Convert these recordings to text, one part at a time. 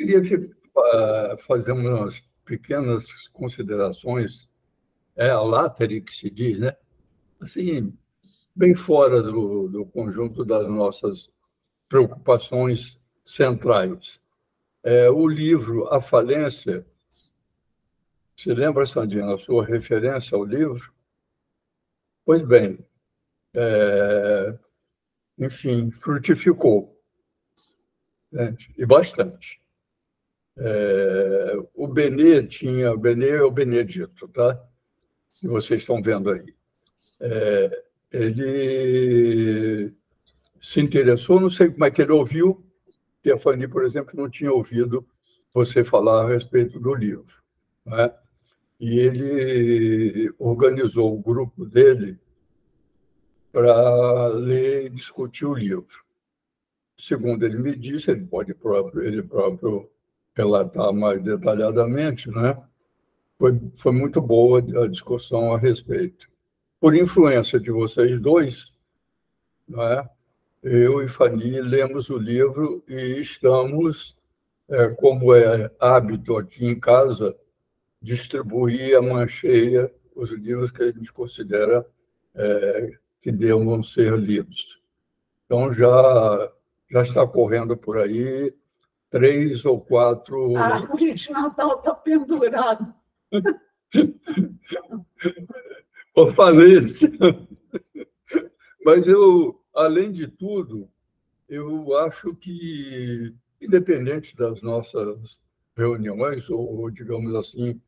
queria fazer umas pequenas considerações, a látera que se diz, né? Assim, bem fora do conjunto das nossas preocupações centrais. O livro A Falência, se lembra, Sandina, a sua referência ao livro? Pois bem, enfim, frutificou, né? E bastante. O Benê é o Benedito, tá? Que vocês estão vendo aí. Ele se interessou, não sei como é que ele ouviu, que a Fanny, por exemplo, não tinha ouvido você falar a respeito do livro, né? E ele organizou o grupo dele para ler e discutir o livro. Segundo ele me disse, ele próprio relatar mais detalhadamente, né? Foi muito boa a discussão a respeito. Por influência de vocês dois, né? Eu e Fanny lemos o livro e estamos, como é hábito aqui em casa, distribuir a mão cheia os livros que a gente considera que devam ser lidos. Então, já está correndo por aí 3 ou 4... A árvore de Natal está pendurada. Eu falei isso. Mas além de tudo, eu acho que, independente das nossas reuniões, ou digamos assim,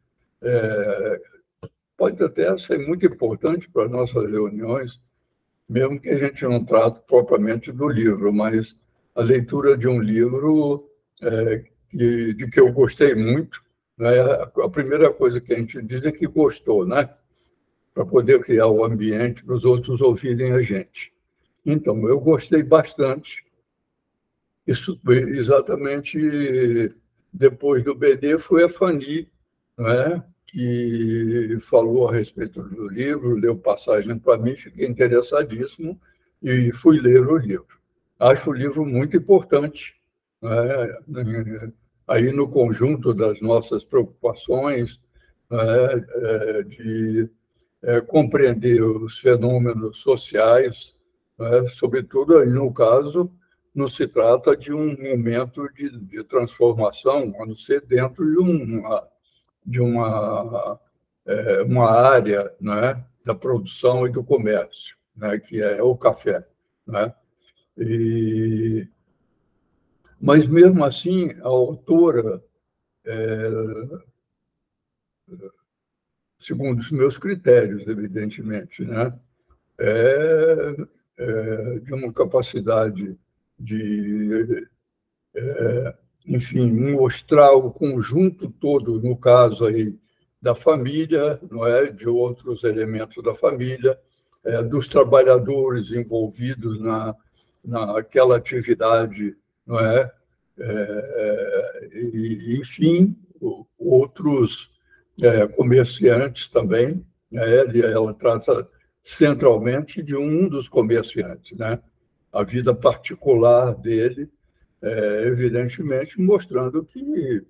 pode até ser muito importante para as nossas reuniões, mesmo que a gente não trate propriamente do livro, mas a leitura de um livro de que eu gostei muito, né? A primeira coisa que a gente diz é que gostou, né? Para poder criar o ambiente para os outros ouvirem a gente. Então, eu gostei bastante. Isso foi exatamente depois do BD, foi a Fanny, né, que falou a respeito do livro, leu passagem para mim, fiquei interessadíssimo e fui ler o livro. Acho o livro muito importante, né, aí no conjunto das nossas preocupações, né, de compreender os fenômenos sociais, né, sobretudo aí no caso, não se trata de um momento de transformação, a não ser dentro uma área, né, da produção e do comércio, né, que é o café, né? Mas, mesmo assim, a autora, segundo os meus critérios, evidentemente, né, de uma capacidade de, enfim, mostrar o conjunto todo, no caso aí, da família, não é? De outros elementos da família, dos trabalhadores envolvidos naquela atividade, não é? E, enfim, outros comerciantes também, né? Ela trata centralmente de um dos comerciantes, né? A vida particular dele, evidentemente, mostrando que,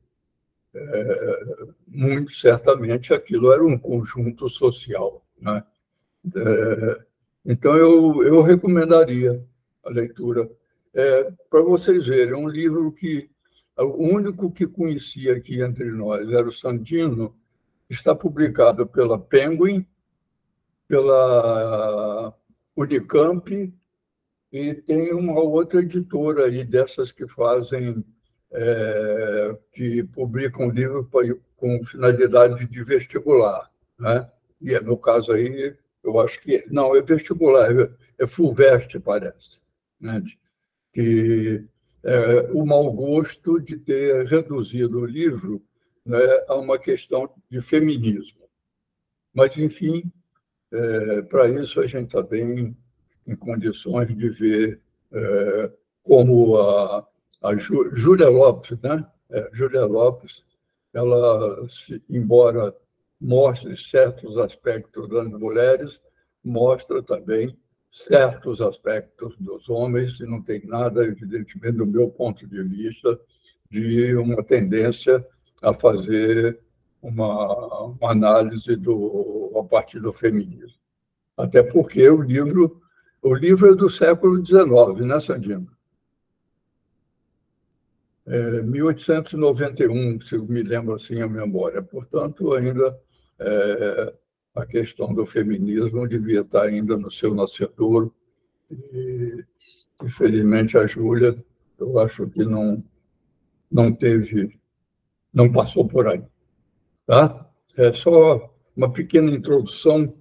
muito certamente, aquilo era um conjunto social, né? Então, eu recomendaria a leitura. Para vocês verem, é um livro que o único que conhecia aqui entre nós era o Sandino, está publicado pela Penguin, pela Unicamp, e tem uma outra editora aí dessas que fazem, que publicam livros com finalidade de vestibular, né? E no caso aí, eu acho que não é vestibular, é Fulvestre, parece, né? Que o mau gosto de ter reduzido o livro, né, a uma questão de feminismo. Mas, enfim, para isso a gente está bem em condições de ver como a Júlia Lopes, né? Júlia Lopes, ela, embora mostre certos aspectos das mulheres, mostra também certos aspectos dos homens, e não tem nada, evidentemente, do meu ponto de vista, de uma tendência a fazer uma análise a partir do feminismo. Até porque o livro é do século XIX, né, Sandino? 1891, se eu me lembro assim a memória. Portanto, ainda a questão do feminismo devia estar ainda no seu nascedouro. E, infelizmente, a Júlia, eu acho que não passou por aí. Tá? É só uma pequena introdução.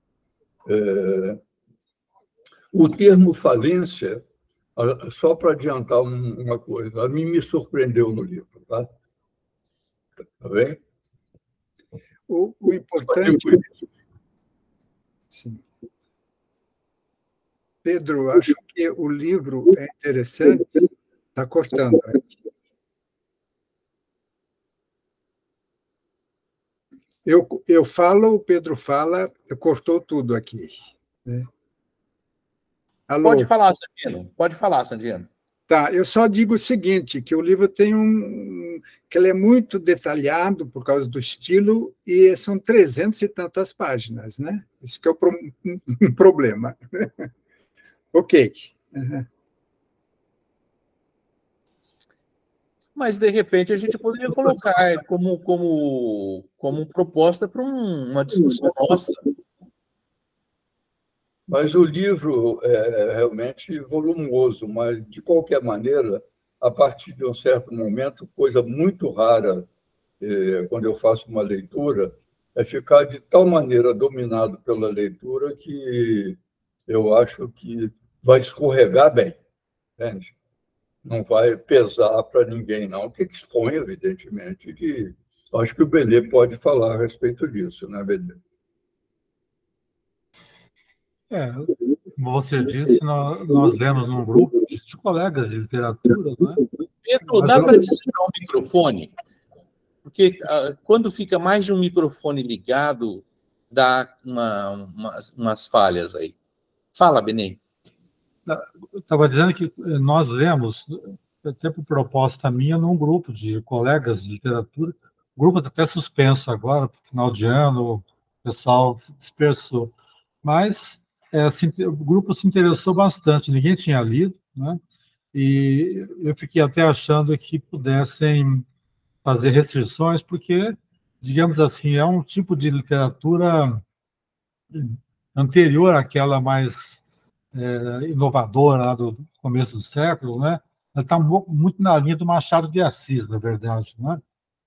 O termo falência, só para adiantar uma coisa, a mim me surpreendeu no livro, tá? Tá bem? O importante... Sim. Pedro, acho que o livro é interessante. Está cortando aqui. Eu falo, o Pedro fala, cortou tudo aqui. Né? Alô? Pode falar, Sandino. Pode falar, Sandino. Tá, eu só digo o seguinte, que o livro tem que ele é muito detalhado por causa do estilo e são 300 e tantas páginas, né? Isso que é um problema. Ok. Uhum. Mas, de repente, a gente poderia colocar como proposta para uma discussão nossa. Mas o livro é realmente volumoso, mas, de qualquer maneira, a partir de um certo momento, coisa muito rara, quando eu faço uma leitura, é ficar de tal maneira dominado pela leitura que eu acho que vai escorregar bem, entende? Não vai pesar para ninguém, não. O que expõe, evidentemente, que acho que o Benê pode falar a respeito disso, né, Benê? Como você disse, nós lemos num grupo de colegas de literatura, né? Pedro, dá para desligar o microfone? Porque quando fica mais de um microfone ligado, dá umas falhas aí. Fala, Benê. Eu estava dizendo que nós lemos, até por proposta minha, num grupo de colegas de literatura, o grupo está até suspenso agora, no final de ano, o pessoal se dispersou. Mas o grupo se interessou bastante, ninguém tinha lido, né? E eu fiquei até achando que pudessem fazer restrições, porque, digamos assim, é um tipo de literatura anterior àquela mais inovadora lá do começo do século, né? Ela está muito na linha do Machado de Assis, na verdade, né?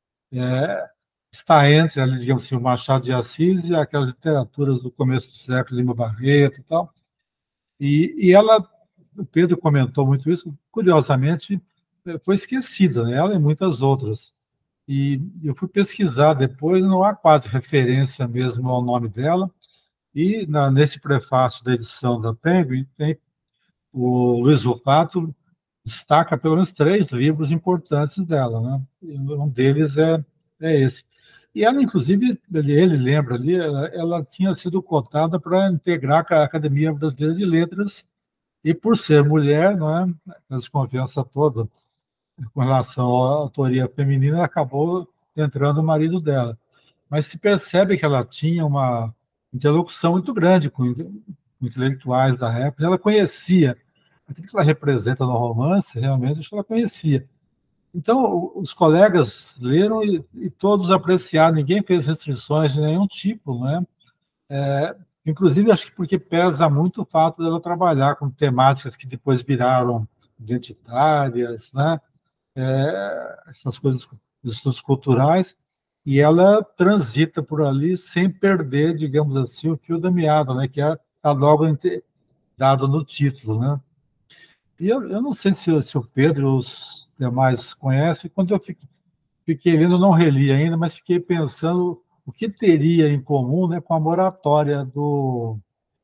Está entre, ali, digamos assim, o Machado de Assis e aquelas literaturas do começo do século, Lima Barreto e tal. E ela, o Pedro comentou muito isso, curiosamente, foi esquecida, né? Ela e muitas outras. E eu fui pesquisar depois, não há quase referência mesmo ao nome dela, e nesse prefácio da edição da Penguin, tem o Luiz Rufato destaca pelo menos 3 livros importantes dela, né? E um deles é esse. E ela, inclusive, ele lembra ali, ela tinha sido cotada para integrar a Academia Brasileira de Letras, e por ser mulher, não é, a desconfiança toda com relação à autoria feminina, ela acabou entrando o marido dela. Mas se percebe que ela tinha uma interlocução muito grande com intelectuais da época, ela conhecia aquilo que ela representa no romance, realmente, ela conhecia. Então, os colegas leram e todos apreciaram, ninguém fez restrições de nenhum tipo, né? Inclusive, acho que porque pesa muito o fato dela trabalhar com temáticas que depois viraram identitárias, né? Essas coisas, estudos culturais, e ela transita por ali sem perder, digamos assim, o fio da meada, né? Que está logo dado no título, né? E eu não sei se o Pedro ou os demais conhecem, quando eu fiquei lendo, não reli ainda, mas fiquei pensando o que teria em comum, né, com a moratória do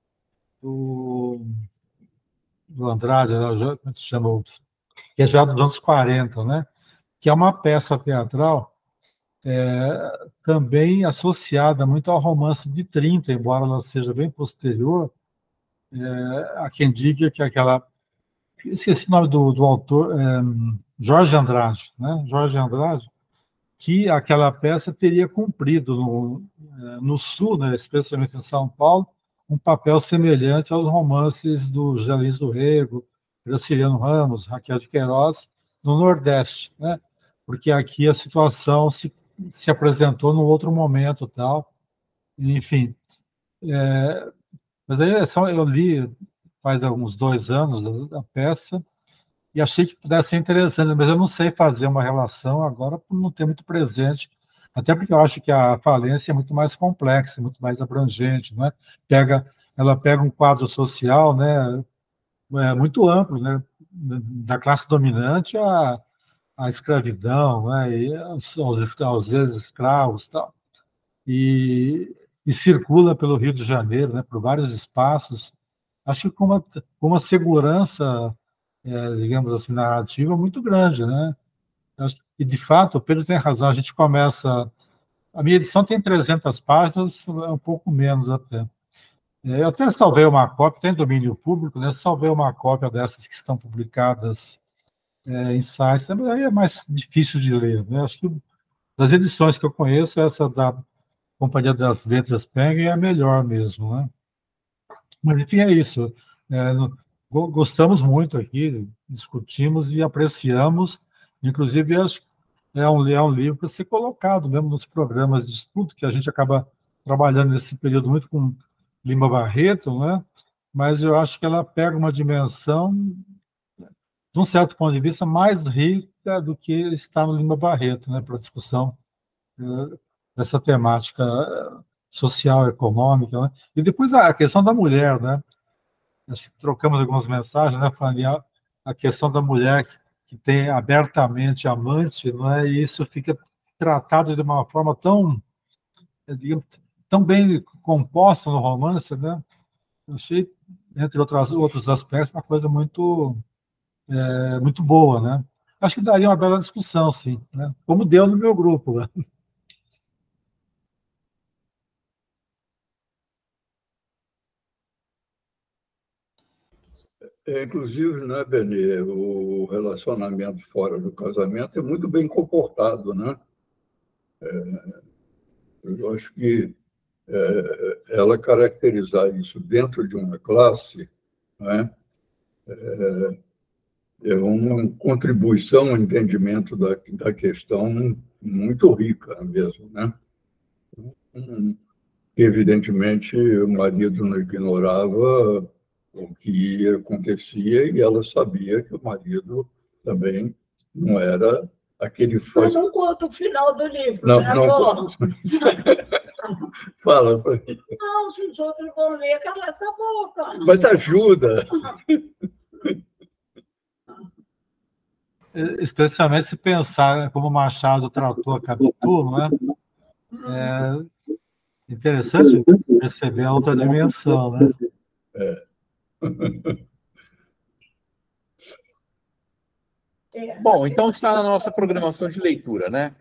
Andrade, como se chama, que é já dos anos 40, né, que é uma peça teatral também associada muito ao romance de 30, embora ela seja bem posterior. Há quem diga que aquela... Esqueci o nome do autor, Jorge Andrade, né? Jorge Andrade, que aquela peça teria cumprido no Sul, né, especialmente em São Paulo, um papel semelhante aos romances do José do Rego, Graciliano Ramos, Raquel de Queiroz, no Nordeste, né? Porque aqui a situação se apresentou num outro momento, tal. Enfim, mas aí eu li faz uns 2 anos a peça e achei que pudesse ser interessante, mas eu não sei fazer uma relação agora por não ter muito presente, até porque eu acho que a falência é muito mais complexa, muito mais abrangente, não é? Ela pega um quadro social, né, muito amplo, né, da classe dominante à escravidão, né, e aos ex-escravos, tal. E circula pelo Rio de Janeiro, né, por vários espaços, acho que com uma segurança, digamos assim, narrativa muito grande, né? E, de fato, o Pedro tem razão, a gente começa... A minha edição tem 300 páginas, um pouco menos até. Eu até salvei uma cópia, tem domínio público, né? Salvei uma cópia dessas que estão publicadas em sites, aí é mais difícil de ler, né? Acho que das edições que eu conheço, essa da Companhia das Letras Penguin é a melhor mesmo, né? Mas, enfim, é isso. Gostamos muito aqui, discutimos e apreciamos, inclusive acho é um livro para ser colocado mesmo nos programas de estudo, que a gente acaba trabalhando nesse período muito com Lima Barreto, né? Mas eu acho que ela pega uma dimensão, de um certo ponto de vista, mais rica do que está no Lima Barreto, né? Para a discussão dessa temática social, econômica, né? E depois a questão da mulher, né? Nós trocamos algumas mensagens, né, Fanny? A questão da mulher que tem abertamente amante, não é? E isso fica tratado de uma forma tão, digamos, tão bem composta no romance, né? Eu achei, entre outros aspectos, uma coisa muito boa, né? Acho que daria uma bela discussão, sim, né? Como deu no meu grupo, né? Inclusive, né, Benê, o relacionamento fora do casamento é muito bem comportado, né? Eu acho que ela caracterizar isso dentro de uma classe, né, é uma contribuição ao entendimento da questão muito rica mesmo, né? Evidentemente, o marido não ignorava o que acontecia e ela sabia que o marido também não era aquele... Mas não conta o final do livro, Não, né, não. avó? Fala para mim. Não, se os outros vão ler, cala essa boca. Mas ajuda. Especialmente se pensar como Machado tratou a Capitu, não é? É interessante perceber a outra dimensão, né? Bom, então está na nossa programação de leitura, né?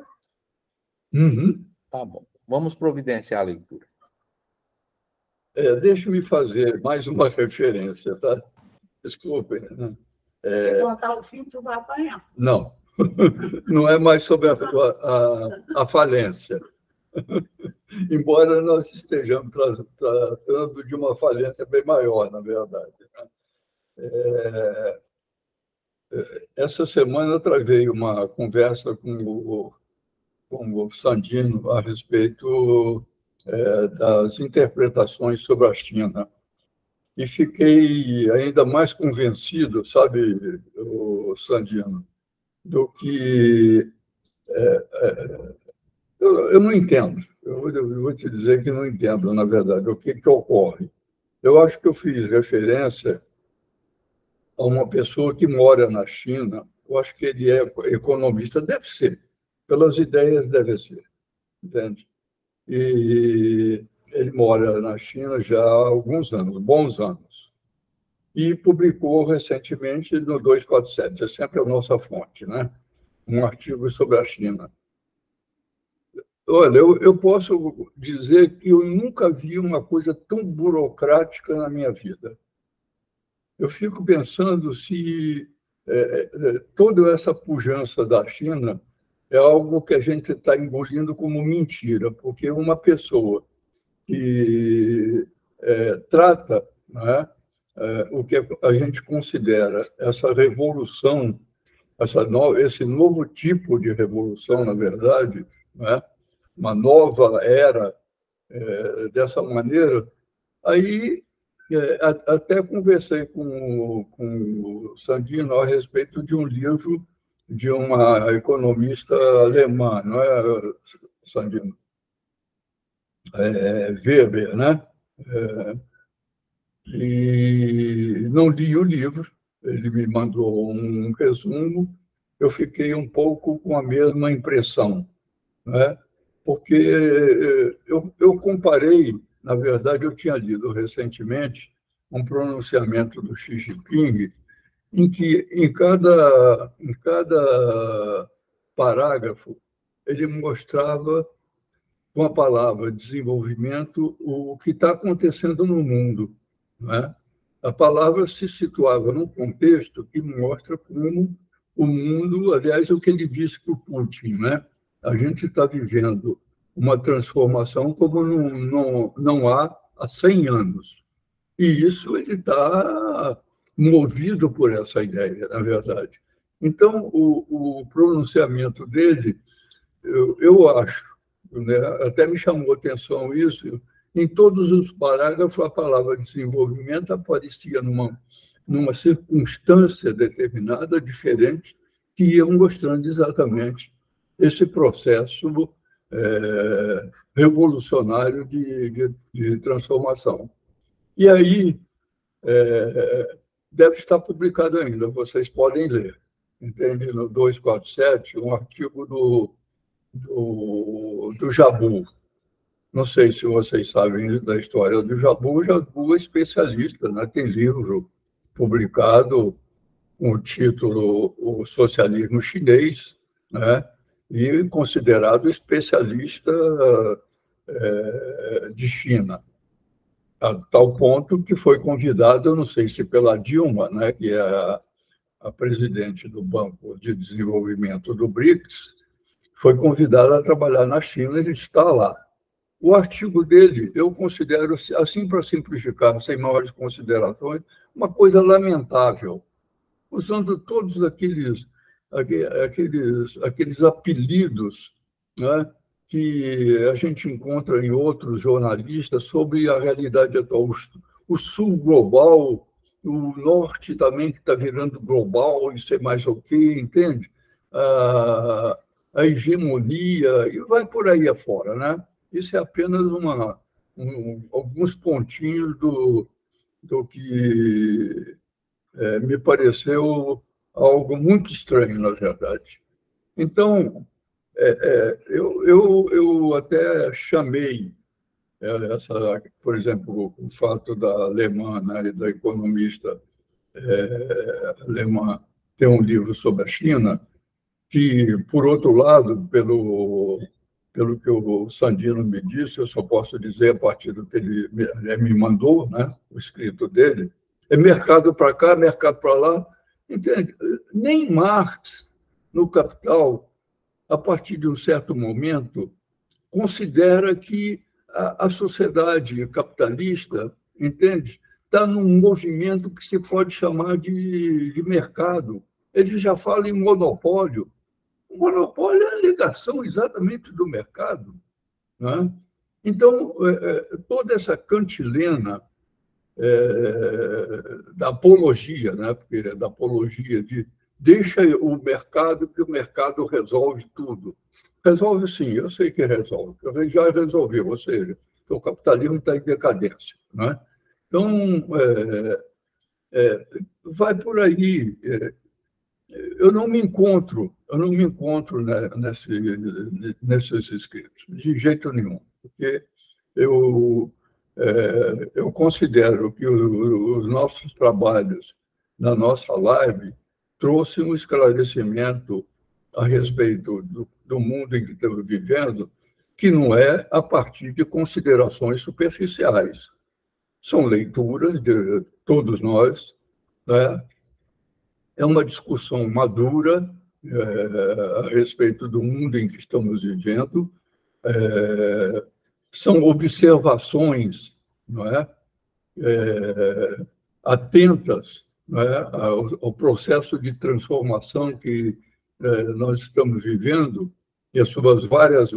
Uhum. Tá bom. Vamos providenciar a leitura. Deixe-me fazer mais uma referência, tá? Desculpem. Se contar o fim, tu vai apanhar. Não, não é mais sobre a falência. Embora nós estejamos tratando de uma falência bem maior, na verdade. Essa semana eu travei uma conversa com o Sandino a respeito das interpretações sobre a China. E fiquei ainda mais convencido, sabe, o Sandino, do que eu não entendo. Eu vou te dizer que não entendo, na verdade, o que ocorre. Eu acho que eu fiz referência a uma pessoa que mora na China. Eu acho que ele é economista, deve ser. Pelas ideias, deve ser. Entende? E ele mora na China já há alguns anos, bons anos. E publicou recentemente no 247, é sempre a nossa fonte, né? Um artigo sobre a China. Olha, eu posso dizer que eu nunca vi uma coisa tão burocrática na minha vida. Eu fico pensando se toda essa pujança da China é algo que a gente está engolindo como mentira, porque uma pessoa que trata, né, o que a gente considera essa revolução, esse novo tipo de revolução, na verdade, né, uma nova era, dessa maneira, aí até conversei com o Sandino a respeito de um livro de uma economista alemã, não é, Sandino? Weber, né? E não li o livro, ele me mandou um resumo, eu fiquei um pouco com a mesma impressão, né? Porque eu comparei, na verdade, eu tinha lido recentemente um pronunciamento do Xi Jinping, em que em cada parágrafo ele mostrava com a palavra desenvolvimento o que está acontecendo no mundo, né? A palavra se situava num contexto que mostra como o mundo, aliás, o que ele disse para o Putin, né? A gente está vivendo uma transformação como não há 100 anos. E isso ele está movido por essa ideia, na verdade. Então, o pronunciamento dele, eu acho, né, até me chamou a atenção isso, em todos os parágrafos a palavra desenvolvimento aparecia numa circunstância determinada, diferente, que ia mostrando exatamente esse processo revolucionário de transformação. E aí, deve estar publicado ainda, vocês podem ler, entende? No 247, um artigo do Jabu. Não sei se vocês sabem da história do Jabu. O Jabu é especialista, né? Tem livro publicado com o título O Socialismo Chinês, né? E considerado especialista de China, a tal ponto que foi convidado, eu não sei se pela Dilma, né? Que é a presidente do Banco de Desenvolvimento do BRICS, foi convidado a trabalhar na China, ele está lá. O artigo dele, eu considero, assim para simplificar, sem maiores considerações, uma coisa lamentável, usando todos aqueles apelidos, né, que a gente encontra em outros jornalistas sobre a realidade atual. O Sul global, o Norte também que está virando global, isso é mais o quê, entende? A hegemonia, e vai por aí afora, né? Isso é apenas alguns pontinhos do que me pareceu algo muito estranho, na verdade. Então, eu até chamei por exemplo, o fato da alemã, né, da economista alemã ter um livro sobre a China, que, por outro lado, pelo que o Sandino me disse, eu só posso dizer a partir do que ele me mandou, né, o escrito dele, é mercado para cá, mercado para lá. Entende? Nem Marx, no Capital, a partir de um certo momento, considera que a sociedade capitalista, entende, está num movimento que se pode chamar de mercado. Ele já fala em monopólio. O monopólio é a negação exatamente do mercado, né? Então, toda essa cantilena da apologia, né? Porque da apologia de deixa o mercado, que o mercado resolve tudo. Resolve sim, eu sei que resolve. Já resolveu, ou seja, o capitalismo está em decadência, né? Então, vai por aí. Eu não me encontro nesses escritos, de jeito nenhum, porque eu considero que os nossos trabalhos na nossa live trouxe um esclarecimento a respeito do mundo em que estamos vivendo, que não é a partir de considerações superficiais. São leituras de todos nós, né? é uma discussão madura a respeito do mundo em que estamos vivendo, são observações, não é? Atentas, não é? ao processo de transformação que nós estamos vivendo e as suas várias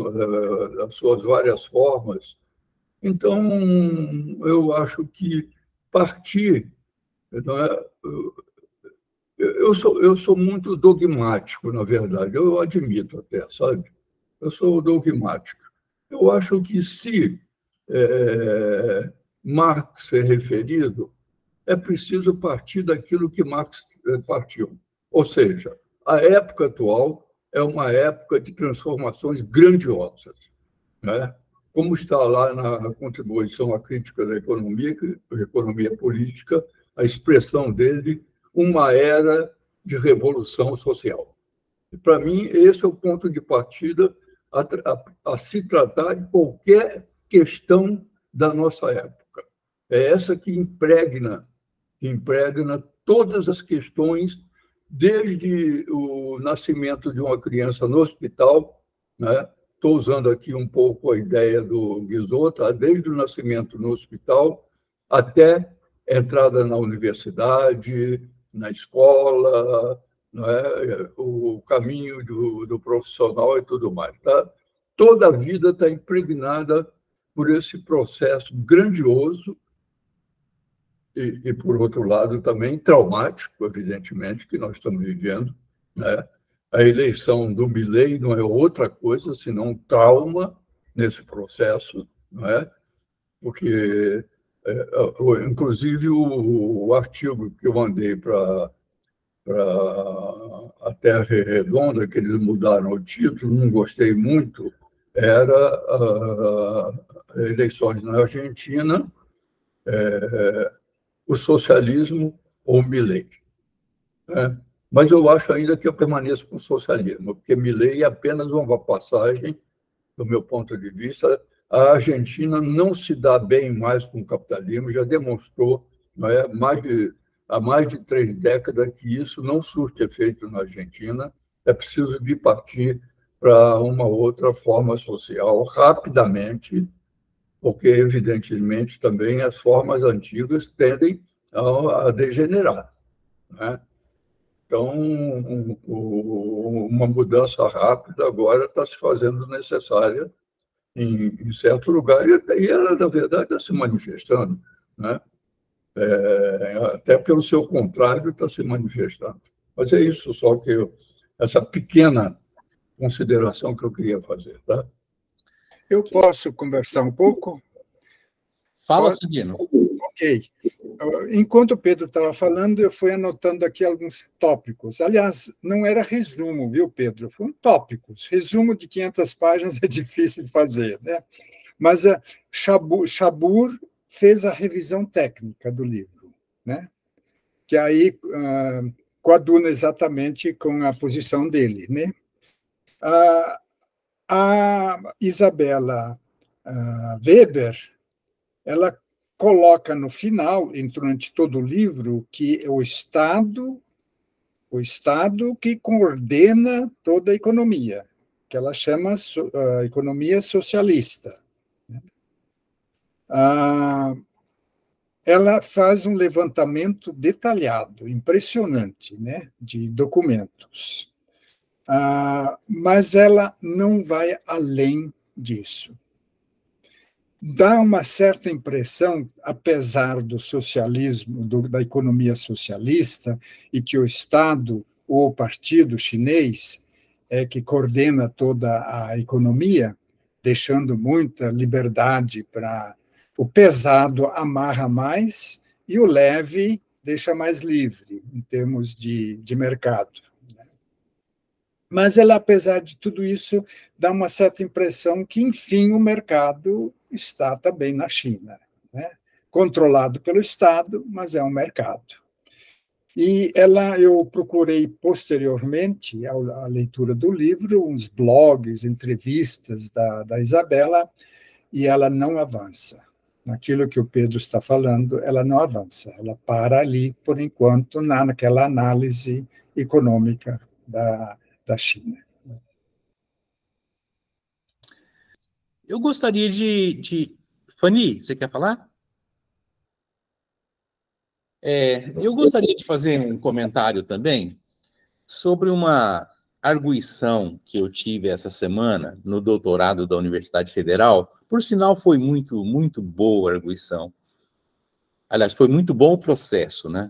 formas. Então, eu acho que partir, não é? Eu sou muito dogmático, na verdade, eu admito até, sabe? Eu sou dogmático. Eu acho que se Marx é referido, é preciso partir daquilo que Marx partiu. Ou seja, a época atual é uma época de transformações grandiosas, né? Como está lá na contribuição à crítica da economia política, a expressão dele, uma era de revolução social. Para mim, esse é o ponto de partida a se tratar de qualquer questão da nossa época. É essa que impregna todas as questões, desde o nascimento de uma criança no hospital, né? Estou usando aqui um pouco a ideia do Guizot, tá? Desde o nascimento no hospital até a entrada na universidade, na escola, não é? O caminho do profissional e tudo mais. Tá? Toda a vida está impregnada por esse processo grandioso e, por outro lado, também traumático, evidentemente, que nós estamos vivendo, né? A eleição do Milei não é outra coisa senão um trauma nesse processo, não é? Porque, inclusive, o artigo que eu mandei para a Terra Redonda, que eles mudaram o título, não gostei muito, era eleições na Argentina, o socialismo ou Milei, né? Mas eu acho ainda que eu permaneço com o socialismo, porque Milei é apenas uma passagem, do meu ponto de vista. A Argentina não se dá bem mais com o capitalismo, já demonstrou, não é, há mais de 3 décadas que isso não surte efeito na Argentina. É preciso de partir para uma outra forma social rapidamente, porque, evidentemente, também as formas antigas tendem a degenerar, né? Então, uma mudança rápida agora está se fazendo necessária em certo lugar, e ela, na verdade, está se manifestando, né? Até pelo seu contrário, está se manifestando. Mas é isso só essa pequena consideração que eu queria fazer. Tá? Eu posso conversar um pouco? Fala, Sabino. Ok. Enquanto o Pedro estava falando, eu fui anotando aqui alguns tópicos. Aliás, não era resumo, viu, Pedro? Foram tópicos. Resumo de 500 páginas é difícil de fazer, né? Mas Chabur fez a revisão técnica do livro, né? Que aí coaduna exatamente com a posição dele, né? A Isabela Weber, ela coloca no final, durante todo o livro, que é o Estado que coordena toda a economia, que ela chama economia socialista. Ela faz um levantamento detalhado, impressionante, né, de documentos. Mas ela não vai além disso. Dá uma certa impressão, apesar do socialismo, da economia socialista, e que o Estado ou o partido chinês é que coordena toda a economia, deixando muita liberdade para o pesado amarra mais e o leve deixa mais livre em termos de mercado. Mas ela, apesar de tudo isso, dá uma certa impressão que, enfim, o mercado está também na China, né? Controlado pelo Estado, mas é um mercado. E eu procurei posteriormente, à leitura do livro, uns blogs, entrevistas da Isabela, e ela não avança. naquilo que o Pedro está falando, ela não avança, ela para ali, por enquanto, naquela análise econômica da China. Eu gostaria de... Fanny, você quer falar? Eu gostaria de fazer um comentário também sobre uma arguição que eu tive essa semana no doutorado da Universidade Federal. Por sinal, foi muito, muito boa a arguição. Aliás, foi muito bom o processo, né?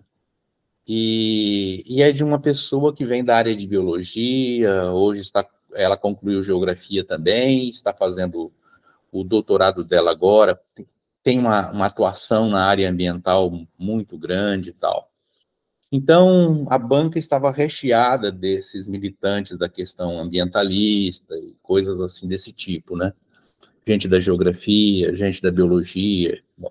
E é de uma pessoa que vem da área de biologia, hoje ela concluiu geografia também, está fazendo o doutorado dela agora, tem uma atuação na área ambiental muito grande e tal. Então, a banca estava recheada desses militantes da questão ambientalista e coisas assim desse tipo, né? Gente da geografia, gente da biologia. Bom.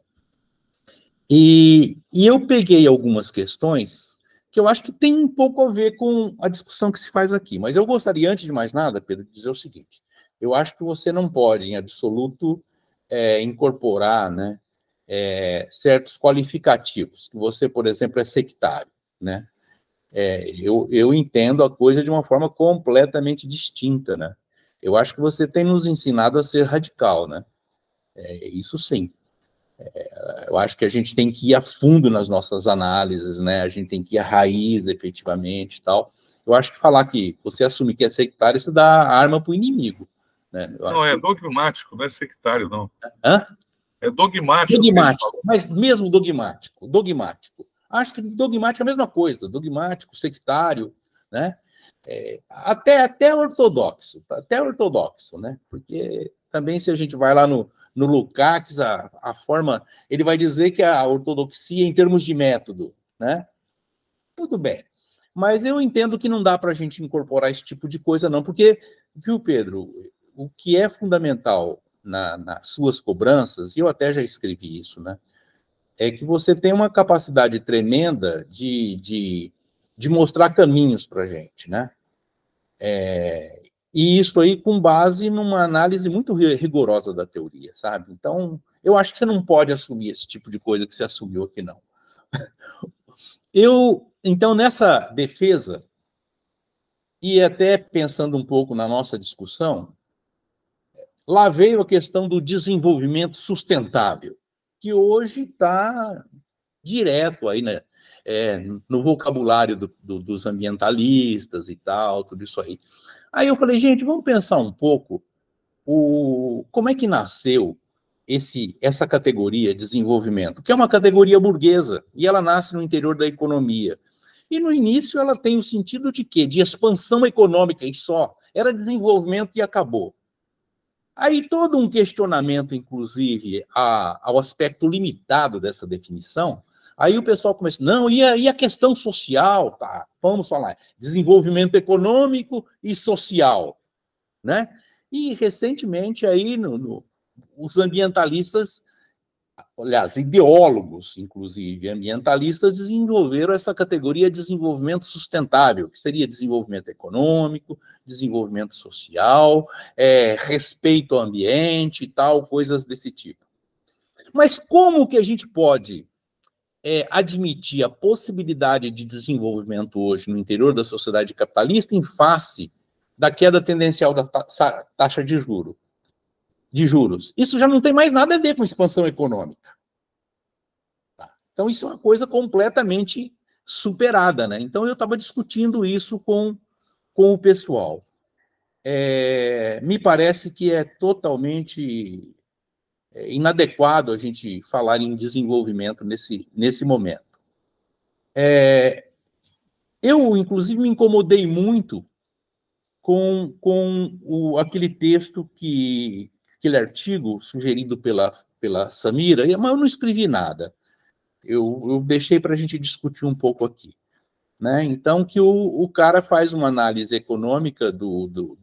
E eu peguei algumas questões que eu acho que tem um pouco a ver com a discussão que se faz aqui. Mas eu gostaria, antes de mais nada, Pedro, de dizer o seguinte. Eu acho que você não pode, em absoluto, incorporar, né, certos qualificativos. Que você, por exemplo, é sectário, né? Eu entendo a coisa de uma forma completamente distinta, né? Eu acho que você tem nos ensinado a ser radical, né? Isso sim. Eu acho que a gente tem que ir a fundo nas nossas análises, né? A gente tem que ir à raiz, efetivamente, e tal. Eu acho que falar que você assume que é sectário, isso dá arma para o inimigo, né? Não, é dogmático, não é sectário, não. Hã? É dogmático. Dogmático, mas mesmo dogmático. Acho que dogmático é a mesma coisa, dogmático, sectário, né? Até ortodoxo, né? Porque também se a gente vai lá no Lukács, a forma, ele vai dizer que a ortodoxia em termos de método, né? Tudo bem. Mas eu entendo que não dá para a gente incorporar esse tipo de coisa, não, porque, viu, Pedro, o que é fundamental nas suas cobranças, e eu até já escrevi isso, né? É que você tem uma capacidade tremenda de mostrar caminhos para a gente, né? E isso aí com base numa análise muito rigorosa da teoria, sabe? Então, eu acho que você não pode assumir esse tipo de coisa que você assumiu aqui, não. Então, nessa defesa, e até pensando um pouco na nossa discussão, lá veio a questão do desenvolvimento sustentável, que hoje está direto aí, né, no vocabulário dos ambientalistas e tal, tudo isso aí. Aí eu falei, gente, vamos pensar um pouco como é que nasceu essa categoria de desenvolvimento, que é uma categoria burguesa, e ela nasce no interior da economia. E no início ela tem o sentido de quê? De expansão econômica e só. Era desenvolvimento e acabou. Aí todo um questionamento, inclusive, ao aspecto limitado dessa definição, aí o pessoal começa, não, e a questão social? Tá, vamos falar, desenvolvimento econômico e social, né? E, recentemente, aí, os ambientalistas, aliás, ideólogos, inclusive, ambientalistas, desenvolveram essa categoria de desenvolvimento sustentável, que seria desenvolvimento econômico, desenvolvimento social, respeito ao ambiente e tal, coisas desse tipo. Mas como que a gente pode admitir a possibilidade de desenvolvimento hoje no interior da sociedade capitalista em face da queda tendencial da taxa de juros? Isso já não tem mais nada a ver com expansão econômica. Tá? Então, isso é uma coisa completamente superada, né? Então, eu estava discutindo isso com o pessoal. Me parece que é totalmente inadequado a gente falar em desenvolvimento nesse momento. Eu, inclusive, me incomodei muito com aquele texto aquele artigo sugerido pela Samira, mas eu não escrevi nada. Eu deixei para a gente discutir um pouco aqui. Né? Então, que o cara faz uma análise econômica do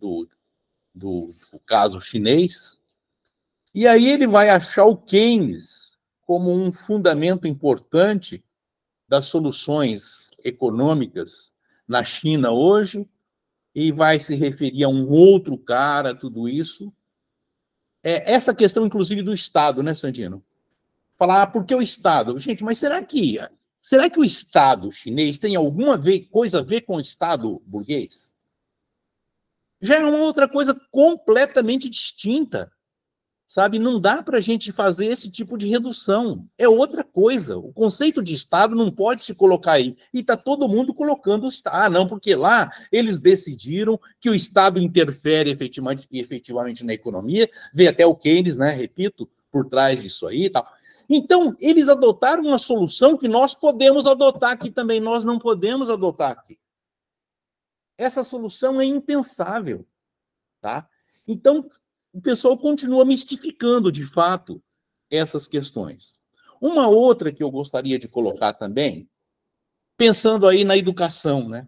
caso chinês, e aí ele vai achar o Keynes como um fundamento importante das soluções econômicas na China hoje, e vai se referir a um outro cara, tudo isso. Essa questão, inclusive, do Estado, né, Sandino? falar, porque o Estado... Gente, mas será que o Estado chinês tem alguma coisa a ver com o Estado burguês? Já é uma outra coisa completamente distinta, sabe? Não dá para a gente fazer esse tipo de redução. É outra coisa. O conceito de Estado não pode se colocar aí. E está todo mundo colocando o Estado. Ah, não, porque lá eles decidiram que o Estado interfere efetivamente na economia. Vê até o Keynes, né? Repito, por trás disso aí e tal. Então, eles adotaram uma solução que nós podemos adotar aqui também. Nós não podemos adotar aqui. Essa solução é impensável, tá? Então, o pessoal continua mistificando, de fato, essas questões. Uma outra que eu gostaria de colocar também, pensando aí na educação, né?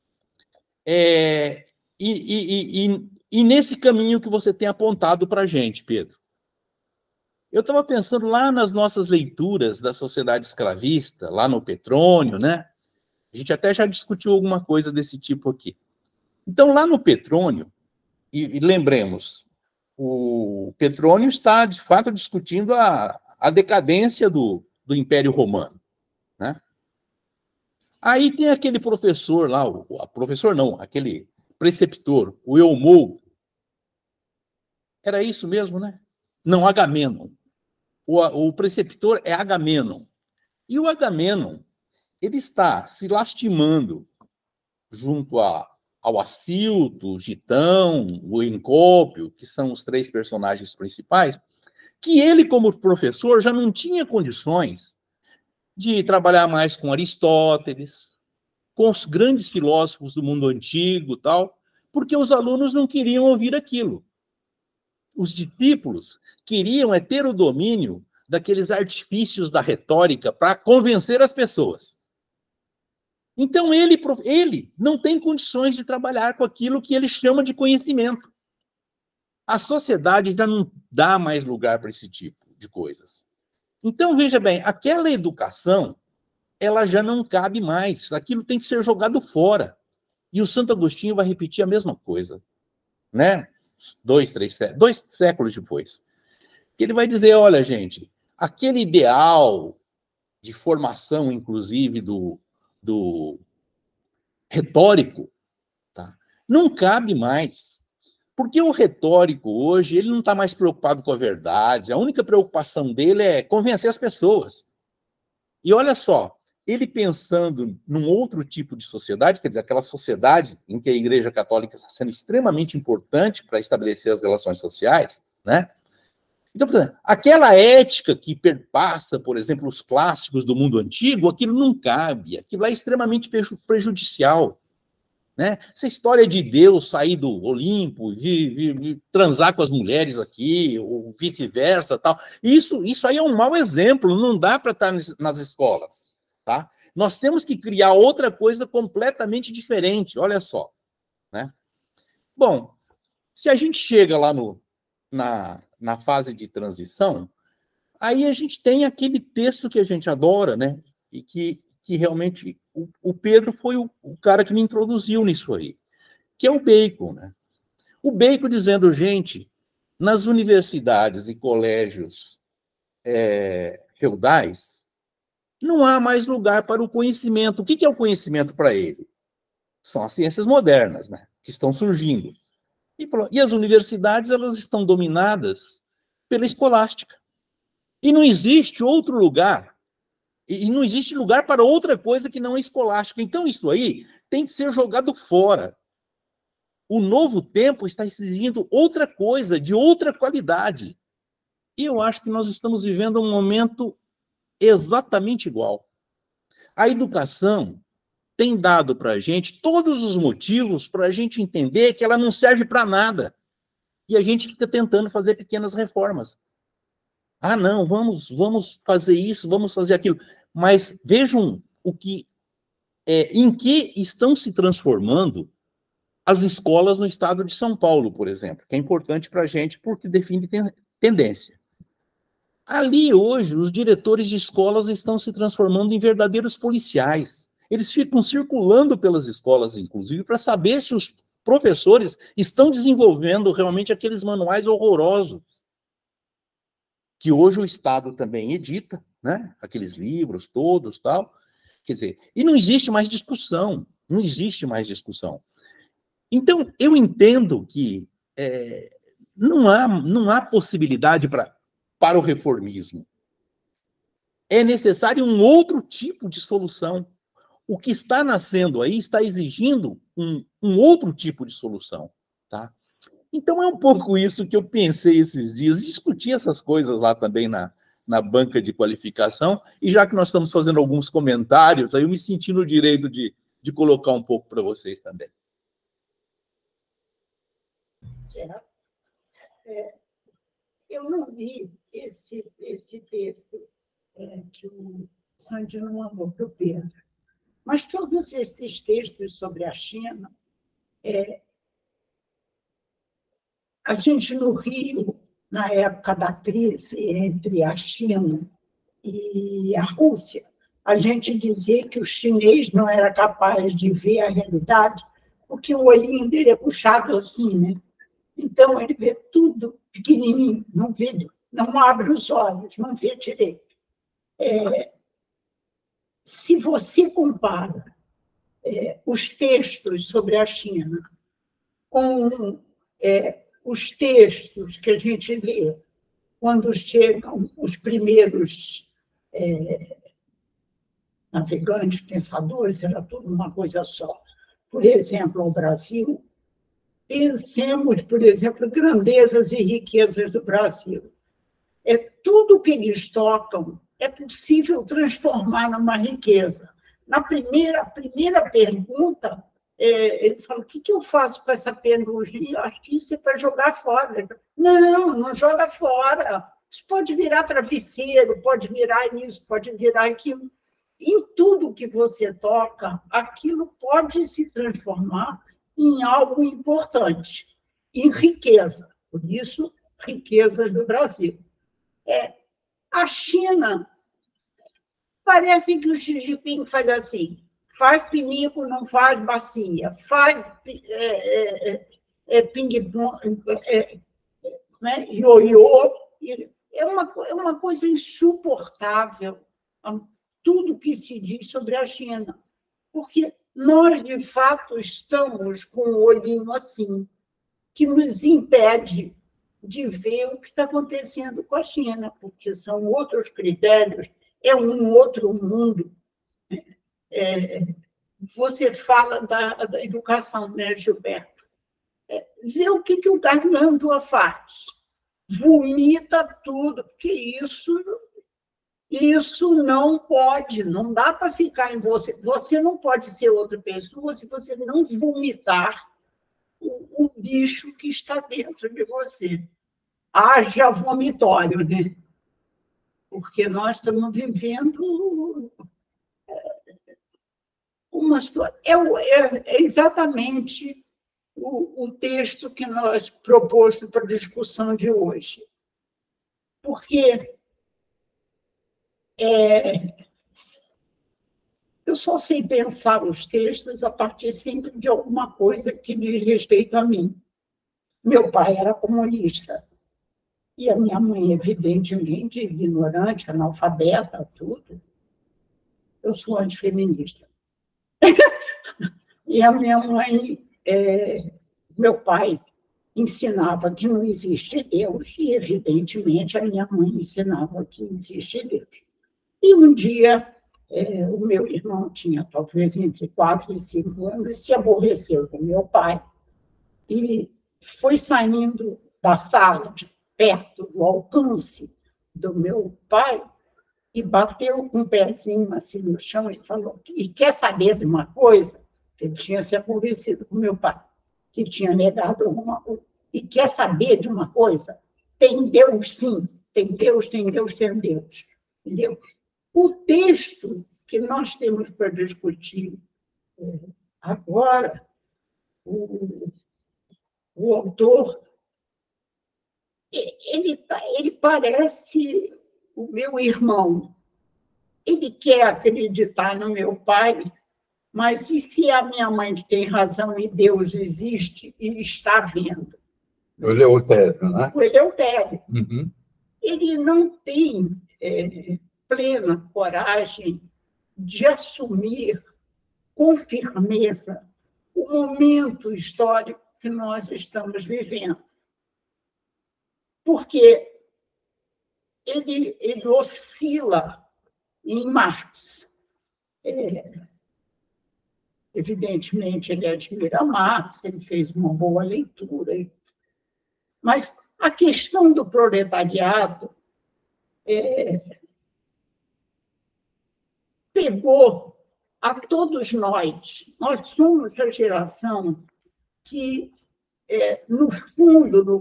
E nesse caminho que você tem apontado para a gente, Pedro. Eu estava pensando lá nas nossas leituras da sociedade escravista, lá no Petrônio, né? A gente até já discutiu alguma coisa desse tipo aqui. Então, lá no Petrônio, e lembremos, o Petrônio está, de fato, discutindo a decadência do Império Romano, né? Aí tem aquele professor lá, aquele preceptor, o Eumolpo. Era isso mesmo, né? Não, Agamenon. O preceptor é Agamenon. E o Agamenon, ele está se lastimando junto ao Acilto, o Gitão, o Encópio, que são os 3 personagens principais, que ele, como professor, já não tinha condições de trabalhar mais com Aristóteles, com os grandes filósofos do mundo antigo, tal, porque os alunos não queriam ouvir aquilo. Os discípulos queriam ter o domínio daqueles artifícios da retórica para convencer as pessoas. Então, ele não tem condições de trabalhar com aquilo que ele chama de conhecimento. A sociedade já não dá mais lugar para esse tipo de coisas. Então, veja bem, aquela educação, ela já não cabe mais. Aquilo tem que ser jogado fora. E o Santo Agostinho vai repetir a mesma coisa, né? 2 séculos depois. Ele vai dizer, olha, gente, aquele ideal de formação, inclusive, do retórico, tá? Não cabe mais. Porque o retórico hoje, ele não está mais preocupado com a verdade, a única preocupação dele é convencer as pessoas. E olha só, ele pensando num outro tipo de sociedade, quer dizer, aquela sociedade em que a Igreja Católica está sendo extremamente importante para estabelecer as relações sociais, né? Então, por exemplo, aquela ética que perpassa, por exemplo, os clássicos do mundo antigo, aquilo não cabe, aquilo é extremamente prejudicial. Né? Essa história de Deus sair do Olimpo, de transar com as mulheres aqui, ou vice-versa, tal, isso aí é um mau exemplo, não dá para estar nas escolas. Tá? Nós temos que criar outra coisa completamente diferente, olha só. Né? Bom, se a gente chega lá na fase de transição, aí a gente tem aquele texto que a gente adora, né? E que realmente o Pedro foi o cara que me introduziu nisso aí, que é o Bacon, né? O Bacon dizendo, gente, nas universidades e colégios feudais, não há mais lugar para o conhecimento. O que é o conhecimento para ele? São as ciências modernas, né? Que estão surgindo. E as universidades, elas estão dominadas pela escolástica. E não existe outro lugar, e não existe lugar para outra coisa que não a escolástica. Então, isso aí tem que ser jogado fora. O novo tempo está exigindo outra coisa, de outra qualidade. E eu acho que nós estamos vivendo um momento exatamente igual. A educação tem dado para a gente todos os motivos para a gente entender que ela não serve para nada. E a gente fica tentando fazer pequenas reformas. Ah, não, vamos fazer isso, vamos fazer aquilo. Mas vejam em que estão se transformando as escolas no estado de São Paulo, por exemplo, que é importante para a gente porque define tendência. Ali, hoje, os diretores de escolas estão se transformando em verdadeiros policiais. Eles ficam circulando pelas escolas, inclusive, para saber se os professores estão desenvolvendo realmente aqueles manuais horrorosos que hoje o Estado também edita, né? Aqueles livros todos, tal. Quer dizer, e não existe mais discussão, não existe mais discussão. Então, eu entendo que não há possibilidade para o reformismo. É necessário um outro tipo de solução. O que está nascendo aí está exigindo um outro tipo de solução, tá? Então, é um pouco isso que eu pensei esses dias, discutir essas coisas lá também na banca de qualificação, e já que nós estamos fazendo alguns comentários, aí eu me senti no direito de colocar um pouco para vocês também. Eu não li esse texto que o Sandino mandou para o Pedro, mas todos esses textos sobre a China, a gente no Rio, na época da crise entre a China e a Rússia, a gente dizia que o chinês não era capaz de ver a realidade, porque o olhinho dele é puxado assim, né? Então, ele vê tudo pequenininho, não abre os olhos, não vê direito. Se você compara os textos sobre a China com os textos que a gente lê quando chegam os primeiros navegantes, pensadores, era tudo uma coisa só. Por exemplo, ao Brasil, pensemos, por exemplo, grandezas e riquezas do Brasil. Tudo que eles tocam é possível transformar numa riqueza. Na primeira pergunta, ele fala, o que eu faço com essa penugem? Eu acho que isso é para jogar fora. Não joga fora. Isso pode virar travesseiro, pode virar isso, pode virar aquilo. Em tudo que você toca, aquilo pode se transformar em algo importante, em riqueza. Por isso, riquezas do Brasil. A China, parece que o Xi Jinping faz assim, faz pinico, não faz bacia, faz ping-pong, ioiô. É uma coisa insuportável tudo que se diz sobre a China, porque nós, de fato, estamos com um olhinho assim, que nos impede de ver o que está acontecendo com a China, porque são outros critérios, é um outro mundo. Você fala da educação, né, Gilberto? Vê o que o Gargantúa faz. Vomita tudo, porque isso não pode, não dá para ficar em você. Você não pode ser outra pessoa se você não vomitar o bicho que está dentro de você. Haja vomitório, né? Porque nós estamos vivendo uma situação. É exatamente o texto que nós proposto para a discussão de hoje. Porque eu só sei pensar os textos a partir sempre de alguma coisa que diz respeito a mim. Meu pai era comunista. E a minha mãe, evidentemente, ignorante, analfabeta, tudo. Eu sou antifeminista. E a minha mãe, meu pai ensinava que não existe Deus, e, evidentemente, a minha mãe ensinava que existe Deus. E um dia, o meu irmão tinha talvez entre 4 e 5 anos, e se aborreceu com meu pai, e foi saindo da sala, perto do alcance do meu pai, e bateu um pezinho assim no chão e falou, e quer saber de uma coisa? Ele tinha se aborrecido com meu pai, que tinha negado alguma coisa. E quer saber de uma coisa? Tem Deus, sim. Tem Deus, tem Deus, tem Deus. Entendeu? O texto que nós temos para discutir agora, o autor, ele parece o meu irmão. Ele quer acreditar no meu pai, mas e se a minha mãe que tem razão e Deus existe e está vendo? O Eleutério, né? O Eleutério. Uhum. ele não tem plena coragem de assumir com firmeza o momento histórico que nós estamos vivendo. Porque ele oscila em Marx. Evidentemente, ele admira Marx, ele fez uma boa leitura, mas a questão do proletariado pegou a todos nós. Nós somos a geração que, no fundo,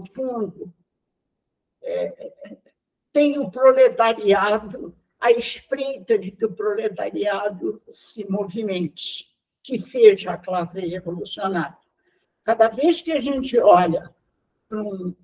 tem o proletariado à espreita de que o proletariado se movimente, que seja a classe revolucionária. Cada vez que a gente olha para o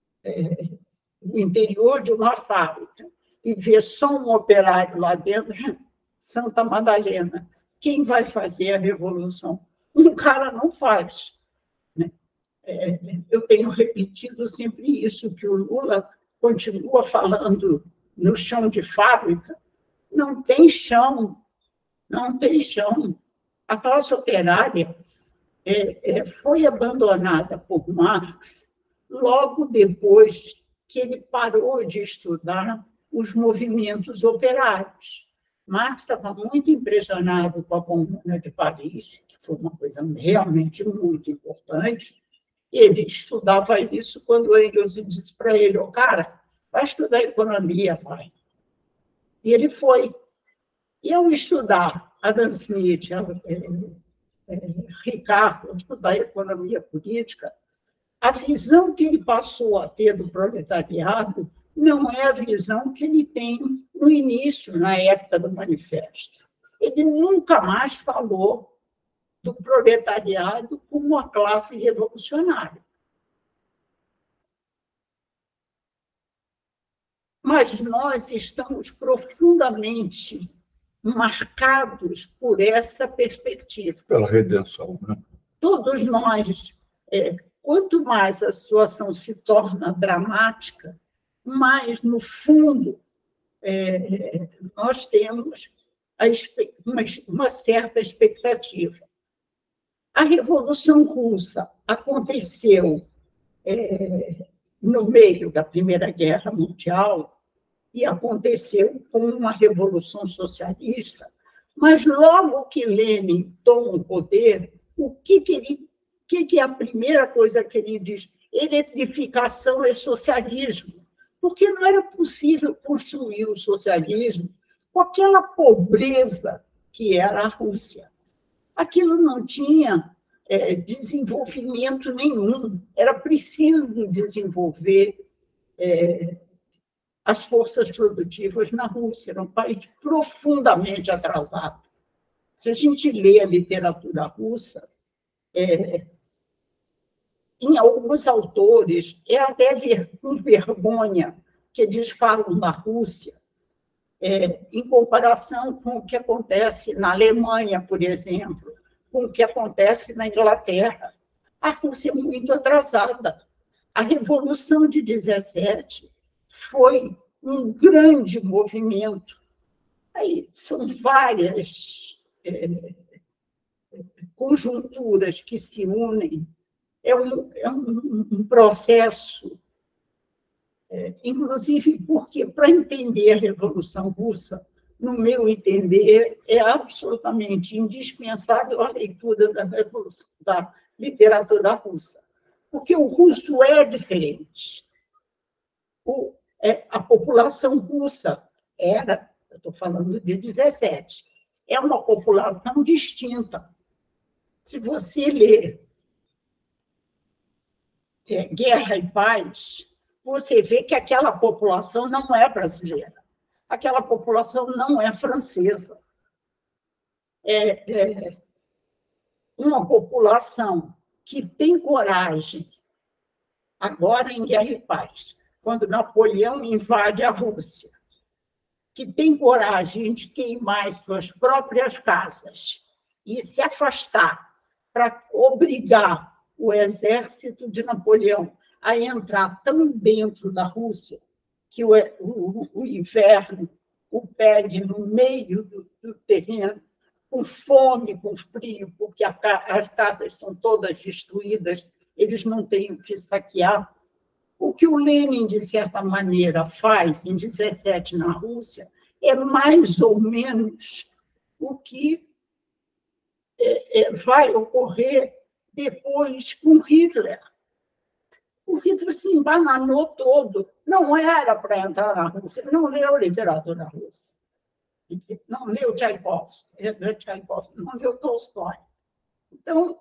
interior de uma fábrica e vê só um operário lá dentro, Santa Madalena, quem vai fazer a revolução? Um cara não faz. Né? Eu tenho repetido sempre isso, que o Lula continua falando no chão de fábrica. Não tem chão, não tem chão. A classe operária foi abandonada por Marx logo depois que ele parou de estudar os movimentos operários. Marx estava muito impressionado com a Comuna de Paris, que foi uma coisa realmente muito importante. Ele estudava isso quando Engels disse para ele: cara, vai estudar economia, vai. E ele foi. E ao estudar Adam Smith, Ricardo, estudar economia política, a visão que ele passou a ter do proletariado não é a visão que ele tem no início, na época do manifesto. Ele nunca mais falou do proletariado como uma classe revolucionária. Mas nós estamos profundamente marcados por essa perspectiva. Pela redenção, né? Todos nós, quanto mais a situação se torna dramática, mais, no fundo, nós temos uma certa expectativa. A Revolução Russa aconteceu no meio da Primeira Guerra Mundial e aconteceu como uma revolução socialista, mas logo que Lenin toma o poder, o que é a primeira coisa que ele diz? Eletrificação é socialismo, porque não era possível construir o socialismo com aquela pobreza que era a Rússia. Aquilo não tinha desenvolvimento nenhum, era preciso desenvolver as forças produtivas na Rússia, era um país profundamente atrasado. Se a gente lê a literatura russa, em alguns autores, é até com vergonha que eles falam da Rússia, em comparação com o que acontece na Alemanha, por exemplo, com o que acontece na Inglaterra. A Rússia é muito atrasada. A Revolução de 17 foi um grande movimento. Aí são várias conjunturas que se unem. É um processo, inclusive porque, para entender a Revolução Russa, no meu entender, é absolutamente indispensável a leitura da literatura russa, porque o russo é diferente. A população russa era, eu estou falando de 17, é uma população distinta. Se você ler Guerra e Paz, você vê que aquela população não é brasileira, aquela população não é francesa. É uma população que tem coragem, agora em Guerra e Paz, quando Napoleão invade a Rússia, que tem coragem de queimar suas próprias casas e se afastar para obrigar o exército de Napoleão a entrar tão dentro da Rússia, que o inverno o pegue no meio do terreno, com fome, com frio, porque as casas estão todas destruídas, eles não têm o que saquear. O que o Lenin, de certa maneira, faz em 17 na Rússia é mais ou menos o que vai ocorrer depois com Hitler. O Hitler se embananou todo. Não era para entrar na Rússia, não leu literatura russa, não leu Tchaikovsky, não leu Tolstói. Então,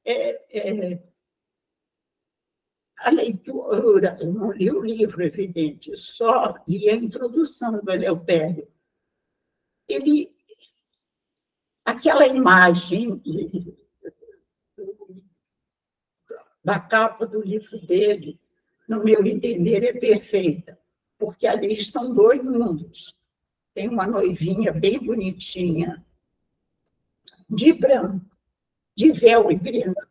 a leitura, eu não li o livro, evidente, só li a introdução do Eleutério. Aquela imagem da capa do livro dele, no meu entender, é perfeita, porque ali estão dois mundos. Tem uma noivinha bem bonitinha, de branco, de véu e grinalda,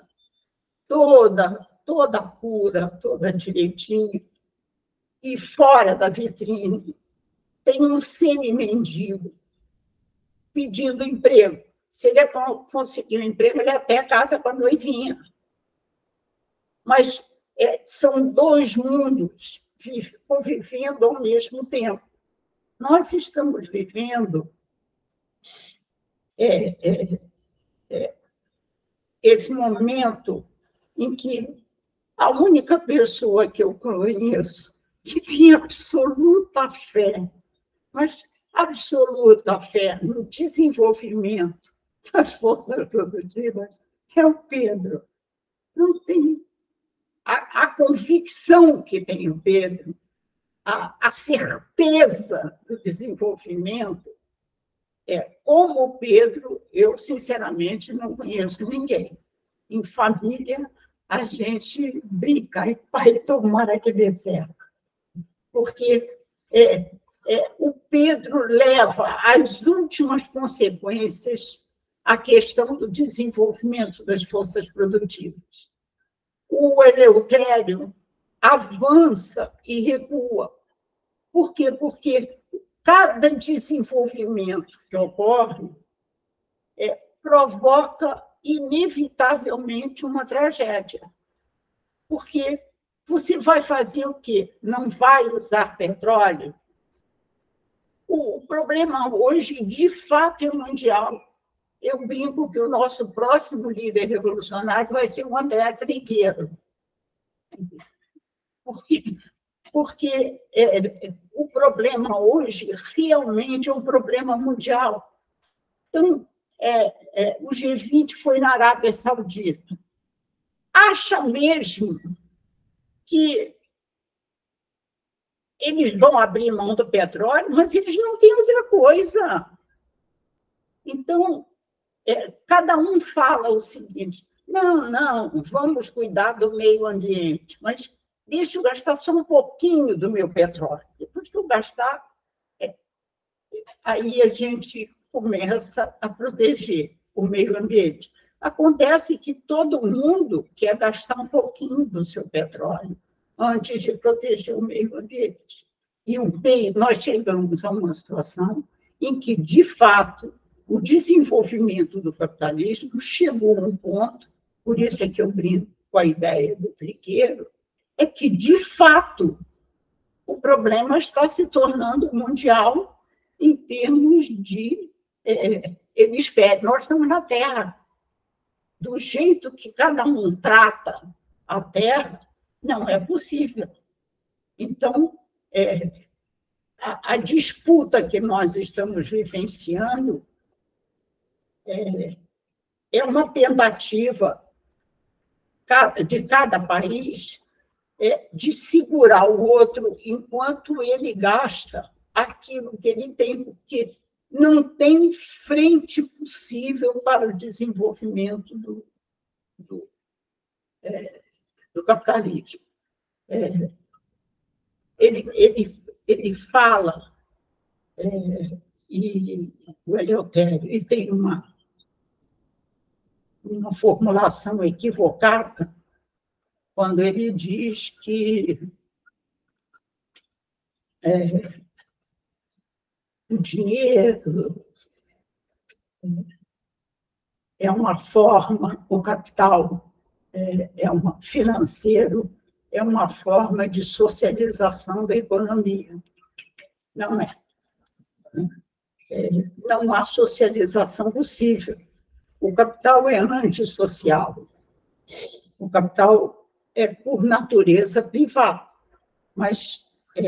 toda pura, toda direitinha, e fora da vitrine tem um semi-mendigo pedindo emprego. Se ele conseguir um emprego, ele até casa com a noivinha. Mas são dois mundos convivendo ao mesmo tempo. Nós estamos vivendo esse momento em que a única pessoa que eu conheço que tem absoluta fé, mas absoluta fé no desenvolvimento das forças produtivas é o Pedro. Não tem a convicção que tem o Pedro, a certeza do desenvolvimento. Como o Pedro, eu, sinceramente, não conheço ninguém. Em família, a gente brinca, e pai, tomara que dê certo. Porque o Pedro leva às últimas consequências a questão do desenvolvimento das forças produtivas. O Eleutério avança e recua. Por quê? Porque cada desenvolvimento que ocorre provoca, inevitavelmente, uma tragédia. Porque você vai fazer o quê? Não vai usar petróleo? O problema hoje, de fato, é mundial. Eu brinco que o nosso próximo líder revolucionário vai ser o André Trigueiro. Porque o problema hoje realmente é um problema mundial. Então, o G20 foi na Arábia Saudita. Acha mesmo que eles vão abrir mão do petróleo, mas eles não têm outra coisa. Então, cada um fala o seguinte: não, vamos cuidar do meio ambiente, mas deixa eu gastar só um pouquinho do meu petróleo. Depois que eu gastar, aí a gente começa a proteger o meio ambiente. Acontece que todo mundo quer gastar um pouquinho do seu petróleo antes de proteger o meio ambiente. E nós chegamos a uma situação em que, de fato, o desenvolvimento do capitalismo chegou a um ponto, por isso é que eu brinco com a ideia do Trigueiro, é que, de fato, o problema está se tornando mundial em termos de hemisfério. Nós estamos na Terra. Do jeito que cada um trata a Terra, não é possível. Então, a disputa que nós estamos vivenciando é uma tentativa de cada país de segurar o outro enquanto ele gasta aquilo que ele tem, porque não tem frente possível para o desenvolvimento do capitalismo. Ele fala, e o Eleutério, e tem uma formulação equivocada quando ele diz que o dinheiro é uma forma, o capital financeiro é uma forma de socialização da economia. Não é. Não há socialização possível. O capital é antissocial. O capital é, por natureza, privado. Mas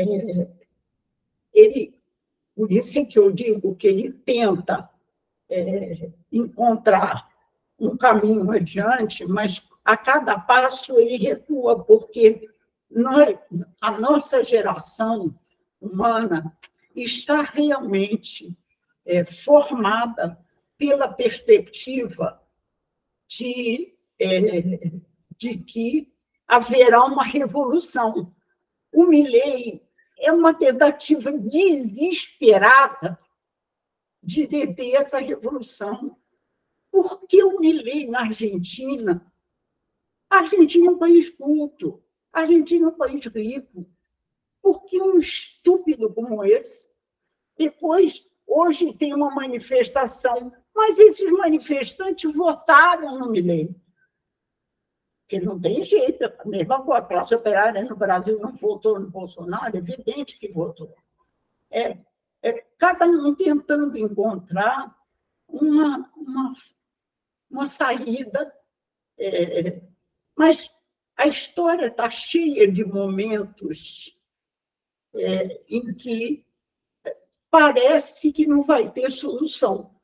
por isso é que eu digo que ele tenta encontrar um caminho adiante, mas a cada passo ele recua, porque a nossa geração humana está realmente formada pela perspectiva de que haverá uma revolução. O Milei é uma tentativa desesperada de deter essa revolução. Por que o Milei na Argentina? A Argentina é um país culto, a Argentina é um país rico. Por que um estúpido como esse? Depois, hoje tem uma manifestação, mas esses manifestantes votaram no Milei. Porque não tem jeito, a mesma coisa, a classe operária no Brasil não votou no Bolsonaro, é evidente que votou. Cada um tentando encontrar uma saída, mas a história está cheia de momentos em que parece que não vai ter solução.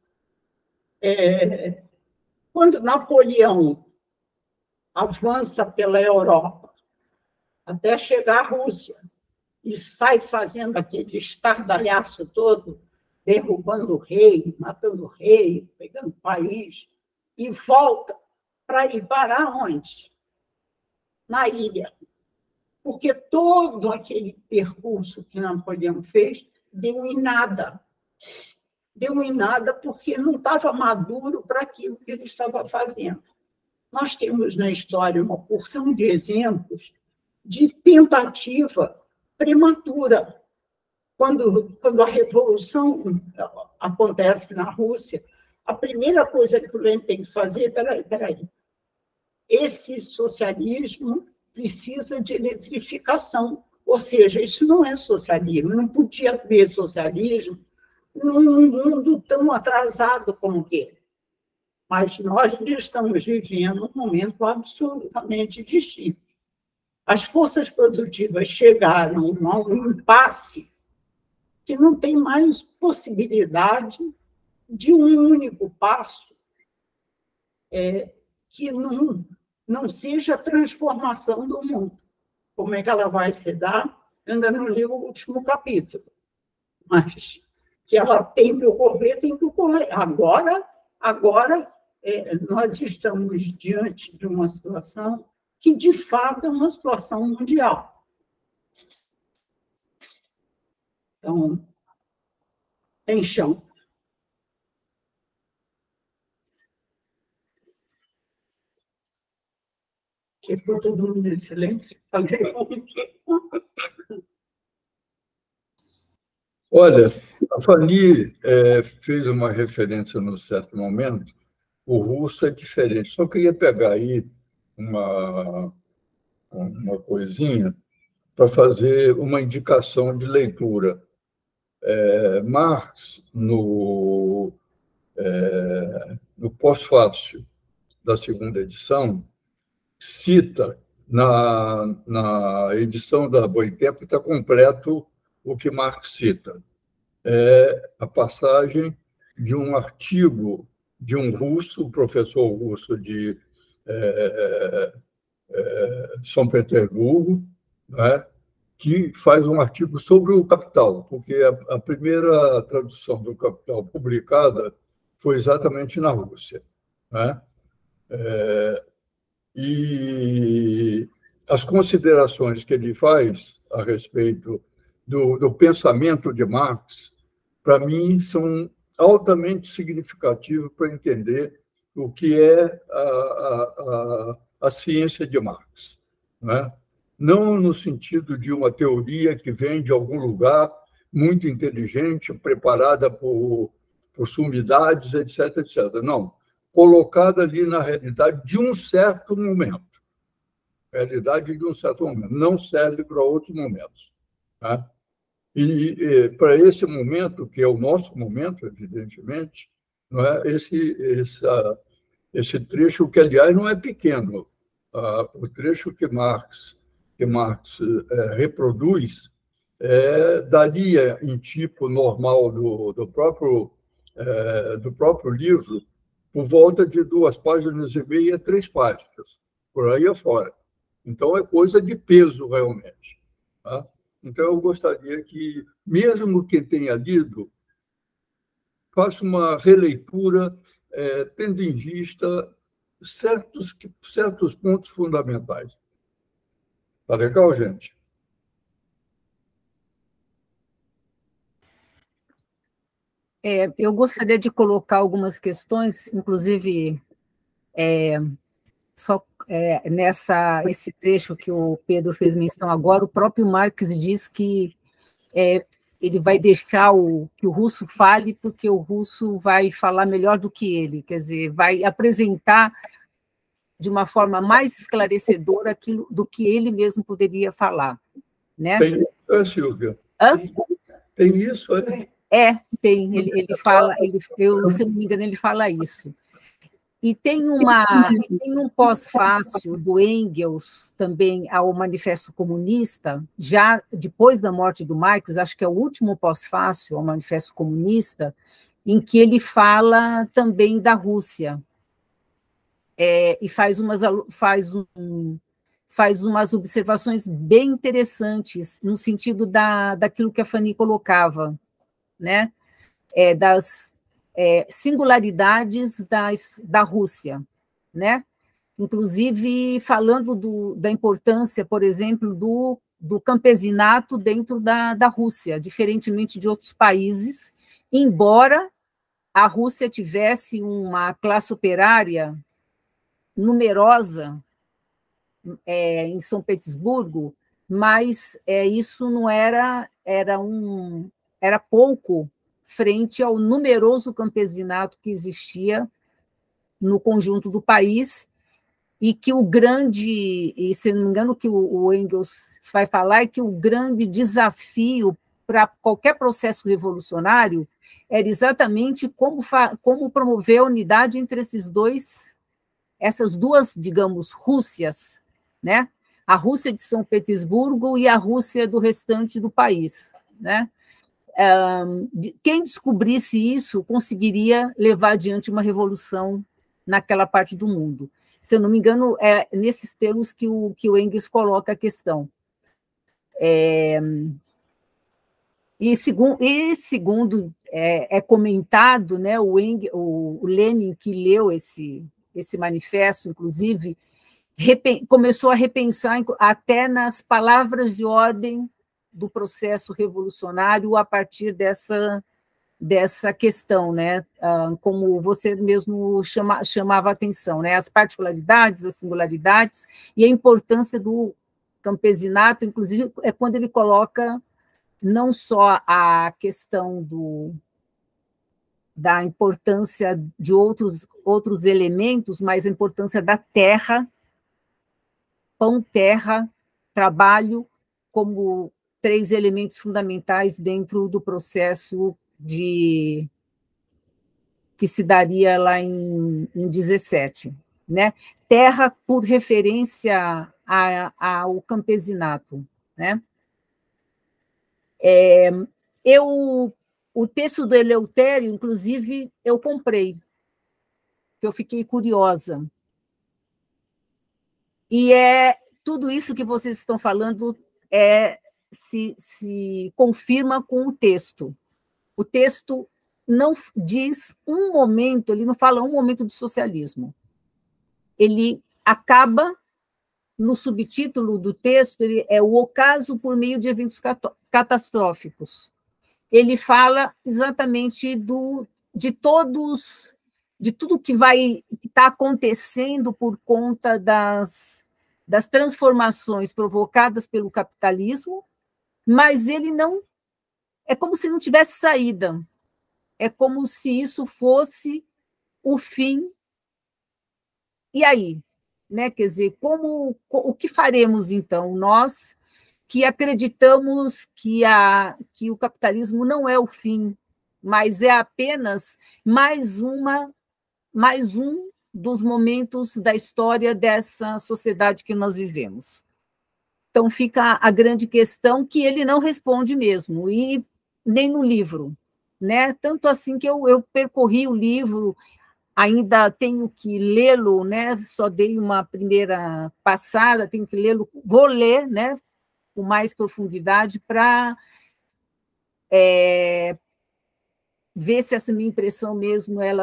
Quando Napoleão avança pela Europa até chegar à Rússia e sai fazendo aquele estardalhaço todo, derrubando o rei, matando o rei, pegando o país, e volta para ir parar onde? Na ilha. Porque todo aquele percurso que Napoleão fez deu em nada. Deu em nada porque não estava maduro para aquilo que ele estava fazendo. Nós temos na história uma porção de exemplos de tentativa prematura. Quando a revolução acontece na Rússia, a primeira coisa que o Lenin tem que fazer, peraí, esse socialismo precisa de eletrificação, ou seja, isso não é socialismo, não podia haver socialismo num mundo tão atrasado como ele. Mas nós estamos vivendo um momento absolutamente distinto. As forças produtivas chegaram a um impasse que não tem mais possibilidade de um único passo que não seja a transformação do mundo. Como é que ela vai se dar? Eu ainda não li o último capítulo, mas que ela tem que ocorrer, tem que ocorrer. Agora nós estamos diante de uma situação que, de fato, é uma situação mundial. Então, tem chão. Que ficou todo mundo em silêncio. Olha, a Fanny fez uma referência num certo momento. O russo é diferente. Só queria pegar aí uma coisinha para fazer uma indicação de leitura. Marx, no pós-fácil da segunda edição, cita, na edição da Boitempo, está completo o que Marx cita. É a passagem de um artigo de um russo, um professor russo de São Petersburgo, né, que faz um artigo sobre o Capital, porque a primeira tradução do Capital publicada foi exatamente na Rússia, né? E as considerações que ele faz a respeito do pensamento de Marx, para mim, são altamente significativos para entender o que é a ciência de Marx, né? não no sentido de uma teoria que vem de algum lugar muito inteligente, preparada por sumidades, etc., etc. Não, colocada ali na realidade de um certo momento. Realidade de um certo momento. Não serve para outros momentos. Tá? E para esse momento, que é o nosso momento, evidentemente, não é? Esse trecho, que, aliás, não é pequeno. O trecho que Marx reproduz daria, em tipo normal do próprio livro, por volta de 2 páginas e meia, 3 páginas, por aí afora. Então, é coisa de peso, realmente. Tá? Então, eu gostaria que, mesmo quem tenha lido, faça uma releitura tendo em vista certos pontos fundamentais. Tá legal, gente? Eu gostaria de colocar algumas questões, inclusive, esse trecho que o Pedro fez menção agora, o próprio Marx diz que ele vai deixar que o russo fale, porque o russo vai falar melhor do que ele, quer dizer, vai apresentar de uma forma mais esclarecedora aquilo do que ele mesmo poderia falar. Né? Tem isso, Silvia? Tem isso, tem. Ele fala, se não me engano, ele fala isso. E tem um pós-fácil do Engels também ao Manifesto Comunista, já depois da morte do Marx, acho que é o último pós-fácil ao Manifesto Comunista, em que ele fala também da Rússia. E faz umas observações bem interessantes, no sentido daquilo que a Fanny colocava, né? Das singularidades da Rússia, né? Inclusive falando da importância, por exemplo, do campesinato dentro da Rússia, diferentemente de outros países, embora a Rússia tivesse uma classe operária numerosa em São Petersburgo, mas isso não era pouco frente ao numeroso campesinato que existia no conjunto do país, e que e se não me engano, que o Engels vai falar, é que o grande desafio para qualquer processo revolucionário era exatamente como promover a unidade entre essas duas, digamos, Rússias, né? A Rússia de São Petersburgo e a Rússia do restante do país, né? Quem descobrisse isso conseguiria levar adiante uma revolução naquela parte do mundo. Se eu não me engano, é nesses termos que o Engels coloca a questão. E segundo é comentado, né, o Lenin, que leu esse manifesto, inclusive, começou a repensar até nas palavras de ordem do processo revolucionário a partir dessa questão, né? Como você mesmo chamava a atenção, né? As particularidades, as singularidades e a importância do campesinato, inclusive, é quando ele coloca não só a questão da importância de outros elementos, mas a importância da terra, pão, terra, trabalho, como 3 elementos fundamentais dentro do processo que se daria lá em 17, né? Terra por referência ao campesinato, né? O texto do Eleutério, inclusive, eu comprei, porque eu fiquei curiosa. E tudo isso que vocês estão falando se confirma com o texto. O texto não diz um momento, ele não fala um momento de socialismo. Ele acaba, no subtítulo do texto, ele é o ocaso por meio de eventos catastróficos. Ele fala exatamente de tudo que vai estar acontecendo por conta das transformações provocadas pelo capitalismo, mas ele não... É como se não tivesse saída. É como se isso fosse o fim. E aí? Né? Quer dizer, o que faremos, então? Nós que acreditamos que o capitalismo não é o fim, mas é apenas mais um dos momentos da história dessa sociedade que nós vivemos. Então, fica a grande questão que ele não responde mesmo, e nem no livro. Né? Tanto assim que eu percorri o livro, ainda tenho que lê-lo, né? Só dei uma primeira passada, tenho que lê-lo, vou ler, né? Com mais profundidade para ver se essa minha impressão mesmo ela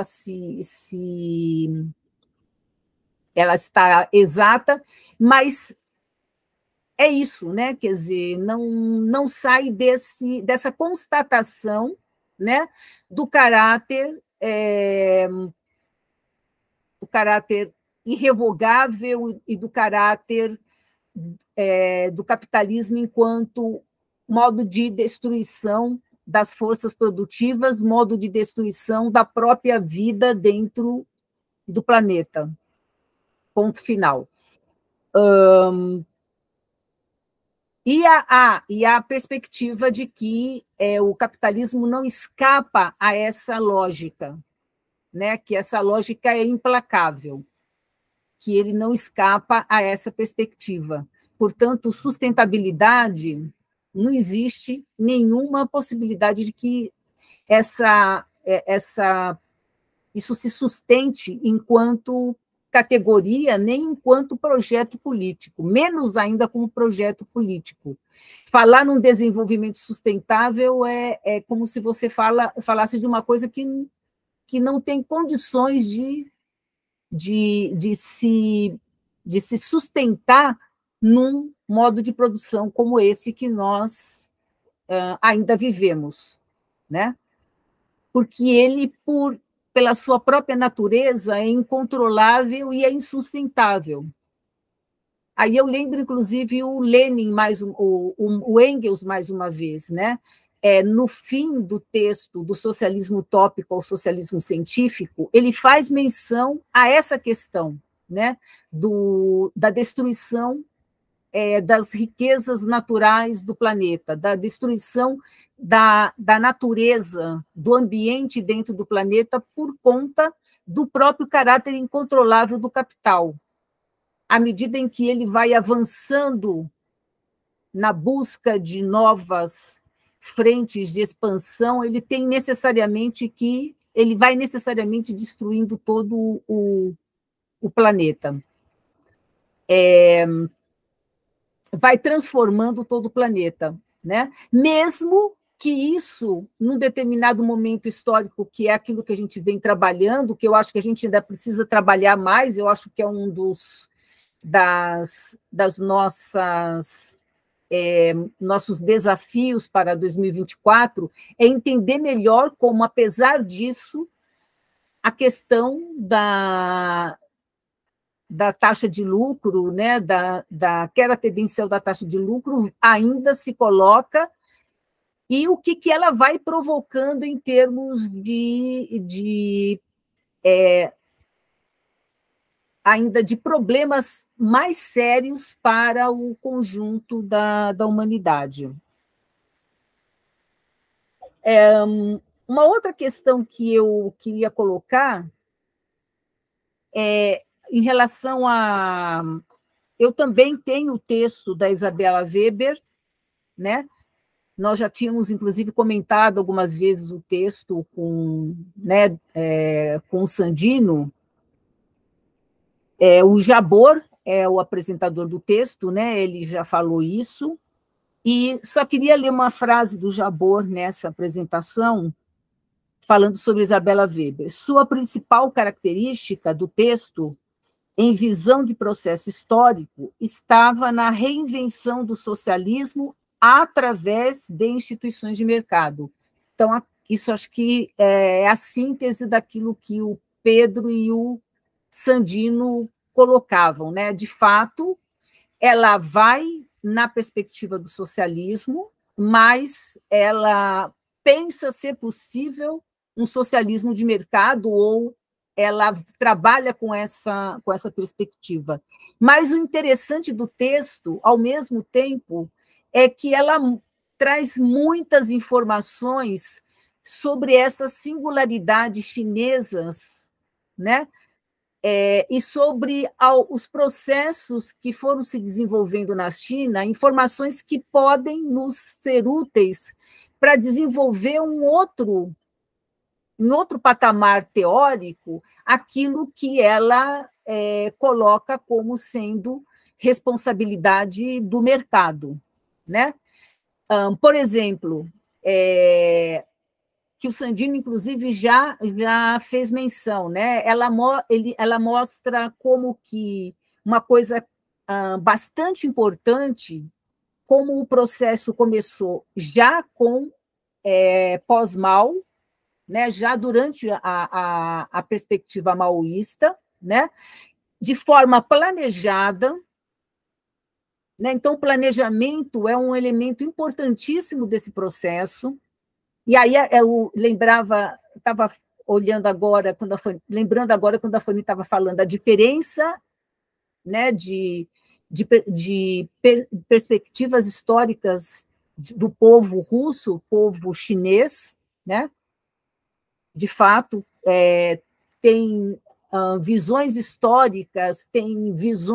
está exata, mas é isso, né? Quer dizer, não sai dessa constatação, né? Do caráter irrevogável e do caráter do capitalismo enquanto modo de destruição das forças produtivas, modo de destruição da própria vida dentro do planeta. Ponto final. E a perspectiva de que o capitalismo não escapa a essa lógica, né? Que essa lógica é implacável, que ele não escapa a essa perspectiva. Portanto, sustentabilidade, não existe nenhuma possibilidade de que isso se sustente enquanto categoria, nem enquanto projeto político, menos ainda como projeto político. Falar num desenvolvimento sustentável é como se você falasse de uma coisa que não tem condições de se sustentar num modo de produção como esse que nós ainda vivemos, né? Porque ele, pela sua própria natureza, é incontrolável e é insustentável. Aí eu lembro, inclusive, o Lenin, o Engels, mais uma vez, né? No fim do texto do Socialismo Utópico ao Socialismo Científico, ele faz menção a essa questão, né? Da destruição das riquezas naturais do planeta, da destruição da natureza, do ambiente dentro do planeta por conta do próprio caráter incontrolável do capital. À medida em que ele vai avançando na busca de novas frentes de expansão, ele vai necessariamente destruindo todo o planeta. Vai transformando todo o planeta, né? Mesmo que isso, num determinado momento histórico, que é aquilo que a gente vem trabalhando, que eu acho que a gente ainda precisa trabalhar mais, eu acho que é um das nossos desafios para 2024, é entender melhor como, apesar disso, a questão da taxa de lucro, né, da queda tendencial da taxa de lucro ainda se coloca, e o que ela vai provocando em termos ainda de problemas mais sérios para o conjunto da humanidade. Uma outra questão que eu queria colocar em relação a... Eu também tenho o texto da Isabella Weber, né? Nós já tínhamos, inclusive, comentado algumas vezes o texto com o Sandino. O Jabor é o apresentador do texto, né? Ele já falou isso. E só queria ler uma frase do Jabor nessa apresentação, falando sobre Isabella Weber. Sua principal característica do texto, em visão de processo histórico, estava na reinvenção do socialismo através de instituições de mercado. Então, isso acho que é a síntese daquilo que o Pedro e o Sandino colocavam, né? De fato, ela vai na perspectiva do socialismo, mas ela pensa ser possível um socialismo de mercado, ou ela trabalha com essa perspectiva. Mas o interessante do texto, ao mesmo tempo, é que ela traz muitas informações sobre essas singularidades chinesas, né? E sobre os processos que foram se desenvolvendo na China, informações que podem nos ser úteis para desenvolver um outro patamar teórico, aquilo que ela coloca como sendo responsabilidade do mercado, né? Por exemplo, que o Sandino, inclusive, já fez menção, né? Ela mostra como que uma coisa bastante importante, como o processo começou já com pós-Mao, né? Já durante a perspectiva maoísta, né? De forma planejada, né? Então, o planejamento é um elemento importantíssimo desse processo. E aí eu estava olhando agora, lembrando agora quando a Fanny estava falando a diferença, né, de perspectivas históricas do povo russo, povo chinês, né? De fato, tem visões históricas, tem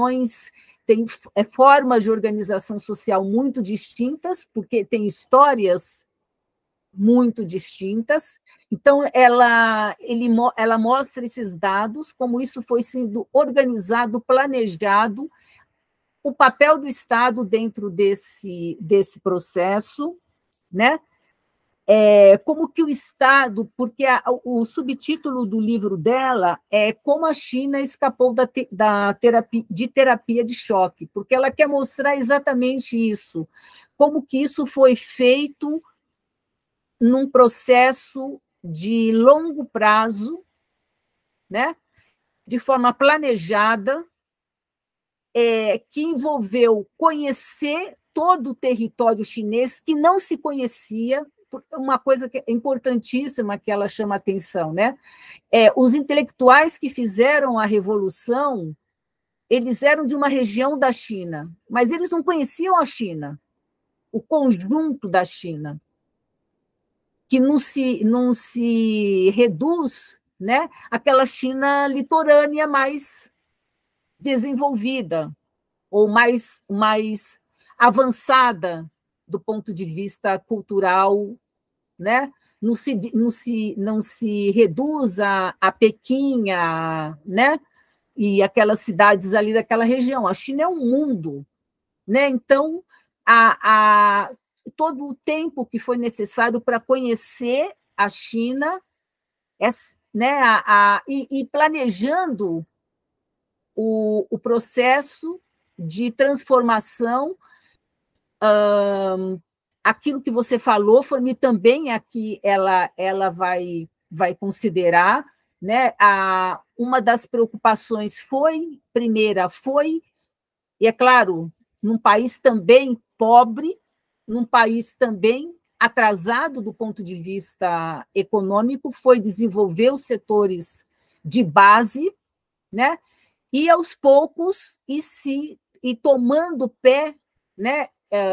formas de organização social muito distintas, porque tem histórias muito distintas. Então, ela mostra esses dados, como isso foi sendo organizado, planejado, o papel do Estado dentro desse processo, né? Como que o Estado, porque o subtítulo do livro dela é Como a China escapou de terapia de choque, porque ela quer mostrar exatamente isso, como que isso foi feito num processo de longo prazo, né? De forma planejada, que envolveu conhecer todo o território chinês que não se conhecia. Uma coisa que é importantíssima que ela chama a atenção, né? Os intelectuais que fizeram a Revolução, eles eram de uma região da China, mas eles não conheciam a China, o conjunto da China, que não se reduz, né, àquela China litorânea mais desenvolvida ou mais avançada do ponto de vista cultural, né? Não se reduz a Pequim, né? E aquelas cidades ali daquela região. A China é um mundo, né? Então, todo o tempo que foi necessário para conhecer a China, né? E planejando o processo de transformação. Aquilo que você falou, Fanny, também aqui ela vai considerar, né? Uma das preocupações e é claro, num país também pobre, num país também atrasado do ponto de vista econômico, foi desenvolver os setores de base, né? E aos poucos e tomando pé, né?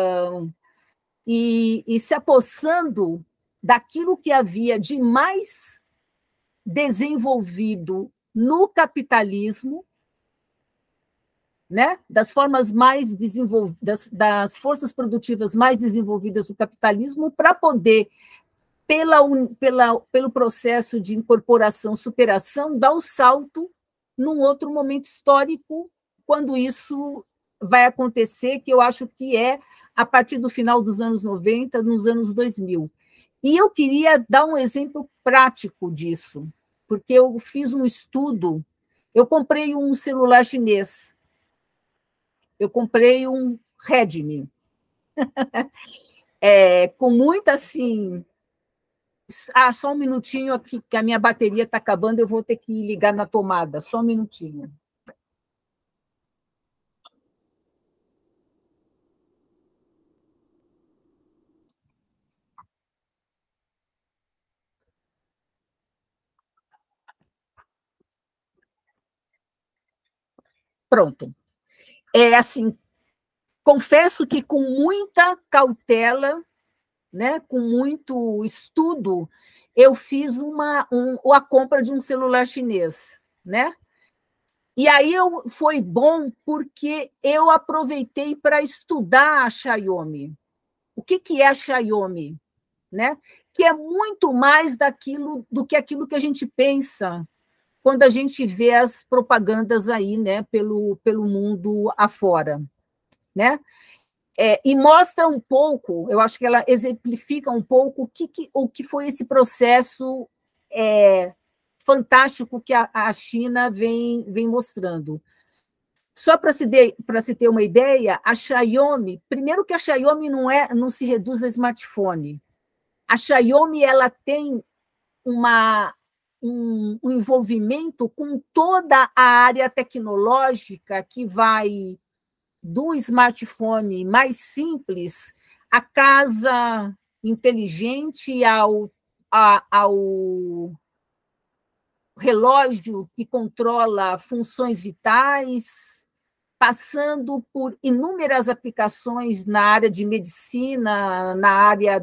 E se apossando daquilo que havia de mais desenvolvido no capitalismo, né? Das formas mais desenvolvidas, das forças produtivas mais desenvolvidas do capitalismo, para poder, pelo processo de incorporação, superação, dar o salto num outro momento histórico, quando isso vai acontecer, que eu acho que é a partir do final dos anos 90, nos anos 2000. E eu queria dar um exemplo prático disso, porque eu fiz um estudo, eu comprei um celular chinês, eu comprei um Redmi, com muita, assim... só um minutinho aqui, que a minha bateria está acabando, eu vou ter que ligar na tomada, só um minutinho. Pronto. É assim, confesso que com muita cautela, né, com muito estudo, eu fiz a compra de um celular chinês, né? E aí foi bom porque eu aproveitei para estudar a Xiaomi. O que é a Xiaomi? Né? Que é muito mais do que aquilo que a gente pensa quando a gente vê as propagandas aí, né, pelo mundo afora. Né? E mostra um pouco, eu acho que ela exemplifica um pouco o que foi esse processo fantástico que a China vem mostrando. Só para se ter uma ideia, a Xiaomi, primeiro que a Xiaomi não se reduz a smartphone. A Xiaomi ela tem um envolvimento com toda a área tecnológica que vai do smartphone mais simples à casa inteligente, ao relógio que controla funções vitais, passando por inúmeras aplicações na área de medicina, na área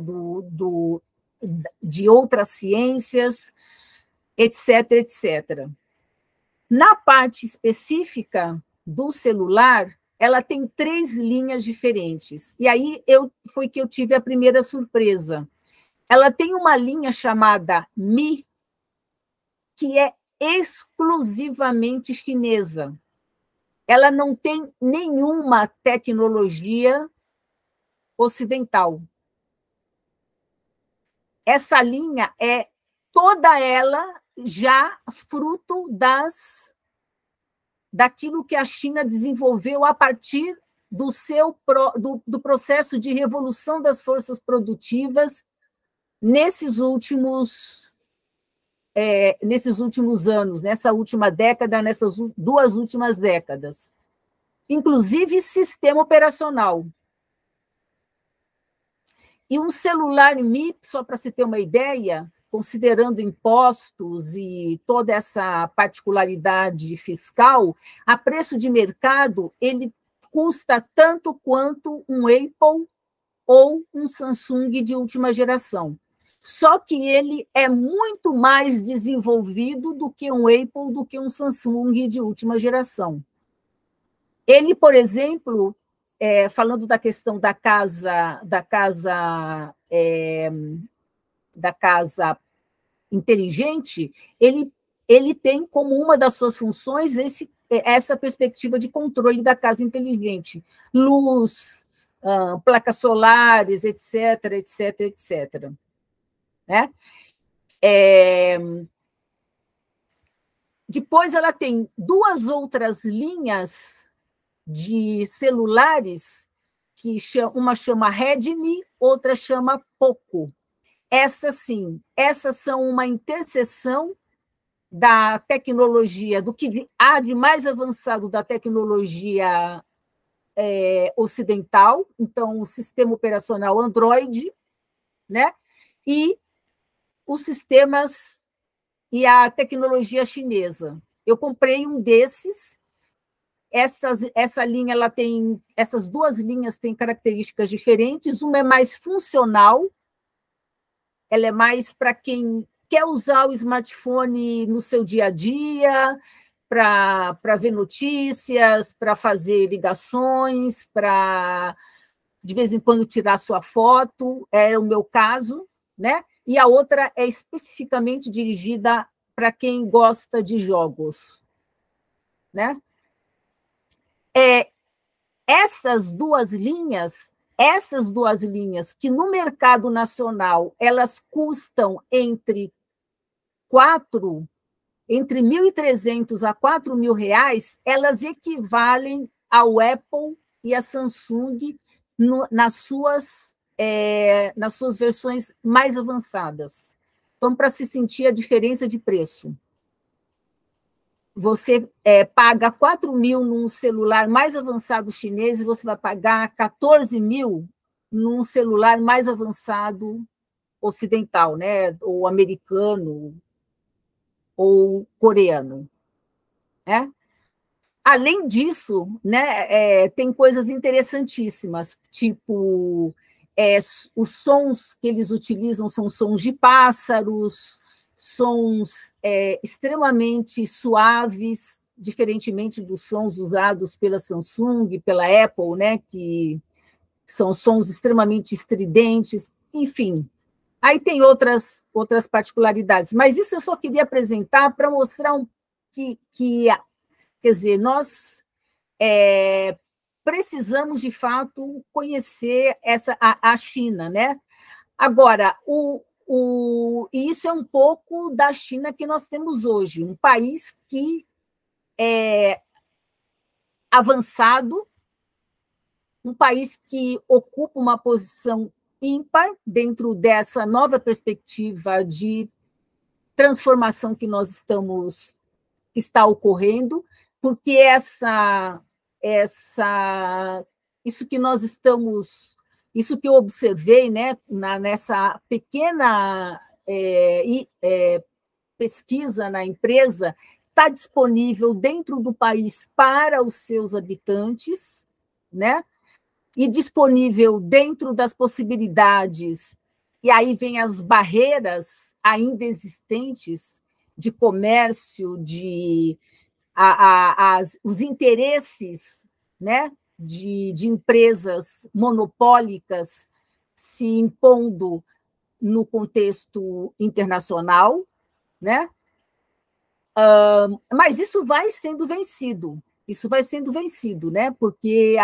de outras ciências, etc, etc. Na parte específica do celular, ela tem 3 linhas diferentes. E aí foi que eu tive a primeira surpresa. Ela tem uma linha chamada Mi, que é exclusivamente chinesa. Ela não tem nenhuma tecnologia ocidental. Essa linha é toda ela já fruto daquilo que a China desenvolveu a partir do processo de revolução das forças produtivas nesses últimos anos, nessa última década, nessas 2 últimas décadas. Inclusive sistema operacional. E um celular Mi, só para se ter uma ideia, considerando impostos e toda essa particularidade fiscal, a preço de mercado, ele custa tanto quanto um Apple ou um Samsung de última geração. Só que ele é muito mais desenvolvido do que um Apple, do que um Samsung de última geração. Ele, por exemplo, falando da questão da casa inteligente, ele tem como uma das suas funções essa perspectiva de controle da casa inteligente. Luz, placas solares, etc, etc, etc. Né? Depois ela tem 2 outras linhas de celulares, que uma chama Redmi, outra chama Poco. Essas são uma interseção da tecnologia, do que há de mais avançado da tecnologia ocidental, então o sistema operacional Android, né? E os sistemas e a tecnologia chinesa. Eu comprei um desses. Essa linha, essas 2 linhas têm características diferentes. Uma é mais funcional, ela é mais para quem quer usar o smartphone no seu dia a dia, para ver notícias, para fazer ligações, para, de vez em quando, tirar sua foto, é o meu caso, né? E a outra é especificamente dirigida para quem gosta de jogos, né? Essas duas linhas que no mercado nacional elas custam entre 1.300 a 4.000 reais, elas equivalem ao Apple e à Samsung nas suas versões mais avançadas. Então, para se sentir a diferença de preço, você paga 4.000 num celular mais avançado chinês e você vai pagar 14.000 num celular mais avançado ocidental, né? Ou americano, ou coreano. Né? além disso, né, tem coisas interessantíssimas, tipo, os sons que eles utilizam são sons de pássaros, sons extremamente suaves, diferentemente dos sons usados pela Samsung, pela Apple, né, que são sons extremamente estridentes, enfim. Aí tem outras particularidades, mas isso eu só queria apresentar para mostrar que, quer dizer, nós precisamos, de fato, conhecer a China, né? Agora, e isso é um pouco da China que nós temos hoje, um país que é avançado, um país que ocupa uma posição ímpar dentro dessa nova perspectiva de transformação que está ocorrendo, porque isso que eu observei, né, nessa pequena pesquisa na empresa, está disponível dentro do país para os seus habitantes, né? E disponível dentro das possibilidades, e aí vem as barreiras ainda existentes de comércio, os interesses, né, de empresas monopólicas se impondo no contexto internacional, né? Mas isso vai sendo vencido. Isso vai sendo vencido, né? Porque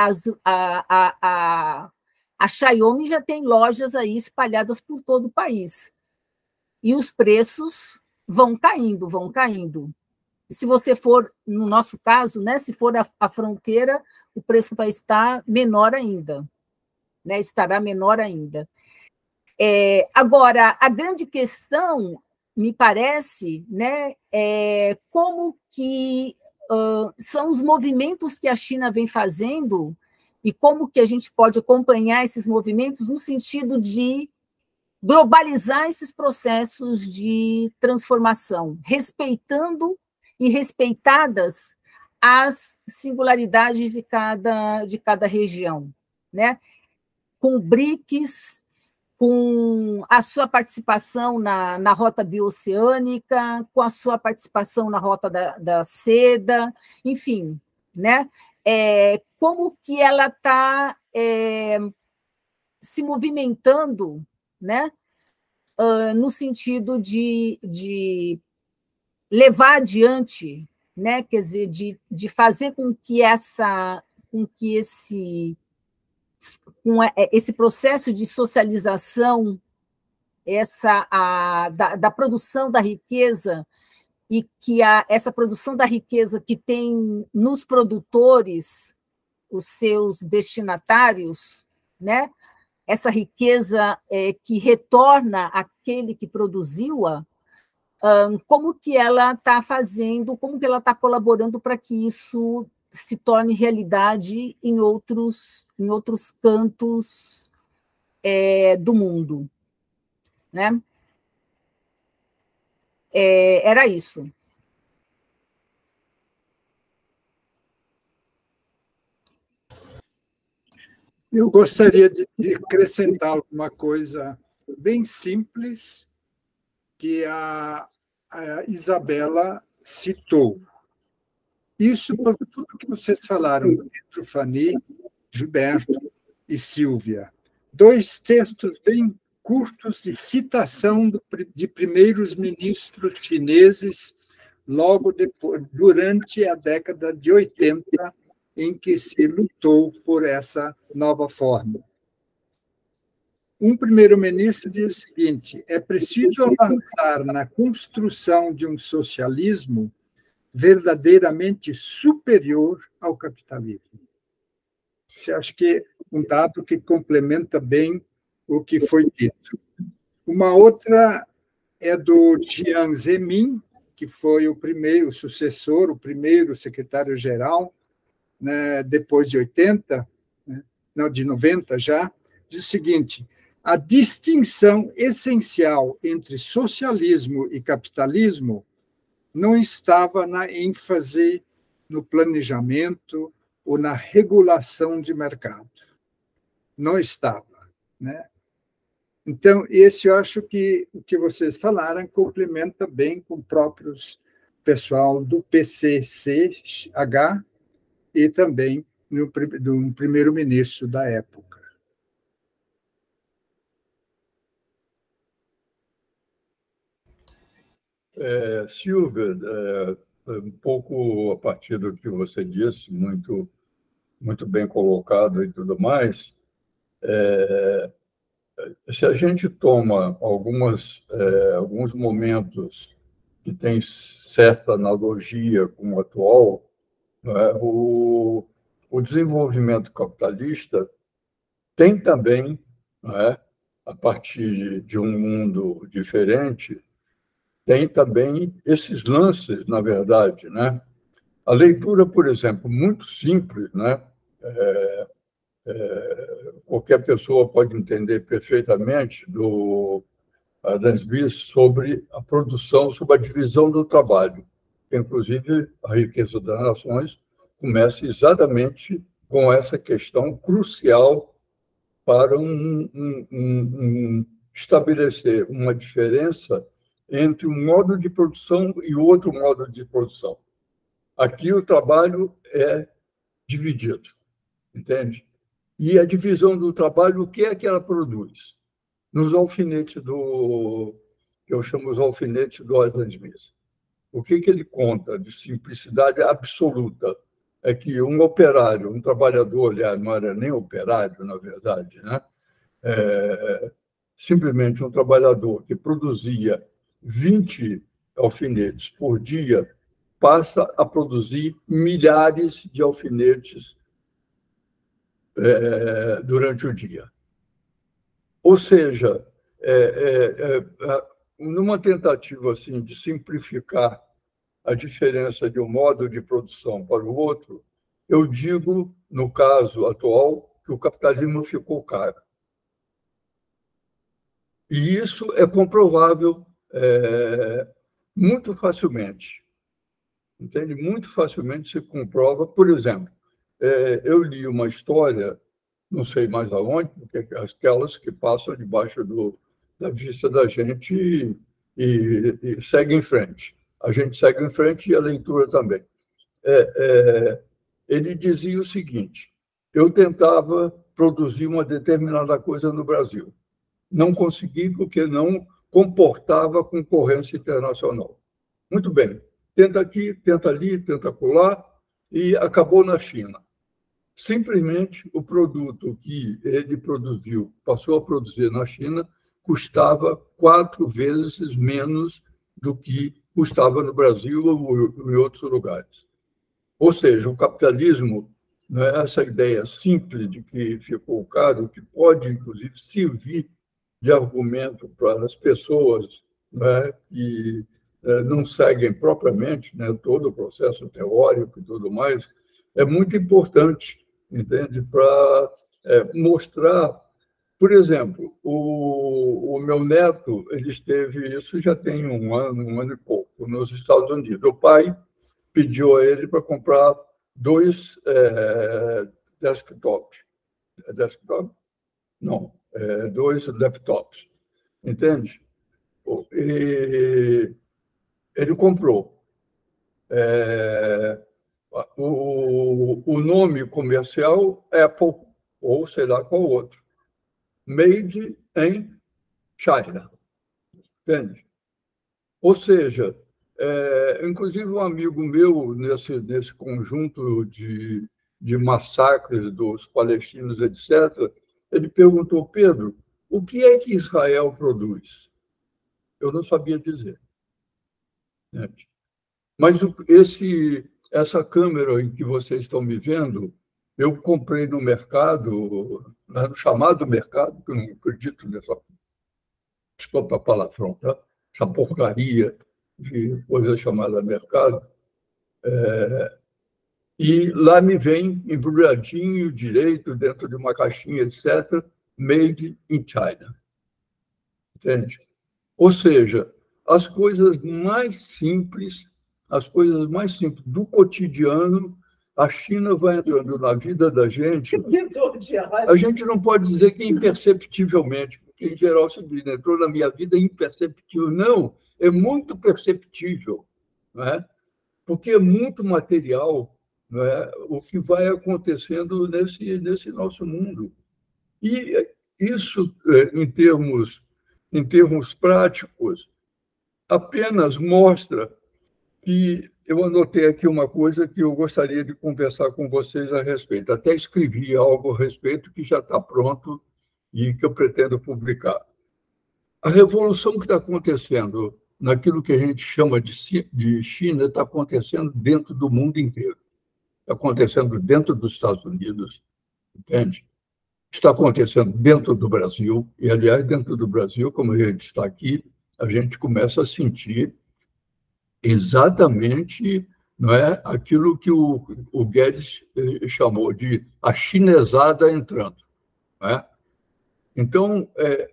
a Xiaomi já tem lojas aí espalhadas por todo o país. E os preços vão caindo, vão caindo. E se você for, no nosso caso, né, se for a fronteira, o preço vai estar menor ainda, né? Estará menor ainda. Agora, a grande questão, me parece, né, como que são os movimentos que a China vem fazendo e como que a gente pode acompanhar esses movimentos no sentido de globalizar esses processos de transformação, respeitando e respeitadas as singularidades de cada região, né? Com o BRICS, com a sua participação na rota bioceânica, com a sua participação na rota da seda, enfim, né? Como que ela está se movimentando, né? No sentido de levar adiante, né? Quer dizer, de fazer com que esse processo de socialização, da produção da riqueza, e que essa produção da riqueza que tem nos produtores os seus destinatários, né? Essa riqueza que retorna àquele que produziu-a, como que ela está fazendo, como que ela está colaborando para que isso se torne realidade em outros cantos do mundo, né? Era isso. Eu gostaria de acrescentar alguma coisa bem simples que a Isabela citou. Isso por tudo que vocês falaram, Pedro, Fanny, Gilberto e Silvia. 2 textos bem curtos de citação de primeiros ministros chineses logo depois, durante a década de 80, em que se lutou por essa nova forma. Um primeiro-ministro diz o seguinte: é preciso avançar na construção de um socialismo verdadeiramente superior ao capitalismo. Você acha que é um dado que complementa bem o que foi dito. Uma outra é do Jiang Zemin, que foi o primeiro sucessor, o primeiro secretário-geral, né, depois de 80, né, não, de 90 já, diz o seguinte: a distinção essencial entre socialismo e capitalismo não estava na ênfase no planejamento ou na regulação de mercado. Não estava, né? Então, esse eu acho que o que vocês falaram complementa bem com o próprio pessoal do PCCH e também do primeiro-ministro da época. Silvia, um pouco a partir do que você disse, muito, muito bem colocado e tudo mais, se a gente toma alguns momentos que têm certa analogia com o atual, né, o desenvolvimento capitalista tem também, né, a partir de um mundo diferente, tem também esses lances, na verdade, né? A leitura, por exemplo, muito simples, né? Qualquer pessoa pode entender perfeitamente do Adam Smith sobre a produção, sobre a divisão do trabalho. Inclusive, a riqueza das nações começa exatamente com essa questão crucial para estabelecer uma diferença entre um modo de produção e outro modo de produção. Aqui o trabalho é dividido, entende? E a divisão do trabalho, o que é que ela produz? Nos alfinetes que eu chamo os alfinetes do Adam Smith. O que ele conta de simplicidade absoluta é que um operário, um trabalhador, aliás, não era nem operário, na verdade, né? Simplesmente um trabalhador que produzia 20 alfinetes por dia passa a produzir milhares de alfinetes durante o dia. Ou seja, numa tentativa assim de simplificar a diferença de um modo de produção para o outro, eu digo, no caso atual, que o capitalismo ficou caro. E isso é comprovável muito facilmente. Entende? Muito facilmente se comprova. Por exemplo, eu li uma história, não sei mais aonde, porque aquelas que passam debaixo da vista da gente e segue em frente. A gente segue em frente e a leitura também. Ele dizia o seguinte: eu tentava produzir uma determinada coisa no Brasil. Não consegui porque não comportava concorrência internacional. Muito bem. Tenta aqui, tenta ali, tenta acolá, e acabou na China. Simplesmente o produto que ele produziu, passou a produzir na China, custava 4 vezes menos do que custava no Brasil ou em outros lugares. Ou seja, o capitalismo, não é essa ideia simples de que ficou caro, que pode, inclusive, servir de argumento para as pessoas, né, que não seguem propriamente, né, todo o processo teórico e tudo mais, é muito importante, entende? Para mostrar, por exemplo, o meu neto, ele esteve, isso já tem um ano e pouco, nos Estados Unidos. O pai pediu a ele para comprar 2 desktops. Desktop? Não, 2 laptops, entende? E ele comprou. O nome comercial é Apple, ou sei lá qual outro. Made in China, entende? Ou seja, inclusive um amigo meu, nesse conjunto de massacres dos palestinos, etc., ele perguntou: Pedro, o que é que Israel produz? Eu não sabia dizer. Mas essa câmera em que vocês estão me vendo, eu comprei no mercado, no chamado mercado, que eu não acredito nessa, desculpa a palavrão, tá? Essa porcaria de coisa chamada mercado. E lá me vem embrulhadinho direito, dentro de uma caixinha, etc., made in China. Entende? Ou seja, as coisas mais simples as coisas mais simples do cotidiano, a China vai entrando na vida da gente. A gente não pode dizer que imperceptivelmente, porque, em geral, se diz, entrou na minha vida imperceptível. Não, é muito perceptível, não é? Porque é muito material, não é? O que vai acontecendo nesse nosso mundo. E isso, em termos práticos, apenas mostra que eu anotei aqui uma coisa que eu gostaria de conversar com vocês a respeito. Até escrevi algo a respeito que já está pronto e que eu pretendo publicar. A revolução que está acontecendo naquilo que a gente chama de China está acontecendo dentro do mundo inteiro. Está acontecendo dentro dos Estados Unidos, entende? Está acontecendo dentro do Brasil, e, aliás, dentro do Brasil, como a gente está aqui, a gente começa a sentir exatamente, não é, aquilo que o Guedes chamou de a chinesada entrando. Não é? Então,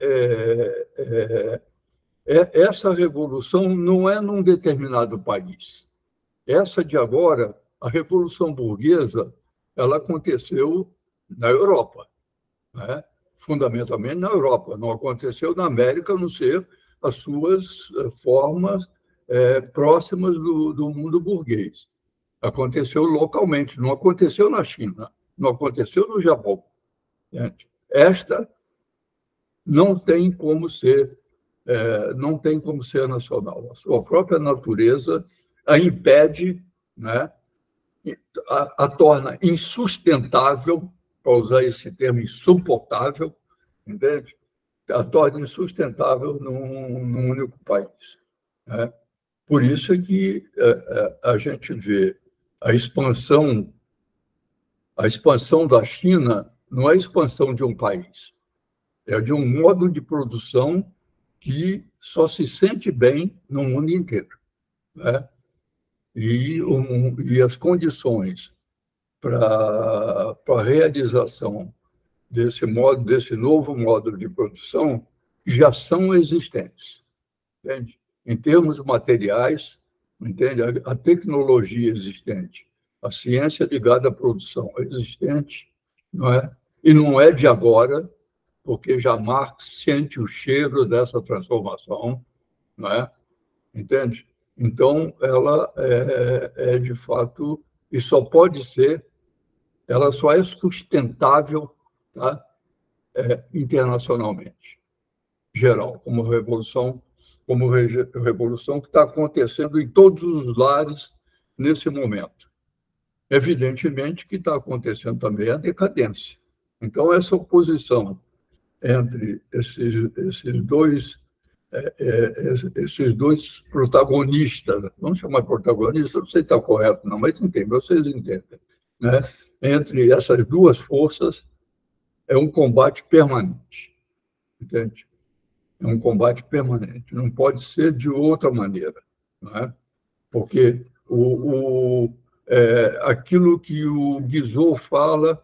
essa revolução não é num determinado país. Essa de agora, a Revolução Burguesa, ela aconteceu na Europa, não é? Fundamentalmente na Europa. Não aconteceu na América, a não ser as suas formas próximas do mundo burguês. Aconteceu localmente, não aconteceu na China, não aconteceu no Japão. Gente, esta não tem como ser nacional. A sua própria natureza a impede, né, a torna insustentável, para usar esse termo, insuportável, entende? A torna insustentável num único país. Né? Por isso é que a gente vê a expansão da China não é a expansão de um país, é de um modo de produção que só se sente bem no mundo inteiro. Né? E as condições para a realização desse novo modo de produção já são existentes. Entende? Em termos materiais, entende? A tecnologia existente, a ciência ligada à produção existente, não é? E não é de agora, porque já Marx sente o cheiro dessa transformação, não é? Entende? Então, ela de fato, e só pode ser, ela só é sustentável, tá? Internacionalmente, geral, como revolução que está acontecendo em todos os lares nesse momento. Evidentemente que está acontecendo também a decadência. Então, essa oposição entre esses dois protagonistas, vamos chamar de protagonista, não sei se está correto, não, mas entendem, vocês entendem, né? Entre essas duas forças é um combate permanente, entende? É um combate permanente, não pode ser de outra maneira, não é? Porque aquilo que o Guizot fala,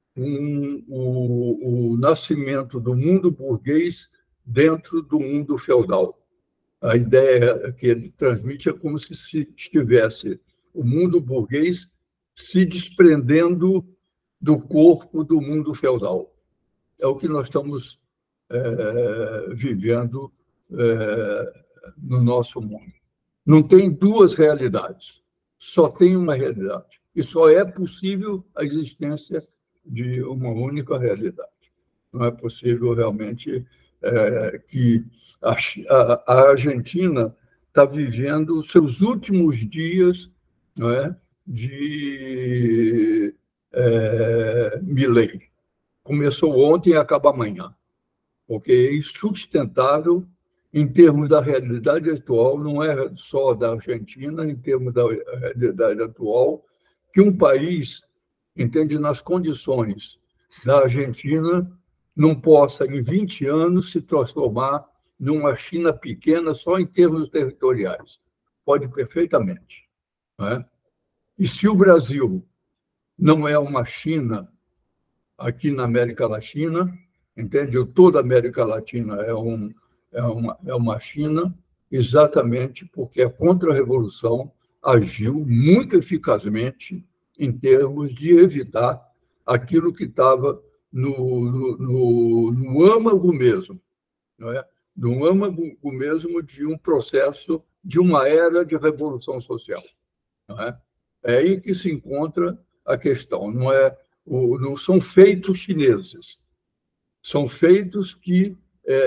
o nascimento do mundo burguês dentro do mundo feudal. A ideia que ele transmite é como se estivesse o mundo burguês se desprendendo do corpo do mundo feudal. É o que nós estamos vivendo no nosso mundo. Não tem duas realidades, só tem uma realidade. E só é possível a existência de uma única realidade. Não é possível realmente que a Argentina está vivendo os seus últimos dias, não é, de Milei. Começou ontem e acaba amanhã, porque é insustentável em termos da realidade atual, não é só da Argentina, em termos da realidade atual, que um país, entende, nas condições da Argentina, não possa, em 20 anos, se transformar numa China pequena só em termos territoriais. Pode perfeitamente. Não é? E se o Brasil não é uma China aqui na América Latina, entende? Toda a América Latina é uma China, exatamente porque a contra-revolução, agiu muito eficazmente em termos de evitar aquilo que estava no âmago mesmo, não é? No âmago mesmo de um processo, de uma era de revolução social. Não é? É aí que se encontra a questão. Não são feitos chineses, são feitos que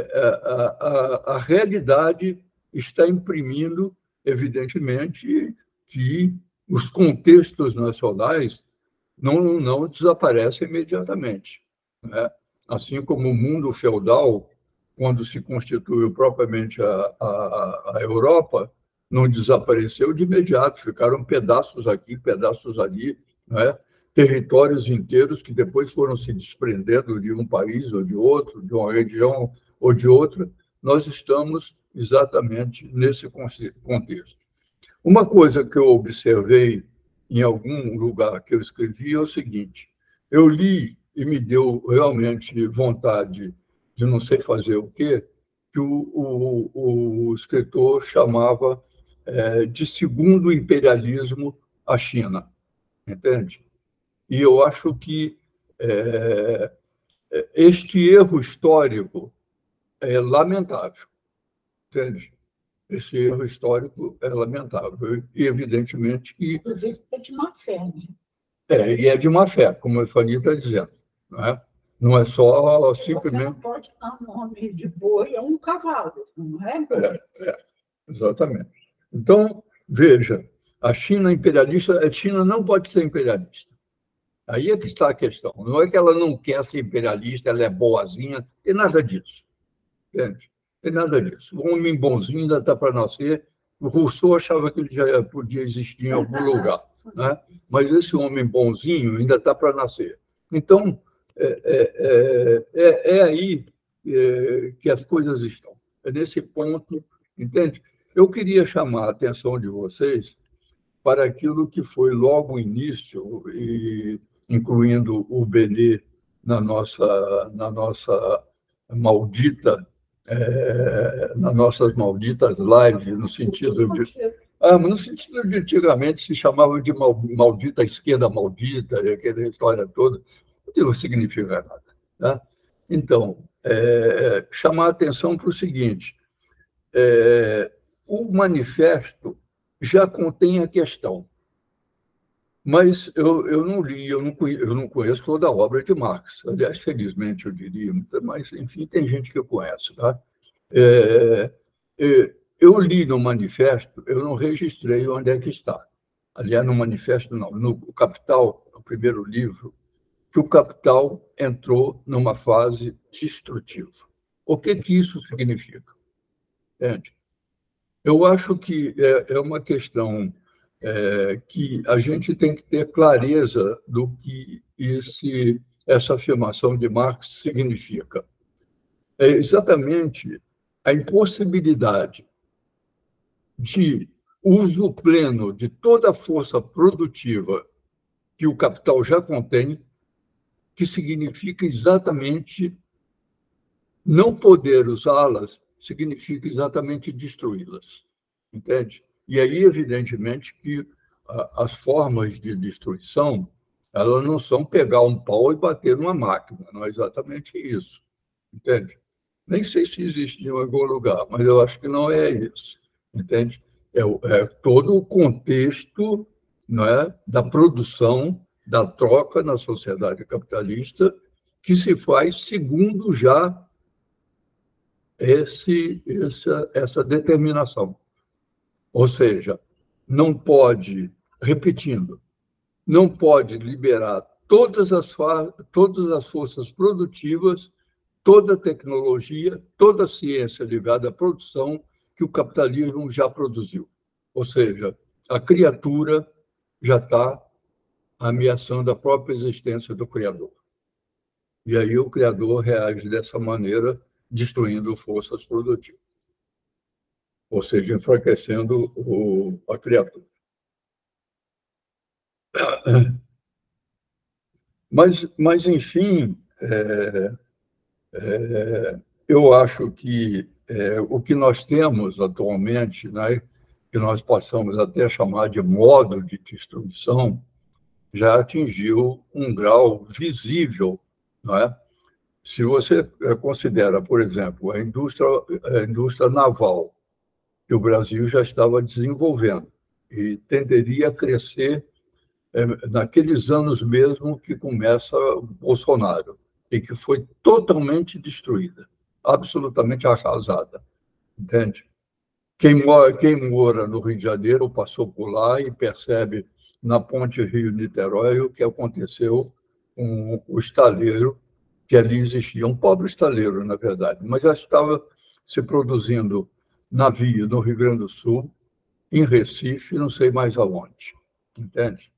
a realidade está imprimindo, evidentemente, que os contextos nacionais não desaparecem imediatamente. Né? Assim como o mundo feudal, quando se constituiu propriamente a Europa, não desapareceu de imediato, ficaram pedaços aqui, pedaços ali, né? Territórios inteiros que depois foram se desprendendo de um país ou de outro, de uma região ou de outra. Nós estamos exatamente nesse contexto. Uma coisa que eu observei em algum lugar que eu escrevi é o seguinte: eu li e me deu realmente vontade de não sei fazer o quê, que o escritor chamava de segundo imperialismo a China, entende? E eu acho que este erro histórico é lamentável, entende? Esse erro histórico é lamentável. E, evidentemente, que. Inclusive, é de má fé, né? E é de má fé, como a Fanny está dizendo. Não é? Não é só simplesmente. Você não pode dar nome de boi a um cavalo, não é? Exatamente. Então, veja, a China imperialista, a China não pode ser imperialista. Aí é que está a questão. Não é que ela não quer ser imperialista, ela é boazinha, tem nada disso. Entende? Tem nada disso. O homem bonzinho ainda está para nascer. O Rousseau achava que ele já podia existir em algum lugar, né? Mas esse homem bonzinho ainda está para nascer. Então, é aí que as coisas estão. É nesse ponto, entende? Eu queria chamar a atenção de vocês para aquilo que foi logo o início, e incluindo o Benê na nossa maldita, nas nossas malditas lives, no sentido de. Mas no sentido de antigamente se chamava de maldita esquerda maldita, aquela história toda, não significa nada. Tá? Então, chamar a atenção para o seguinte: o manifesto já contém a questão, mas eu não li, eu não conheço toda a obra de Marx. Aliás, felizmente, eu diria, mas, enfim, tem gente que conhece. Tá? Eu li no manifesto, eu não registrei onde é que está. Aliás, no manifesto, não, no Capital, no primeiro livro, que o Capital entrou numa fase destrutiva. O que isso significa? Entende? Eu acho que é uma questão que a gente tem que ter clareza do que essa afirmação de Marx significa. É exatamente a impossibilidade de uso pleno de toda a força produtiva que o capital já contém, que significa exatamente não poder usá-las, significa exatamente destruí-las, entende? E aí, evidentemente, que as formas de destruição, elas não são pegar um pau e bater numa máquina, não é exatamente isso, entende? Nem sei se existe em algum lugar, mas eu acho que não é isso, entende? É todo o contexto, não é, da produção, da troca na sociedade capitalista, que se faz segundo já essa determinação. Ou seja, não pode, repetindo, não pode liberar todas as forças produtivas, toda a tecnologia, toda a ciência ligada à produção que o capitalismo já produziu. Ou seja, a criatura já está ameaçando a própria existência do Criador. E aí o Criador reage dessa maneira, destruindo forças produtivas, ou seja, enfraquecendo a criatura. Mas enfim, eu acho que o que nós temos atualmente, né, que nós passamos até a chamar de modo de destruição, já atingiu um grau visível, não é? Se você considera, por exemplo, a indústria naval, que o Brasil já estava desenvolvendo e tenderia a crescer naqueles anos mesmo que começa o Bolsonaro, e que foi totalmente destruída, absolutamente arrasada, entende? Quem mora no Rio de Janeiro passou por lá e percebe na ponte Rio-Niterói o que aconteceu com o estaleiro que ali existia. Um pobre estaleiro, na verdade, mas já estava se produzindo navio no Rio Grande do Sul, em Recife, não sei mais aonde, entende?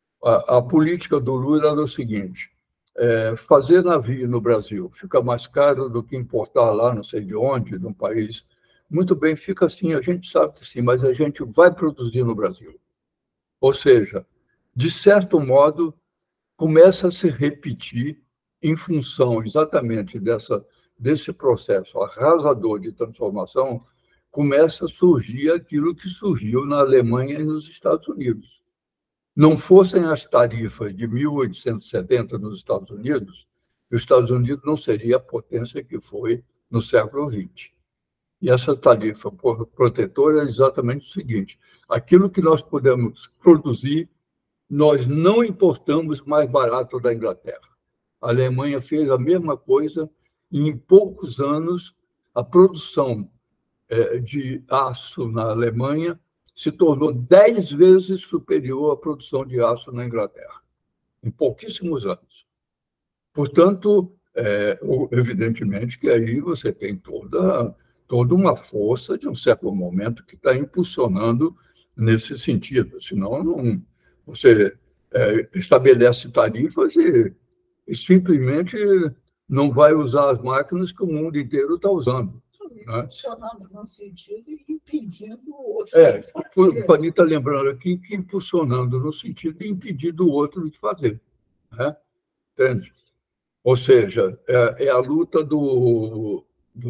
A política do Lula era o seguinte: fazer navio no Brasil fica mais caro do que importar lá, não sei de onde, de um país. Muito bem, fica assim, a gente sabe que sim, mas a gente vai produzir no Brasil. Ou seja, de certo modo, começa a se repetir em função exatamente desse processo arrasador de transformação, começa a surgir aquilo que surgiu na Alemanha e nos Estados Unidos. Não fossem as tarifas de 1870 nos Estados Unidos, os Estados Unidos não seria a potência que foi no século XX. E essa tarifa protetora é exatamente o seguinte: aquilo que nós podemos produzir, nós não importamos mais barato da Inglaterra. A Alemanha fez a mesma coisa e, em poucos anos, a produção de aço na Alemanha se tornou 10 vezes superior à produção de aço na Inglaterra, em pouquíssimos anos. Portanto, evidentemente que aí você tem toda uma força de um certo momento que está impulsionando nesse sentido. Senão, você estabelece tarifas e simplesmente não vai usar as máquinas que o mundo inteiro está usando. Né? Impulsionando no sentido e impedindo o outro. O Fanny está lembrando aqui que impulsionando no sentido de impedir do outro de fazer. Né? Entende? Ou seja, é a luta do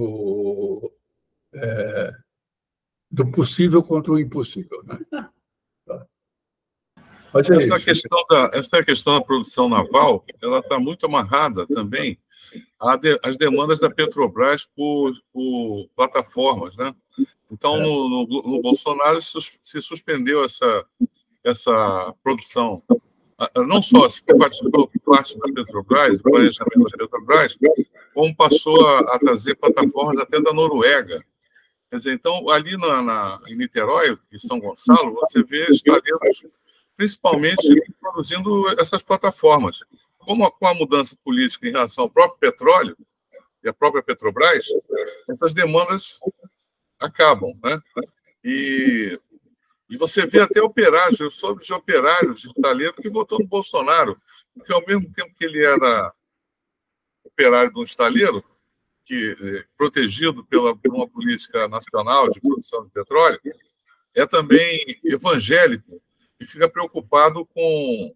possível contra o impossível. Né? Tá. Mas Essa questão da produção naval, ela está muito amarrada também às demandas da Petrobras por plataformas, né? Então, no Bolsonaro se suspendeu essa produção. Não só se privatizou parte da Petrobras, o planejamento da Petrobras, como passou a trazer plataformas até da Noruega. Quer dizer, então, ali em Niterói, em São Gonçalo, você vê estaleiros, principalmente, produzindo essas plataformas. Como com a mudança política em relação ao próprio petróleo e a própria Petrobras, essas demandas acabam, né? E você vê até operários, eu soube de operários de estaleiro que votou no Bolsonaro, porque ao mesmo tempo que ele era operário de um estaleiro, protegido por uma política nacional de produção de petróleo, é também evangélico e fica preocupado com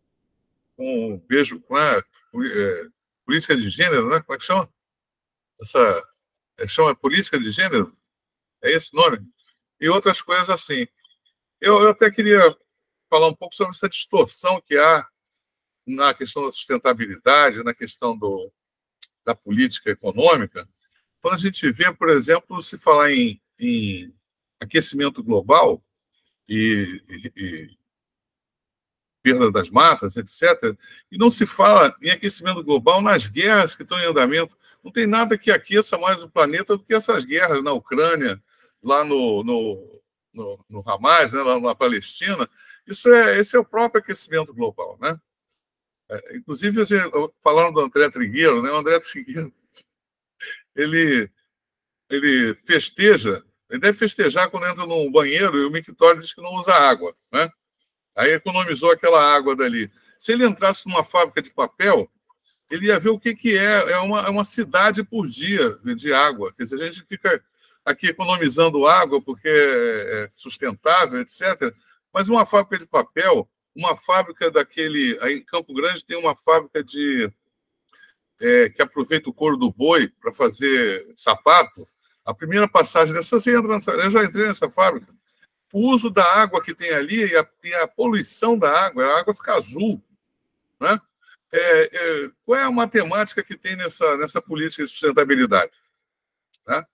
política de gênero, né? Como é que chama? Chama política de gênero? É esse nome? E outras coisas assim. Eu até queria falar um pouco sobre essa distorção que há na questão da sustentabilidade, na questão da política econômica. Quando a gente vê, por exemplo, se falar em aquecimento global e perda das matas, etc., e não se fala em aquecimento global nas guerras que estão em andamento. Não tem nada que aqueça mais o planeta do que essas guerras na Ucrânia, lá no Hamas, né, lá na Palestina. Esse é o próprio aquecimento global, né? Inclusive, falando do André Trigueiro, né? O André Trigueiro, ele festeja, ele deve festejar quando entra no banheiro e o mictório diz que não usa água, né? Aí economizou aquela água dali. Se ele entrasse numa fábrica de papel, ele ia ver o que é uma cidade por dia de água. Quer dizer, a gente fica aqui economizando água porque é sustentável, etc. Mas uma fábrica de papel, uma fábrica daquele... Aí em Campo Grande tem uma fábrica que aproveita o couro do boi para fazer sapato. A primeira passagem dessa, eu já entrei nessa fábrica. o uso da água que tem ali e a poluição da água, a água fica azul, né? Qual é a matemática que tem nessa política de sustentabilidade? Né?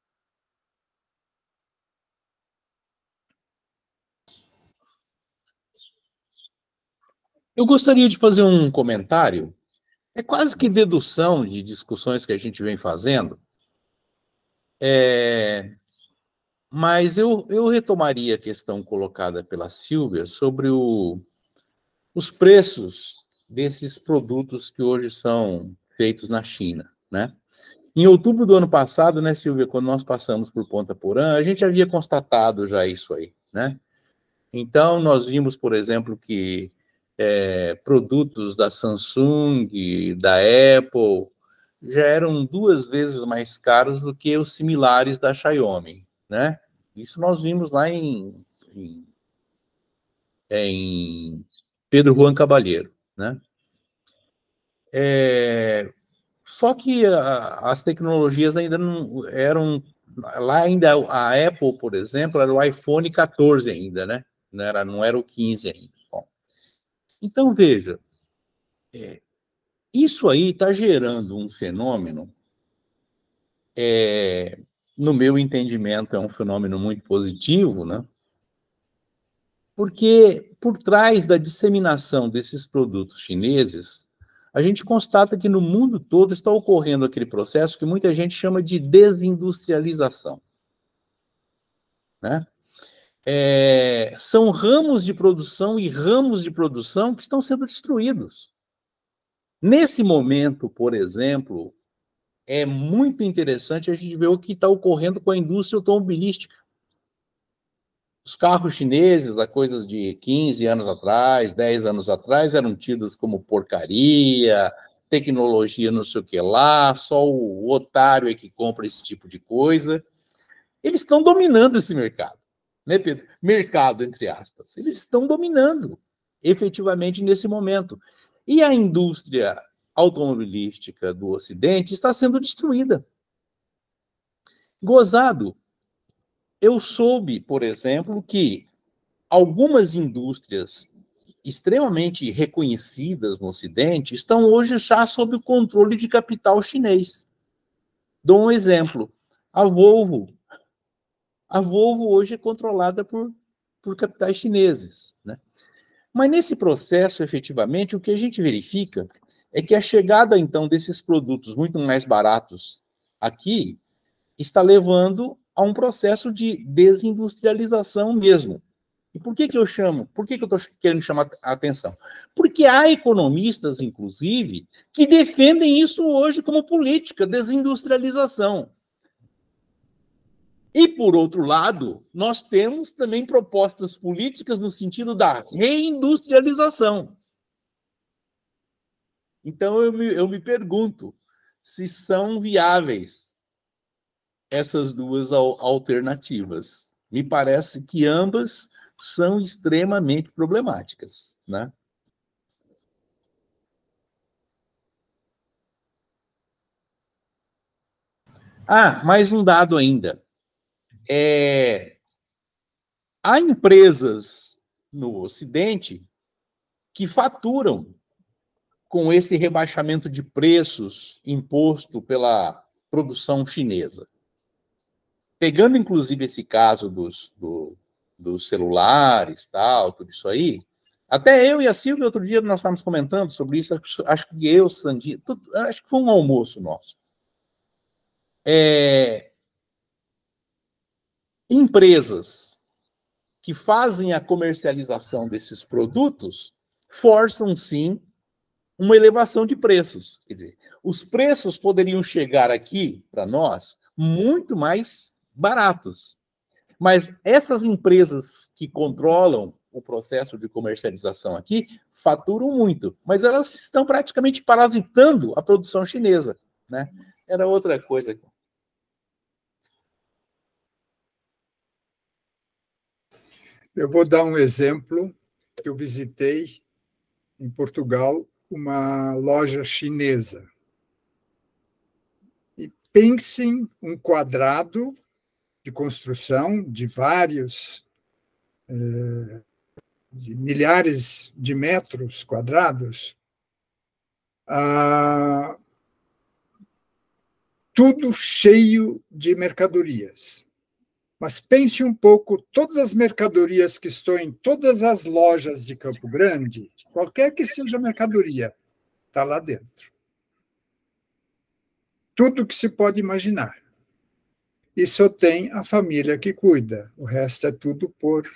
Eu gostaria de fazer um comentário. É quase que dedução de discussões que a gente vem fazendo, mas eu retomaria a questão colocada pela Silvia sobre os preços desses produtos que hoje são feitos na China, né? Em outubro do ano passado, né, Silvia, quando nós passamos por Ponta Porã, a gente havia constatado já isso aí, né? Então, nós vimos, por exemplo, que produtos da Samsung, da Apple, já eram 2 vezes mais caros do que os similares da Xiaomi, né? Isso nós vimos lá em Pedro Juan Cavalheiro, né? Só que as tecnologias ainda não eram... Lá ainda a Apple, por exemplo, era o iPhone 14 ainda, né? Não era o 15 ainda. Bom, então, veja, isso aí está gerando um fenômeno, no meu entendimento, é um fenômeno muito positivo, né? Porque por trás da disseminação desses produtos chineses, a gente constata que no mundo todo está ocorrendo aquele processo que muita gente chama de desindustrialização, né? São ramos de produção e ramos de produção que estão sendo destruídos. Nesse momento, por exemplo, é muito interessante a gente ver o que está ocorrendo com a indústria automobilística. Os carros chineses, há coisas de 15 anos atrás, 10 anos atrás, eram tidos como porcaria, tecnologia não sei o que lá, só o otário é que compra esse tipo de coisa. Eles estão dominando esse mercado, né, Pedro? Mercado, entre aspas. Eles estão dominando, efetivamente, nesse momento. E a indústria automobilística do Ocidente está sendo destruída. Gozado. Eu soube, por exemplo, que algumas indústrias extremamente reconhecidas no Ocidente estão hoje já sob o controle de capital chinês. Dou um exemplo. A Volvo. A Volvo hoje é controlada por capitais chineses, né? Mas nesse processo, efetivamente, o que a gente verifica é que a chegada, então, desses produtos muito mais baratos aqui está levando a um processo de desindustrialização mesmo. E por que eu estou querendo chamar a atenção? Porque há economistas, inclusive, que defendem isso hoje como política, desindustrialização. E, por outro lado, nós temos também propostas políticas no sentido da reindustrialização. Então, eu me pergunto se são viáveis essas duas alternativas. Me parece que ambas são extremamente problemáticas, né? Mais um dado ainda. Há empresas no Ocidente que faturam com esse rebaixamento de preços imposto pela produção chinesa. Pegando, inclusive, esse caso dos celulares, tal, tudo isso aí, até eu e a Silvia, outro dia, nós estávamos comentando sobre isso, acho que eu, Sandinha, acho que foi um almoço nosso. Empresas que fazem a comercialização desses produtos forçam, sim, uma elevação de preços. Quer dizer, os preços poderiam chegar aqui, para nós, muito mais baratos. Mas essas empresas que controlam o processo de comercialização aqui faturam muito, mas elas estão praticamente parasitando a produção chinesa, né? Era outra coisa. Eu vou dar um exemplo. Eu visitei em Portugal uma loja chinesa. E pensem um quadrado de construção de vários de milhares de metros quadrados, tudo cheio de mercadorias. Mas pense um pouco, todas as mercadorias que estão em todas as lojas de Campo Grande, qualquer que seja a mercadoria, está lá dentro. Tudo que se pode imaginar. E só tem a família que cuida. O resto é tudo por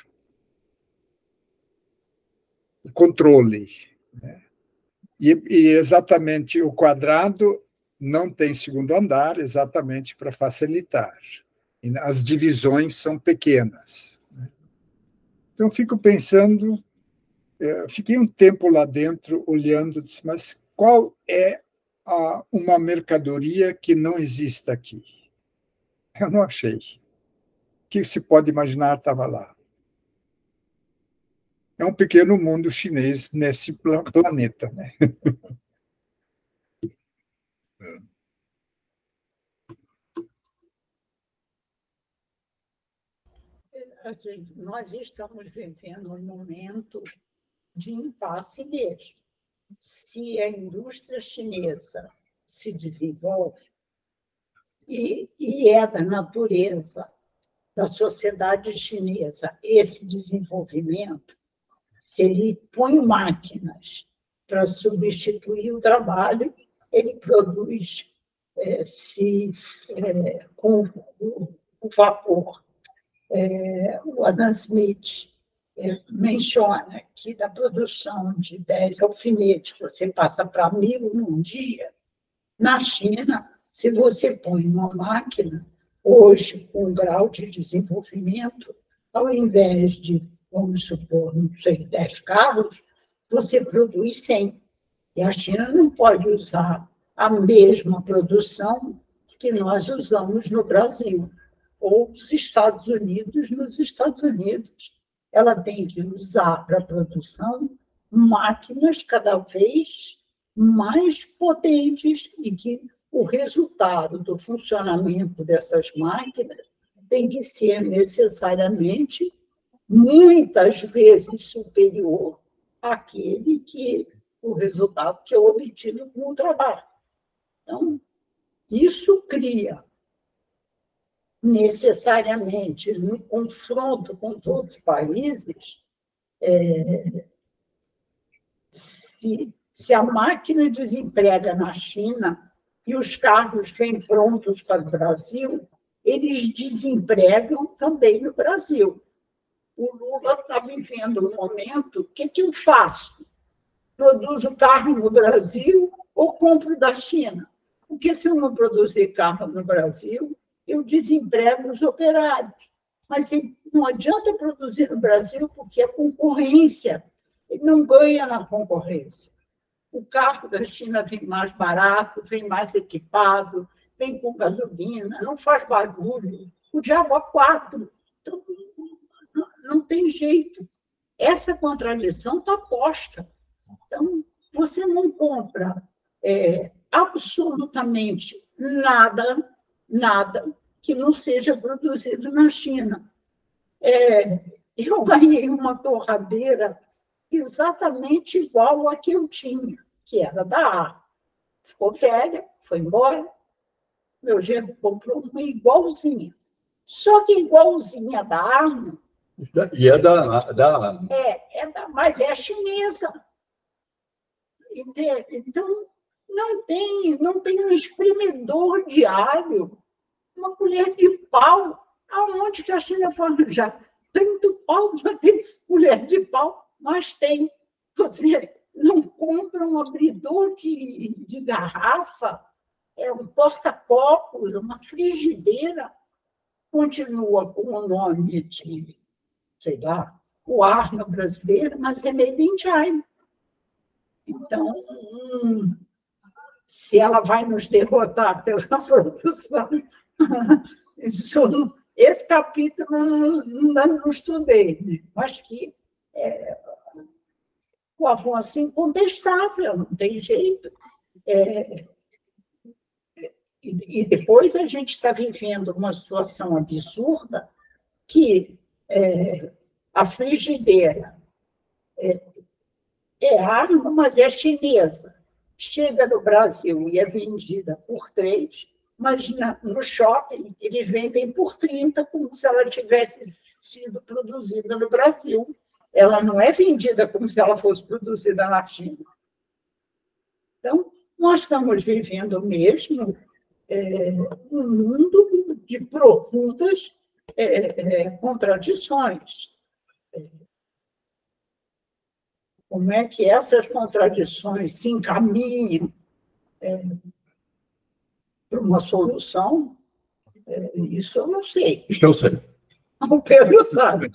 controle. Né? E exatamente o quadrado não tem segundo andar, exatamente para facilitar. E as divisões são pequenas. Né? Então, fico pensando, fiquei um tempo lá dentro olhando, disse, mas qual é uma mercadoria que não existe aqui? Eu não achei. O que se pode imaginar estava lá. É um pequeno mundo chinês nesse planeta. Né? Nós estamos vivendo um momento de impasse mesmo. Se a indústria chinesa se desenvolve, e é da natureza da sociedade chinesa esse desenvolvimento, se ele põe máquinas para substituir o trabalho, ele produz com o vapor. O Adam Smith menciona que da produção de 10 alfinetes você passa para 1.000 num dia. Na China, se você põe uma máquina, hoje, com um grau de desenvolvimento, ao invés de, vamos supor, não sei, 10 carros, você produz 100. E a China não pode usar a mesma produção que nós usamos no Brasil, ou os Estados Unidos nos Estados Unidos. Ela tem que usar para a produção máquinas cada vez mais potentes e que o resultado do funcionamento dessas máquinas tem que ser necessariamente muitas vezes superior àquele que o resultado que é obtido com o trabalho. Então, isso cria necessariamente, no confronto com os outros países, se a máquina desemprega na China e os carros vêm prontos para o Brasil, eles desempregam também no Brasil. O Lula está vivendo um momento, o que eu faço? Produzo carro no Brasil ou compro da China? Porque se eu não produzir carro no Brasil, eu desemprego os operários. Mas não adianta produzir no Brasil porque a concorrência, ele não ganha na concorrência. O carro da China vem mais barato, vem mais equipado, vem com gasolina, não faz barulho. O diabo a 4. Então, não tem jeito. Essa contradição está posta. Então, você não compra absolutamente nada que não seja produzido na China. Eu ganhei uma torradeira exatamente igual à que eu tinha, que era da Arno. Ficou velha, foi embora. Meu genro comprou uma igualzinha. Só que igualzinha da Arno. E é da Arno. Mas é chinesa. Então, não tem um espremedor de alho, uma colher de pau. Aonde que a China foi arranjar? Tanto pau para ter colher de pau, mas tem. Você não compra um abridor de garrafa, um porta-copos, uma frigideira, continua com o nome de, sei lá, o Arno brasileiro, mas é made in China. Então, se ela vai nos derrotar pela produção, esse capítulo não estudei, mas que o avanço é incontestável, não tem jeito. E depois a gente está vivendo uma situação absurda que A frigideira é arma, mas é chinesa. Chega no Brasil e é vendida por 3, mas no shopping eles vendem por 30, como se ela tivesse sido produzida no Brasil. Ela não é vendida como se ela fosse produzida na China. Então, nós estamos vivendo mesmo um mundo de profundas contradições. Como é que essas contradições se encaminham para uma solução? Isso eu não sei. Isso eu sei. O Pedro sabe.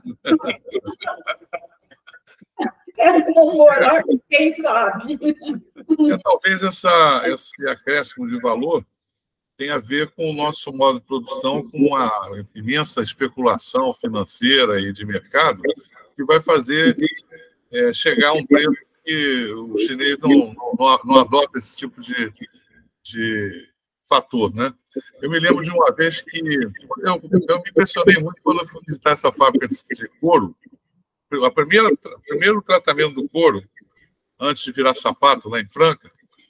É bom morar com quem sabe. Talvez esse acréscimo de valor tenha a ver com o nosso modo de produção, com uma imensa especulação financeira e de mercado, que vai fazer chegar a um preço que o chinês não adota esse tipo de fator, né? Eu me lembro de uma vez que eu me impressionei muito quando eu fui visitar essa fábrica de couro. O primeiro tratamento do couro, antes de virar sapato lá em Franca,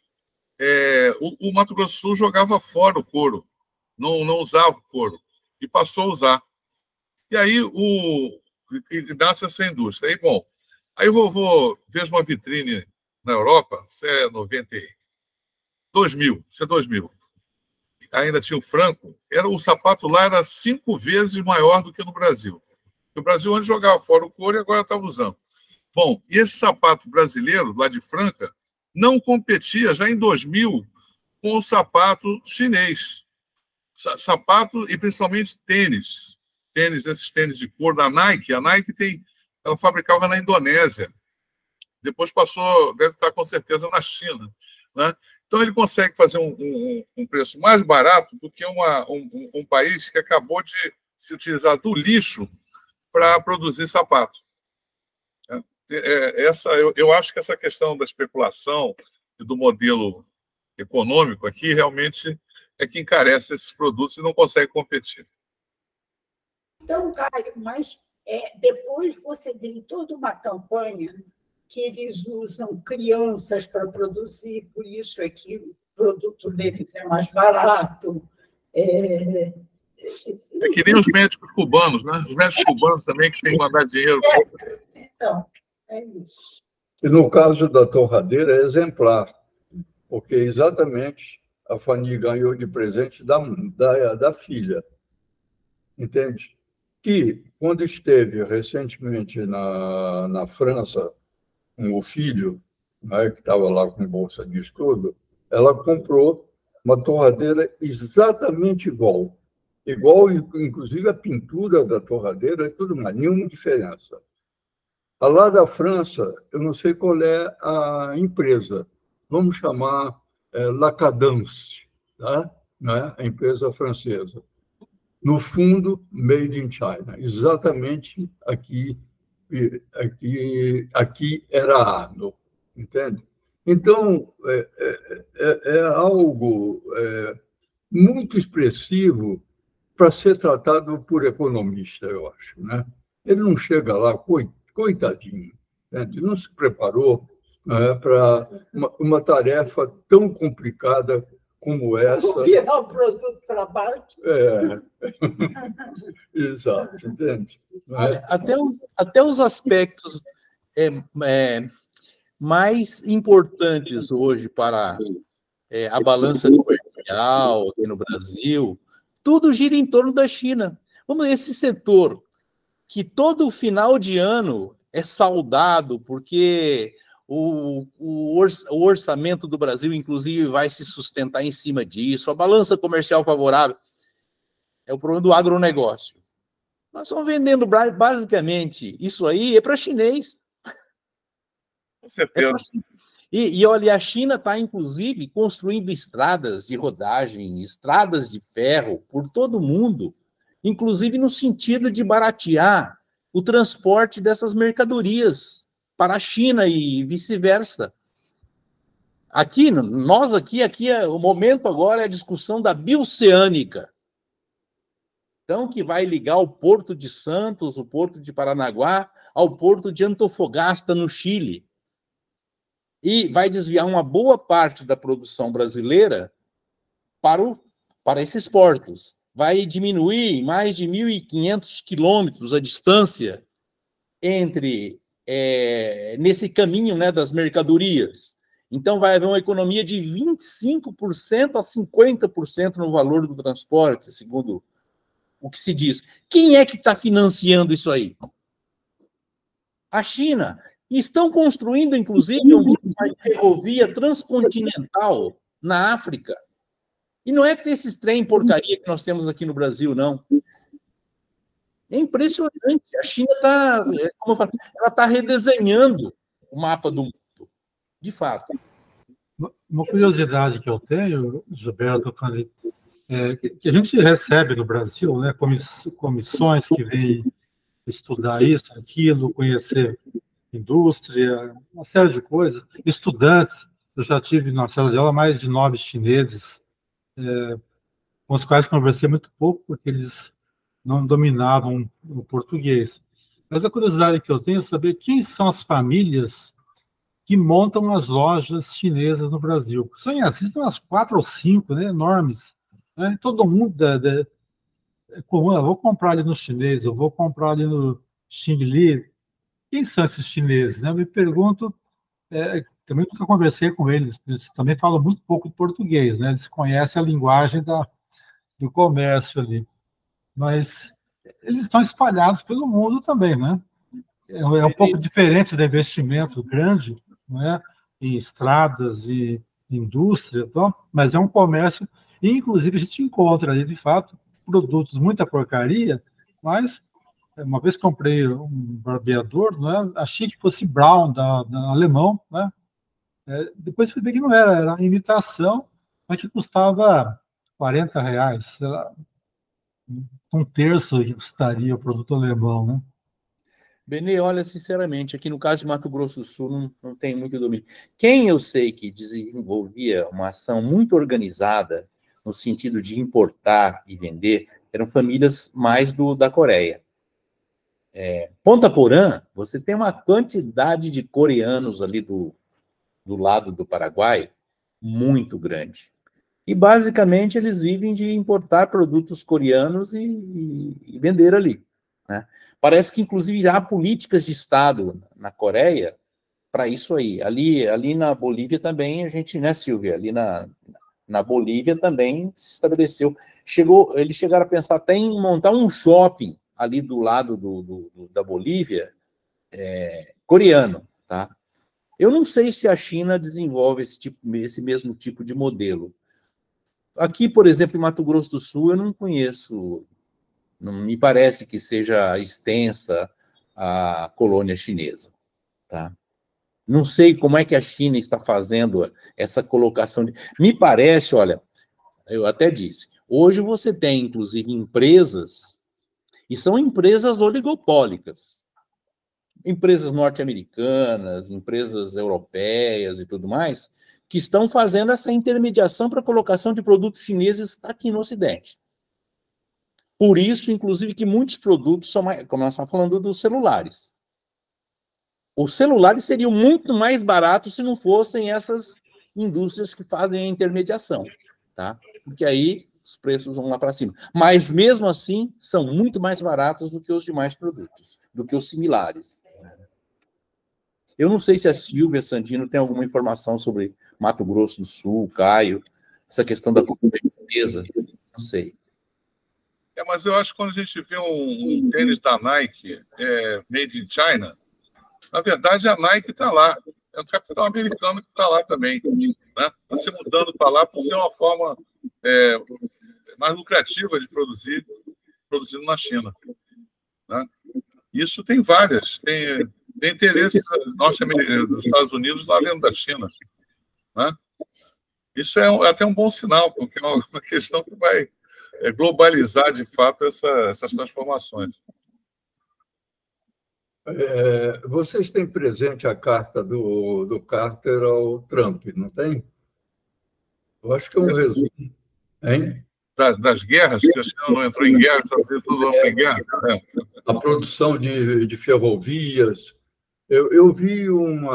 o Mato Grosso do Sul jogava fora o couro, não usava o couro, e passou a usar. E aí nasce essa indústria. Aí, bom, aí eu vejo uma vitrine na Europa, isso é 2000, isso é 2000. Ainda tinha o franco, o sapato lá era 5 vezes maior do que no Brasil. No Brasil, antes jogava fora o couro e agora estava usando. Bom, e esse sapato brasileiro, lá de Franca, não competia já em 2000 com o sapato chinês. Sapato e principalmente tênis. Esses tênis de couro da Nike. A Nike ela fabricava na Indonésia. Depois passou, deve estar com certeza na China, né? Então, ele consegue fazer um preço mais barato do que um país que acabou de se utilizar do lixo para produzir sapato. Eu acho que essa questão da especulação e do modelo econômico aqui realmente é que encarece esses produtos e não consegue competir. Então, Caio, mas depois você tem toda uma campanha que eles usam crianças para produzir, por isso é que o produto deles é mais barato. É que nem os médicos cubanos, né? Os médicos cubanos também que têm que mandar dinheiro. Então, é isso. E no caso da torradeira, é exemplar, porque exatamente a Fanny ganhou de presente da filha, entende? Que, quando esteve recentemente na França, com o filho, né, que estava lá com bolsa de estudo, ela comprou uma torradeira exatamente igual, inclusive a pintura da torradeira, é tudo mais, nenhuma diferença. A lá da França, eu não sei qual é a empresa, vamos chamar Lacadance, tá? Né? A empresa francesa. No fundo, made in China, exatamente aqui era Arno, entende? Então, é algo muito expressivo para ser tratado por economista, eu acho, né? Ele não chega lá, coitadinho, entende? Não se preparou para uma tarefa tão complicada como essa. Virar o produto para baixo. Exato, entende? Até os aspectos mais importantes hoje para a balança comercial aqui no Brasil, tudo gira em torno da China. Esse setor que todo final de ano é saudado, porque o orçamento do Brasil, inclusive, vai se sustentar em cima disso, a balança comercial favorável, é o problema do agronegócio. Nós estamos vendendo, basicamente, isso aí é para chinês. Com certeza. E olha, a China está, inclusive, construindo estradas de rodagem, estradas de ferro por todo o mundo, inclusive no sentido de baratear o transporte dessas mercadorias para a China e vice-versa. Aqui, o momento agora é a discussão da bioceânica. Então, que vai ligar o Porto de Santos, o Porto de Paranaguá, ao porto de Antofagasta, no Chile, e vai desviar uma boa parte da produção brasileira para esses portos. Vai diminuir mais de 1.500 quilômetros a distância nesse caminho, né, das mercadorias. Então, vai haver uma economia de 25% a 50% no valor do transporte, segundo o que se diz. Quem é que está financiando isso aí? A China. E estão construindo, inclusive, uma ferrovia transcontinental na África. E não é esses trem porcaria que nós temos aqui no Brasil, não. É impressionante. A China está, como eu falo, ela está redesenhando o mapa do mundo, de fato. Uma curiosidade que eu tenho, Gilberto, que a gente recebe no Brasil, né, comissões que vêm estudar isso, aquilo, conhecer indústria, uma série de coisas, estudantes. Eu já tive na sala de aula mais de 9 chineses, com os quais conversei muito pouco, porque eles não dominavam o português. Mas a curiosidade que eu tenho é saber quem são as famílias que montam as lojas chinesas no Brasil. Só em Assis tem umas 4 ou 5, né, enormes. Né? Todo mundo comum, eu vou comprar ali no chinês, eu vou comprar ali no Xing Li. Quem são esses chineses? Né? Eu me pergunto, também nunca conversei com eles também falam muito pouco de português, né? Eles conhecem a linguagem do comércio ali. Mas eles estão espalhados pelo mundo também, né? É um pouco diferente do investimento grande, né, em estradas e indústria, mas é um comércio, e inclusive a gente encontra ali, de fato, produtos, muita porcaria, mas uma vez comprei um barbeador, né, achei que fosse Braun, da alemão, né, depois fui ver que não era imitação, mas que custava R$40, sei lá, um terço que custaria o produto alemão, né? Benê, olha, sinceramente, aqui no caso de Mato Grosso do Sul não tem muito domínio. Quem eu sei que desenvolvia uma ação muito organizada no sentido de importar e vender eram famílias mais da Coreia. Ponta Porã, você tem uma quantidade de coreanos ali do lado do Paraguai muito grande. E, basicamente, eles vivem de importar produtos coreanos e vender ali. Né? Parece que, inclusive, há políticas de Estado na Coreia para isso aí. Ali na Bolívia também, a gente, né, Silvia? Ali na Bolívia também se estabeleceu. Eles chegaram a pensar até em montar um shopping ali do lado da Bolívia, coreano, tá? Eu não sei se a China desenvolve esse mesmo tipo de modelo. Aqui, por exemplo, em Mato Grosso do Sul, eu não conheço, não me parece que seja extensa a colônia chinesa, tá? Não sei como é que a China está fazendo essa colocação. Me parece, olha, eu até disse, hoje você tem, inclusive, empresas, e são empresas oligopólicas, empresas norte-americanas, empresas europeias e tudo mais, que estão fazendo essa intermediação para a colocação de produtos chineses aqui no Ocidente. Por isso, inclusive, que muitos produtos são mais, como nós estamos falando dos celulares. Os celulares seriam muito mais baratos se não fossem essas indústrias que fazem a intermediação, tá? Porque aí os preços vão lá para cima. Mas, mesmo assim, são muito mais baratos do que os demais produtos, do que os similares. Eu não sei se a Silvia Sandino tem alguma informação sobre Mato Grosso do Sul, Caio, essa questão da empresa, não sei. Mas eu acho que quando a gente vê um tênis da Nike, made in China, na verdade a Nike está lá. É o capital americano que está lá também. Né? Está se mudando para lá por ser uma forma mais lucrativa de produzido na China. Né? Isso tem várias. Tem interesse dos Estados Unidos lá dentro da China. Né? Isso é até um bom sinal, porque é uma questão que vai globalizar, de fato, essas transformações. Vocês têm presente a carta do Carter ao Trump, não tem? Eu acho que é um resumo. Hein? Das guerras, que a China não entrou em guerra, só veio todo ano em guerra. a produção de ferrovias. Eu vi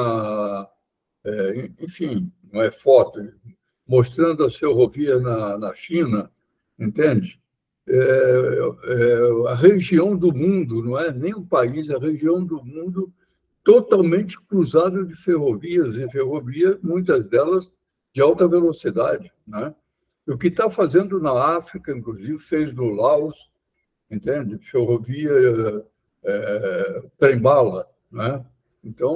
enfim, não é foto, mostrando as ferrovias na China, entende? A região do mundo, não é nem o país, a região do mundo totalmente cruzada de ferrovias, e ferrovias, muitas delas de alta velocidade, né? O que está fazendo na África, inclusive, fez no Laos, entende? Ferrovia, trem-bala, né? Então,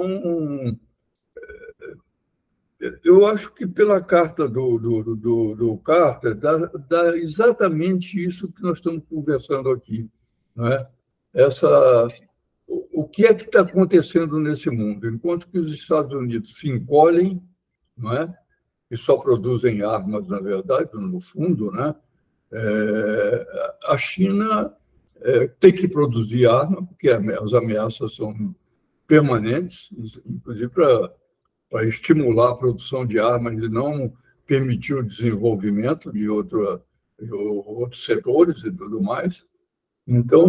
eu acho que pela carta do Carter dá exatamente isso que nós estamos conversando aqui, não é? O que é que está acontecendo nesse mundo? Enquanto que os Estados Unidos se encolhem, não é? E só produzem armas, na verdade, no fundo, né? A China tem que produzir arma, porque as ameaças são permanentes, inclusive para estimular a produção de armas e não permitir o desenvolvimento de outros setores e tudo mais. Então,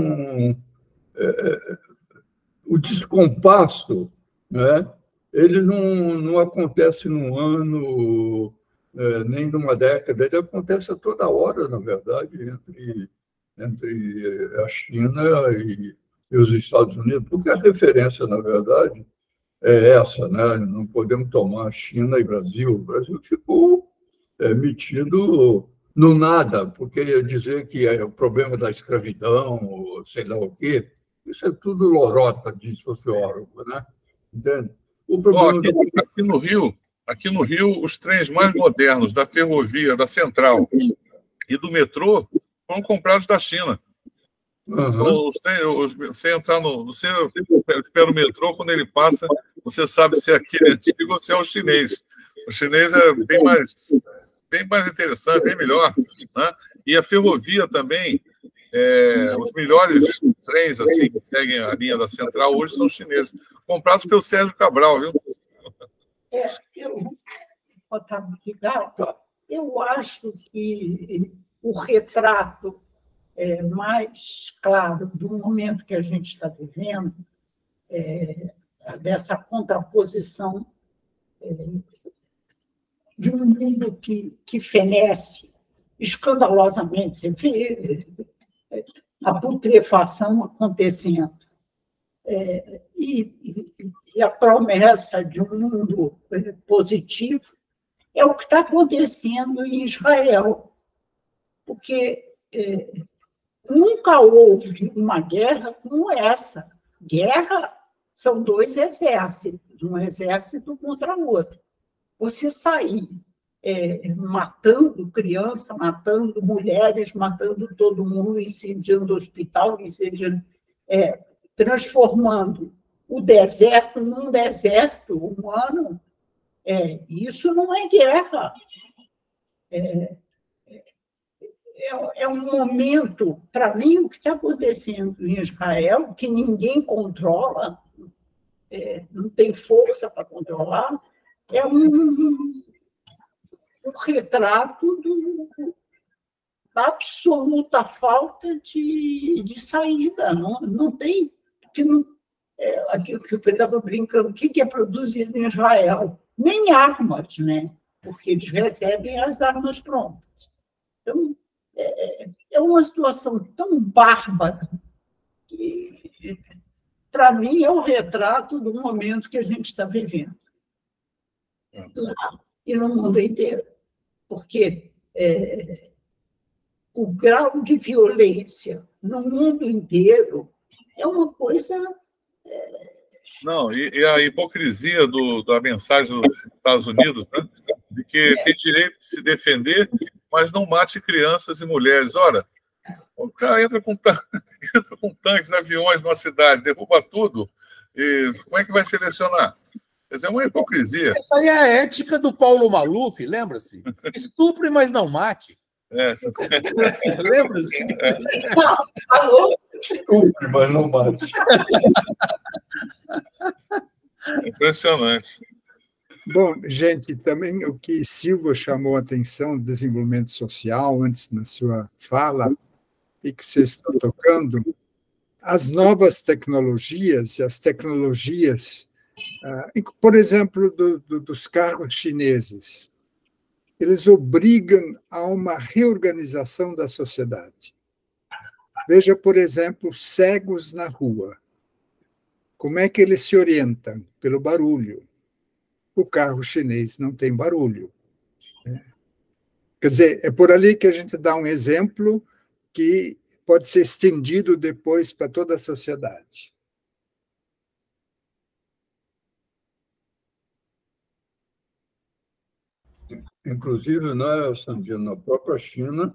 o descompasso, né, ele não acontece num ano, nem numa década, ele acontece a toda hora, na verdade, entre a China e os Estados Unidos, porque a referência, na verdade, é essa, né? Não podemos tomar China e Brasil. O Brasil ficou metido no nada, porque dizer que é o problema da escravidão, ou sei lá o quê, isso é tudo lorota de sociólogo, né? Entende? O problema aqui no Rio, os trens mais modernos da ferrovia, da Central e do metrô foram comprados da China. Uhum. Você entrar você espera o metrô, quando ele passa, você sabe se é aquele antigo ou se é o chinês. O chinês é bem mais interessante, bem melhor, né? E a ferrovia também, os melhores trens assim, que seguem a linha da Central hoje são chineses, comprados pelo Sérgio Cabral, viu? Eu acho que o retrato mais claro do momento que a gente está vivendo, dessa contraposição de um mundo que fenece escandalosamente. Você vê a putrefação acontecendo. E a promessa de um mundo positivo é o que está acontecendo em Israel. Porque nunca houve uma guerra como essa. Guerra são dois exércitos, um exército contra o outro. Você sair matando crianças, matando mulheres, matando todo mundo, incendiando o hospital, transformando o deserto num deserto humano, isso não é guerra. É um momento, para mim, o que está acontecendo em Israel, que ninguém controla, não tem força para controlar, é um retrato da absoluta falta de saída. Não tem. Aquilo que eu estava brincando, o que é produzido em Israel? Nem armas, né? Porque eles recebem as armas prontas. Então, é uma situação tão bárbara que, para mim, é o retrato do momento que a gente está vivendo. Lá e no mundo inteiro. Porque o grau de violência no mundo inteiro é uma coisa... Não, e a hipocrisia da mensagem dos Estados Unidos, né? De que tem direito de se defender, mas não mate crianças e mulheres. Ora, o cara entra com tanques, aviões numa cidade, derruba tudo, e como é que vai selecionar? Quer dizer, é uma hipocrisia. Essa aí é a ética do Paulo Maluf, lembra-se? Estupre, mas não mate. Lembra-se? Estupre, mas não mate. Impressionante. Bom, gente, também o que Silva chamou a atenção do desenvolvimento social antes na sua fala, e que vocês estão tocando, as novas tecnologias, as tecnologias, por exemplo, dos carros chineses, eles obrigam a uma reorganização da sociedade. Veja, por exemplo, cegos na rua. Como é que eles se orientam? Pelo barulho. O carro chinês não tem barulho. Quer dizer, é por ali que a gente dá um exemplo que pode ser estendido depois para toda a sociedade. Inclusive, né, Sandino, na própria China,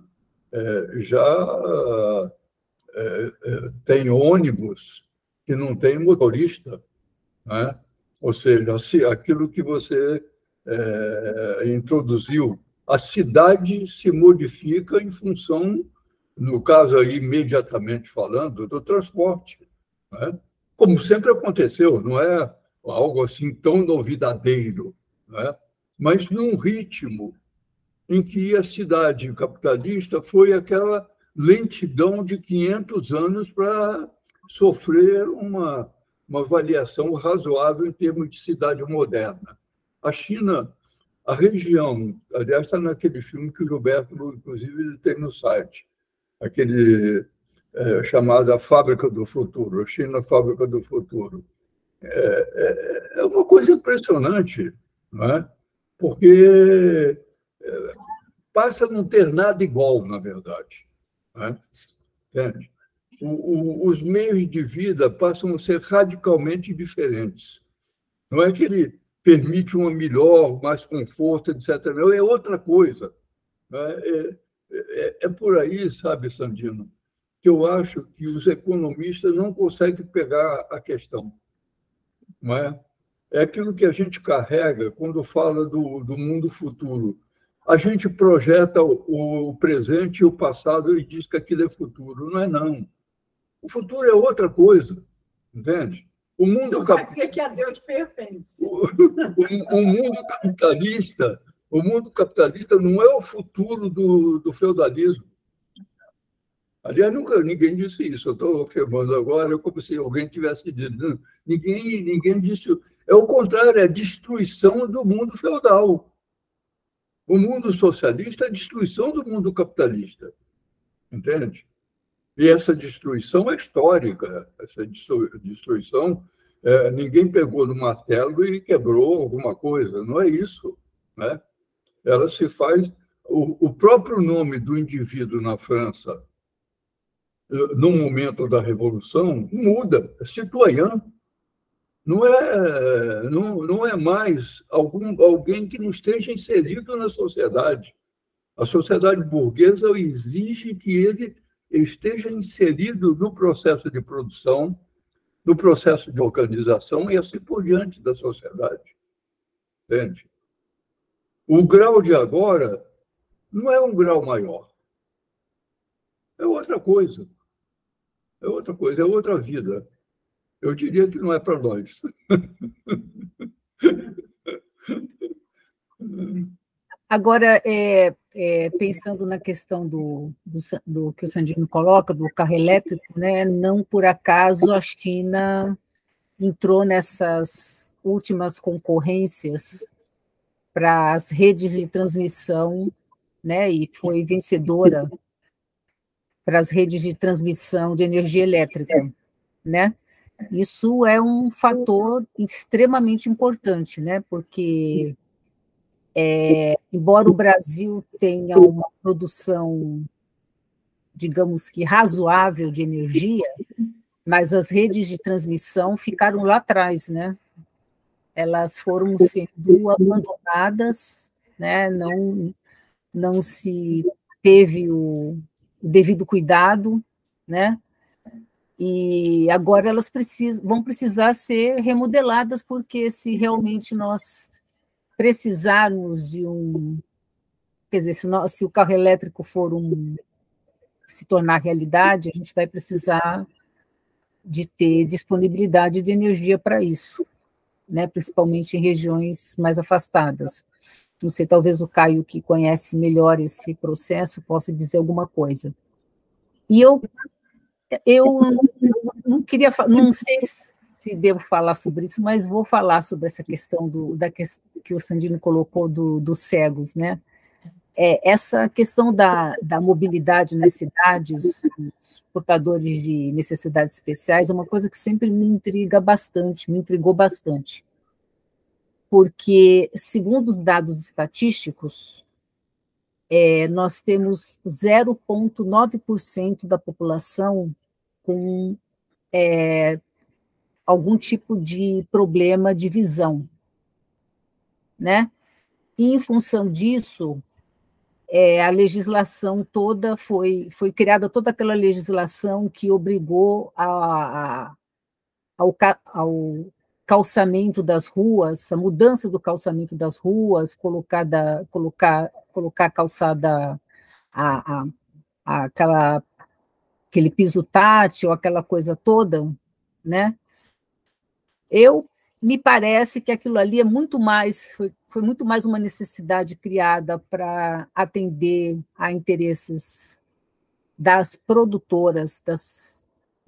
já tem ônibus que não tem motorista, né? Ou seja, aquilo que você introduziu, a cidade se modifica em função, no caso aí, imediatamente falando, do transporte, né? Como sempre aconteceu, não é algo assim tão novidadeiro, né? Mas num ritmo em que a cidade capitalista foi aquela lentidão de 500 anos para sofrer uma avaliação razoável em termos de cidade moderna. A China, a região, aliás, está naquele filme que o Gilberto, inclusive, tem no site, aquele chamado A Fábrica do Futuro, a China Fábrica do Futuro. É uma coisa impressionante, não é? Porque passa a não ter nada igual, na verdade. Né? Entende? Os meios de vida passam a ser radicalmente diferentes. Não é que ele permite uma melhor, mais conforto, etc. Não, é outra coisa. É por aí, sabe, Sandino, que eu acho que os economistas não conseguem pegar a questão. Não é? É aquilo que a gente carrega quando fala do mundo futuro. A gente projeta o presente e o passado e diz que aquilo é futuro. Não é, não. O futuro é outra coisa, entende? O mundo não vai dizer que a Deus pertence. O mundo capitalista não é o futuro do feudalismo. Aliás, nunca ninguém disse isso. Eu estou afirmando agora como se alguém tivesse dito. Ninguém disse. É o contrário, é a destruição do mundo feudal. O mundo socialista é a destruição do mundo capitalista. Entende? E essa destruição é histórica. Essa destruição, ninguém pegou no martelo e quebrou alguma coisa. Não é isso. Né? Ela se faz... O próprio nome do indivíduo na França, no momento da Revolução, muda. É citoyen. Não é mais alguém que não esteja inserido na sociedade. A sociedade burguesa exige que ele esteja inserido no processo de produção, no processo de organização e assim por diante da sociedade. Entende? O grau de agora não é um grau maior. É outra coisa. É outra coisa, é outra vida. Eu diria que não é para nós. Agora, pensando na questão do que o Sandino coloca, do carro elétrico, né, não por acaso a China entrou nessas últimas concorrências para as redes de transmissão, né, e foi vencedora para as redes de transmissão de energia elétrica, né? Isso é um fator extremamente importante, né? Porque, embora o Brasil tenha uma produção, digamos que razoável de energia, mas as redes de transmissão ficaram lá atrás, né? Elas foram sendo abandonadas, né? Não se teve o devido cuidado, né? E agora elas vão precisar ser remodeladas, porque se realmente nós precisarmos de quer dizer, se o carro elétrico se tornar realidade, a gente vai precisar de ter disponibilidade de energia para isso, né? Principalmente em regiões mais afastadas. Não sei, talvez o Caio, que conhece melhor esse processo, possa dizer alguma coisa. E eu não sei se devo falar sobre isso, mas vou falar sobre essa questão que o Sandino colocou dos cegos, né? Essa questão da mobilidade nas cidades, os portadores de necessidades especiais, é uma coisa que sempre me intrigou bastante, porque, segundo os dados estatísticos, nós temos 0,9% da população com algum tipo de problema de visão, né? E, em função disso, a legislação toda foi criada, toda aquela legislação que obrigou ao calçamento das ruas, a mudança do calçamento das ruas, colocar a calçada, aquele piso tátil, aquela coisa toda, né? Me parece que aquilo ali foi muito mais uma necessidade criada para atender a interesses das produtoras, das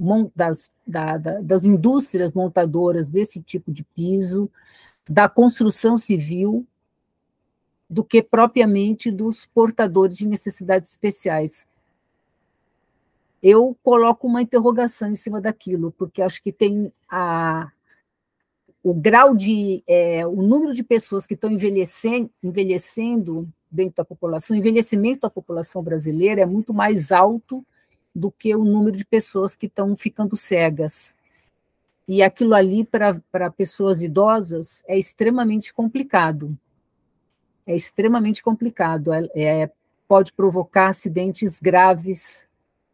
indústrias montadoras desse tipo de piso, da construção civil, do que propriamente dos portadores de necessidades especiais. Eu coloco uma interrogação em cima daquilo, porque acho que tem o número de pessoas que estão envelhecendo dentro da população, o envelhecimento da população brasileira é muito mais alto do que o número de pessoas que estão ficando cegas. E aquilo ali, para pessoas idosas, é extremamente complicado. É extremamente complicado. Pode provocar acidentes graves.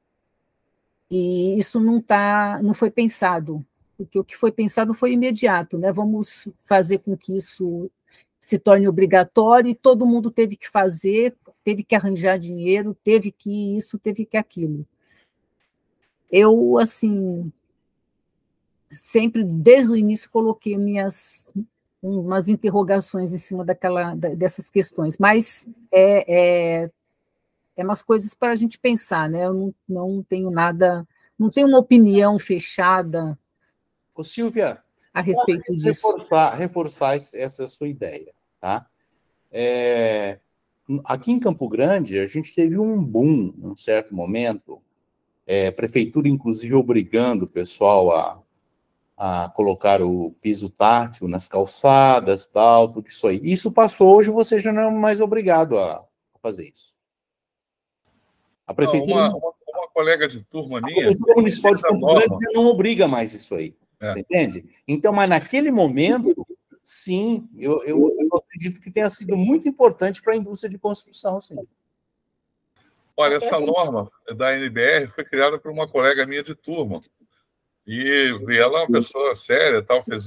E isso não foi pensado, porque o que foi pensado foi imediato, né? Vamos fazer com que isso se torne obrigatório, e todo mundo teve que fazer, teve que arranjar dinheiro, teve que isso, teve que aquilo. Eu, assim, sempre, desde o início, coloquei umas interrogações em cima dessas questões, mas umas coisas para a gente pensar, né? Eu não tenho nada, não tenho uma opinião fechada. Ô, Silvia, a respeito disso. Reforçar essa sua ideia, tá? Aqui em Campo Grande, a gente teve um boom, num certo momento, prefeitura, inclusive, obrigando o pessoal a colocar o piso tátil nas calçadas, tal, tudo isso aí. Isso passou, hoje você já não é mais obrigado a fazer isso. A prefeitura... Uma colega de turma minha... A prefeitura municipal de Campo Grande não obriga mais isso aí. Você entende? Então, mas naquele momento, sim, eu acredito que tenha sido muito importante para a indústria de construção, sim. Olha, essa norma da NBR foi criada por uma colega minha de turma. E ela é uma pessoa séria, tal, fez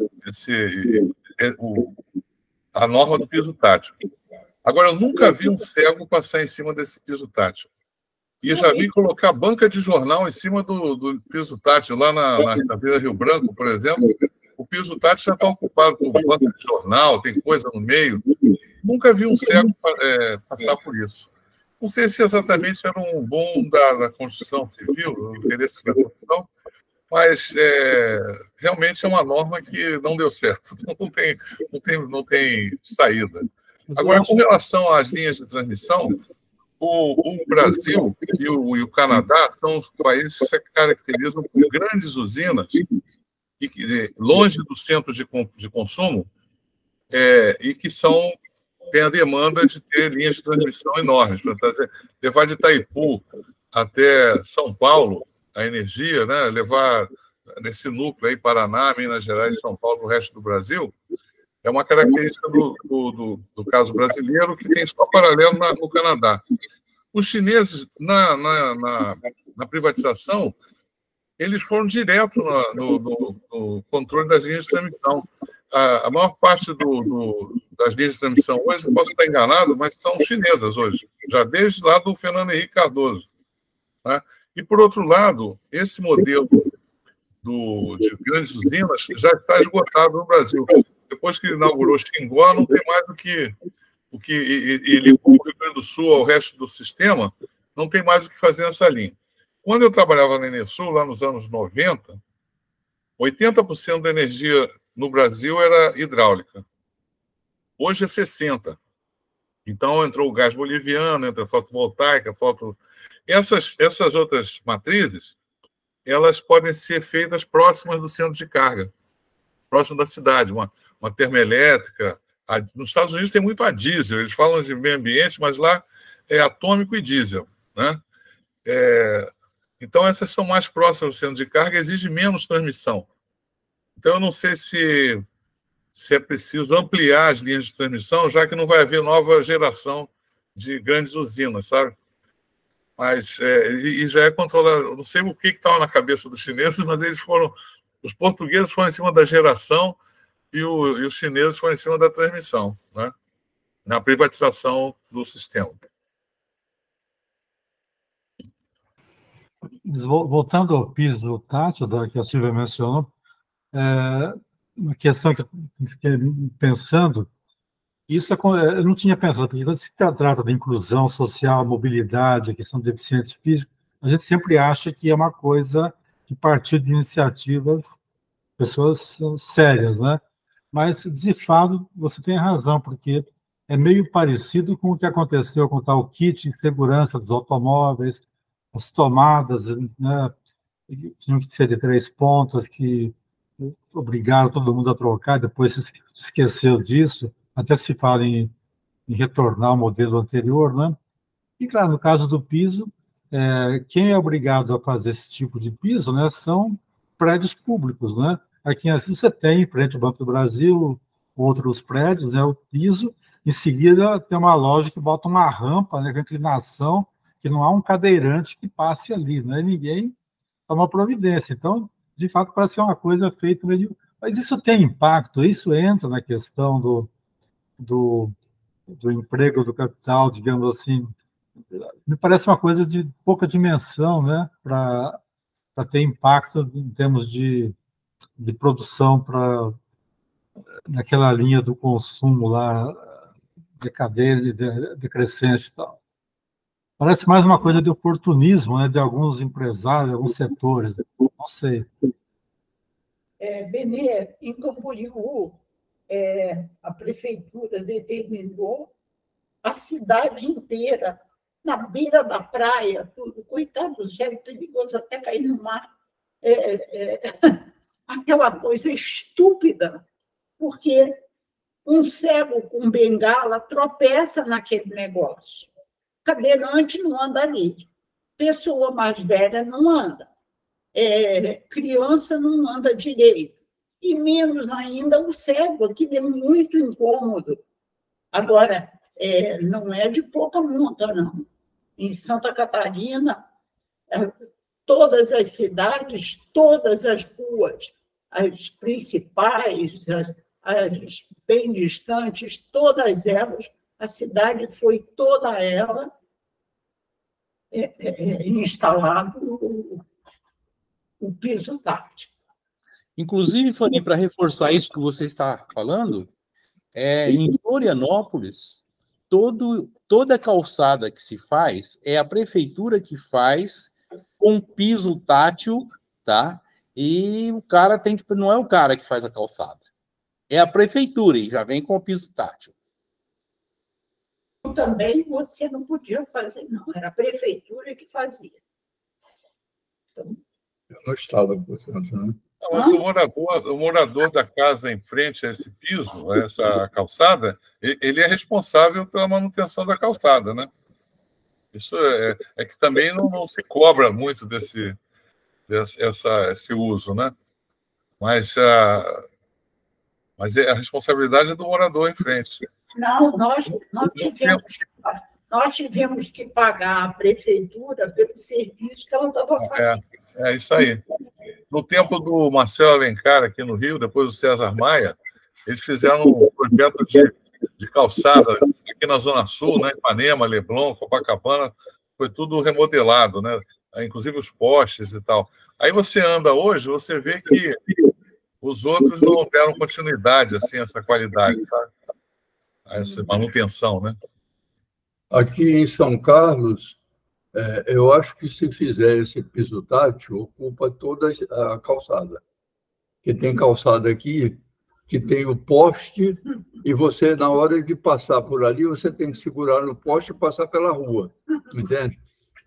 a norma do piso tátil. Agora, eu nunca vi um cego passar em cima desse piso tátil. E eu já vi colocar banca de jornal em cima do piso tátil, lá na Vila Rio Branco, por exemplo. O piso tátil já está ocupado por banca de jornal, tem coisa no meio. Nunca vi um cego passar por isso. Não sei se exatamente era um boom da construção civil, o interesse da construção, mas realmente é uma norma que não deu certo, não tem saída. Agora, com relação às linhas de transmissão, o Brasil e o Canadá são os países que se caracterizam por grandes usinas, longe do centro de consumo, e que têm a demanda de ter linhas de transmissão enormes. Levar de Itaipu até São Paulo a energia, né? Levar nesse núcleo aí, Paraná, Minas Gerais, São Paulo, para o resto do Brasil, é uma característica do caso brasileiro, que tem só paralelo no Canadá. Os chineses, na privatização, eles foram direto no controle das linhas de transmissão. A maior parte das linhas de transmissão hoje, posso estar enganado, mas são chinesas hoje, já desde lá do Fernando Henrique Cardoso. Tá? E, por outro lado, esse modelo de grandes usinas já está esgotado no Brasil. Depois que inaugurou Xingó, não tem mais e ligou o Rio Grande do Sul ao resto do sistema, não tem mais o que fazer nessa linha. Quando eu trabalhava na Enersul, lá nos anos 90, 80% da energia no Brasil era hidráulica. Hoje é 60%. Então, entrou o gás boliviano, entra a fotovoltaica, Essas outras matrizes, elas podem ser feitas próximas do centro de carga, próximo da cidade, uma termoelétrica. Nos Estados Unidos tem muito a diesel, eles falam de meio ambiente, mas lá é atômico e diesel, né? Então, essas são mais próximas do centro de carga, exigem menos transmissão. Então, eu não sei se é preciso ampliar as linhas de transmissão, já que não vai haver nova geração de grandes usinas, sabe? Mas e já é controlado. Eu não sei o que estava na cabeça dos chineses, mas os portugueses foram em cima da geração e os chineses foram em cima da transmissão, né? Na privatização do sistema. Voltando ao piso tátil, que a Silvia mencionou, uma questão que eu fiquei pensando, eu não tinha pensado, porque quando se trata de inclusão social, mobilidade, a questão de deficiente físico, a gente sempre acha que é uma coisa que partiu de iniciativas, pessoas sérias, né? Mas, de fato, você tem razão, porque é meio parecido com o que aconteceu com o tal kit de segurança dos automóveis, as tomadas, né, tinham que ser de 3 pontas, que obrigaram todo mundo a trocar, depois se esqueceu disso, até se fala em retornar ao modelo anterior, né? E, claro, no caso do piso, quem é obrigado a fazer esse tipo de piso, né, são prédios públicos, né? Aqui em Assis você tem, em frente ao Banco do Brasil, outros prédios, né, o piso, em seguida tem uma loja que bota uma rampa, né, com inclinação, que não há um cadeirante que passe ali, né? Ninguém toma providência. Então, de fato, parece que é uma coisa feita meio... Mas isso tem impacto, isso entra na questão do emprego, do capital, digamos assim. Me parece uma coisa de pouca dimensão, né? Para ter impacto em termos de produção naquela linha do consumo lá, decadente, decrescente e tal. Parece mais uma coisa de oportunismo, né, de alguns empresários, de alguns setores. Não sei. Benê, em Camboriú, a prefeitura determinou a cidade inteira, na beira da praia, tudo. Coitado do céu, perigoso até cair no mar. Aquela coisa estúpida, porque um cego com bengala tropeça naquele negócio. Cadeirante não anda ali. Pessoa mais velha não anda. Criança não anda direito. E menos ainda o cego, que é muito incômodo. Agora, não é de pouca monta, não. Em Santa Catarina, todas as cidades, todas as ruas, as principais, as bem distantes, todas elas, a cidade foi toda ela instalado o piso tátil. Inclusive, Fanny, para reforçar isso que você está falando, em Florianópolis, toda calçada que se faz é a prefeitura que faz com piso tátil, tá? E o cara não é o cara que faz a calçada, é a prefeitura e já vem com o piso tátil. Também você não podia fazer, não, era a prefeitura que fazia. Então, eu não estava, portanto, né? Mas o morador da casa em frente a esse piso, a essa calçada, ele é responsável pela manutenção da calçada, né? Isso é que também não se cobra muito esse uso, né? Mas a responsabilidade é do morador em frente. Não, nós tivemos que pagar a prefeitura pelo serviço que ela estava fazendo. É isso aí. No tempo do Marcelo Alencar, aqui no Rio, depois do César Maia, eles fizeram um projeto de calçada aqui na Zona Sul, né? Ipanema, Leblon, Copacabana, foi tudo remodelado, né? Inclusive os postes e tal. Aí você anda hoje, você vê que os outros não deram continuidade, assim, essa qualidade, sabe? Essa manutenção, né? Aqui em São Carlos, Eu acho que se fizer esse piso tátil, ocupa toda a calçada. Que tem calçada aqui, que tem o poste, e você, na hora de passar por ali, você tem que segurar no poste e passar pela rua. Entende?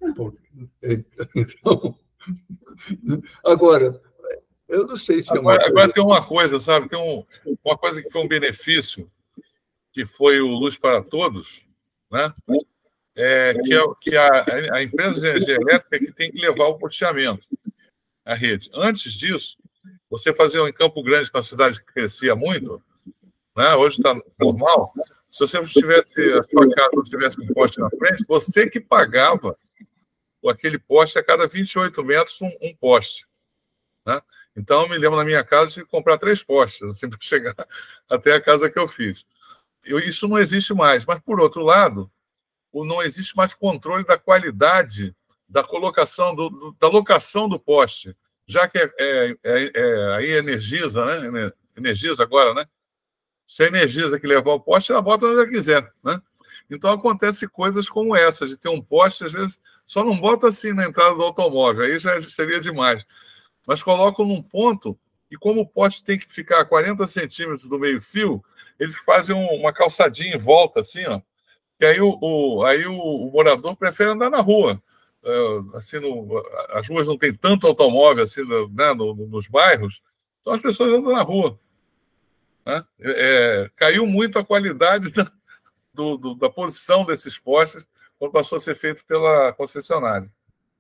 Então, agora, eu não sei se agora tem uma coisa, sabe? Tem uma coisa que foi um benefício, que foi o Luz para Todos, né? Que a empresa de energia elétrica que tem que levar o posteamento, a rede. Antes disso, você fazia em Campo Grande, que é uma cidade que crescia muito, né? Hoje está normal. Se você tivesse a sua casa, não tivesse um poste na frente, você que pagava aquele poste a cada 28 metros, um poste, né? Então, eu me lembro, na minha casa, de comprar 3 postes, assim, para chegar até a casa que eu fiz. Isso não existe mais. Mas, por outro lado, não existe mais controle da qualidade da colocação, da locação do poste, já que aí Energisa, né? Energisa agora, né? Se a Energisa que levar o poste, ela bota onde ela quiser, né? Então, acontece coisas como essa, de ter um poste, às vezes, só não bota assim na entrada do automóvel, aí já seria demais. Mas colocam num ponto, e como o poste tem que ficar a 40 centímetros do meio-fio, eles fazem uma calçadinha em volta, assim, ó, que aí o morador prefere andar na rua. Assim, as ruas não tem tanto automóvel assim, né, nos bairros, então as pessoas andam na rua, né? Caiu muito a qualidade da posição desses postes quando passou a ser feito pela concessionária.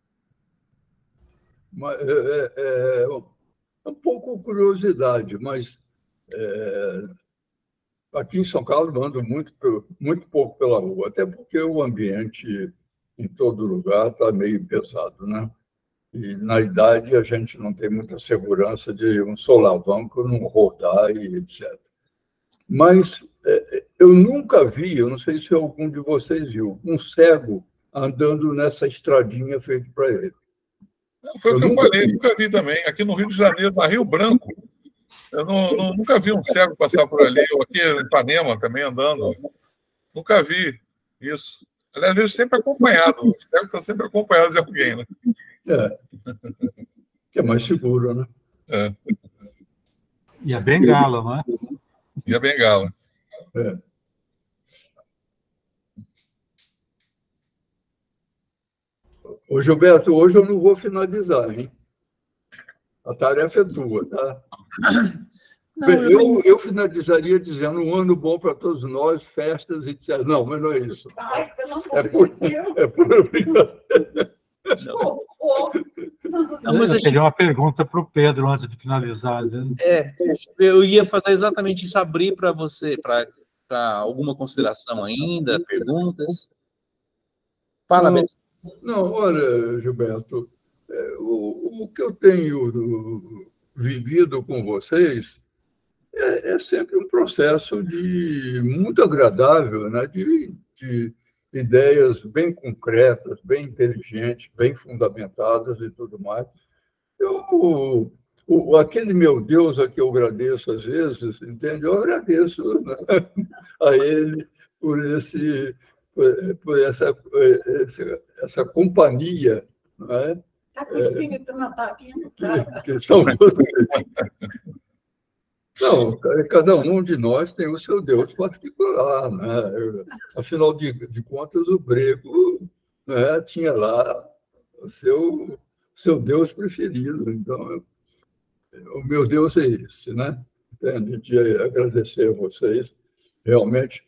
Um pouco curiosidade, mas aqui em São Carlos eu ando muito pouco pela rua, até porque o ambiente em todo lugar está meio pesado, né? E na idade a gente não tem muita segurança de um solavanco não rodar e etc. Mas eu nunca vi, eu não sei se algum de vocês viu, um cego andando nessa estradinha feita para ele. Foi o que eu falei, nunca vi também. Aqui no Rio de Janeiro, na Rio Branco, eu nunca vi um cego passar por ali, ou aqui em Ipanema também andando. Nunca vi isso. Aliás, vejo sempre acompanhado. O cego está sempre acompanhado de alguém, né? Que é mais seguro, né? E a bengala, não é? E a bengala. Ô, Gilberto, hoje eu não vou finalizar, hein? A tarefa é tua, tá? Não, eu finalizaria dizendo um ano bom para todos nós, festas, etc. Não, mas não é isso. Ai, pelo amor de Deus. É por brincadeira. Não, mas eu queria uma pergunta para o Pedro antes de finalizar. Né? Eu ia fazer exatamente isso, abrir para você, para alguma consideração ainda, perguntas. Fala, Beto. Não, olha, Gilberto, o que eu tenho vivido com vocês é sempre um processo muito agradável, né? de ideias bem concretas, bem inteligentes, bem fundamentadas e tudo mais. Aquele meu Deus a que eu agradeço às vezes, entende? Eu agradeço, né, a ele por essa companhia, não é? Está com o espírito natalino, que são vocês. Não, cada um de nós tem o seu Deus particular, né? Afinal de contas, o grego, né, tinha lá o seu Deus preferido. Então, o meu Deus é esse, né? Entende? De agradecer a vocês. Realmente,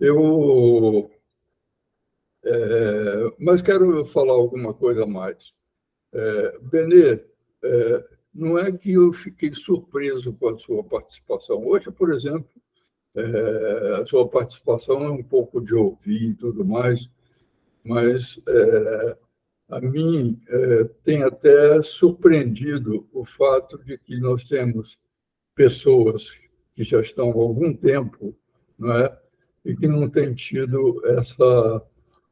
mas quero falar alguma coisa a mais. Benê, não é que eu fiquei surpreso com a sua participação. Hoje, por exemplo, a sua participação é um pouco de ouvir e tudo mais, mas a mim tem até surpreendido o fato de que nós temos pessoas que já estão há algum tempo, não é? E que não têm tido essa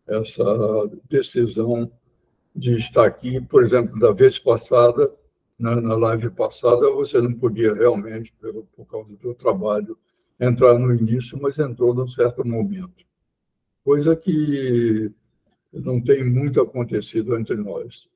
decisão de estar aqui. Por exemplo, da vez passada, na live passada, você não podia realmente, por causa do trabalho, entrar no início, mas entrou num certo momento. Coisa que não tem muito acontecido entre nós.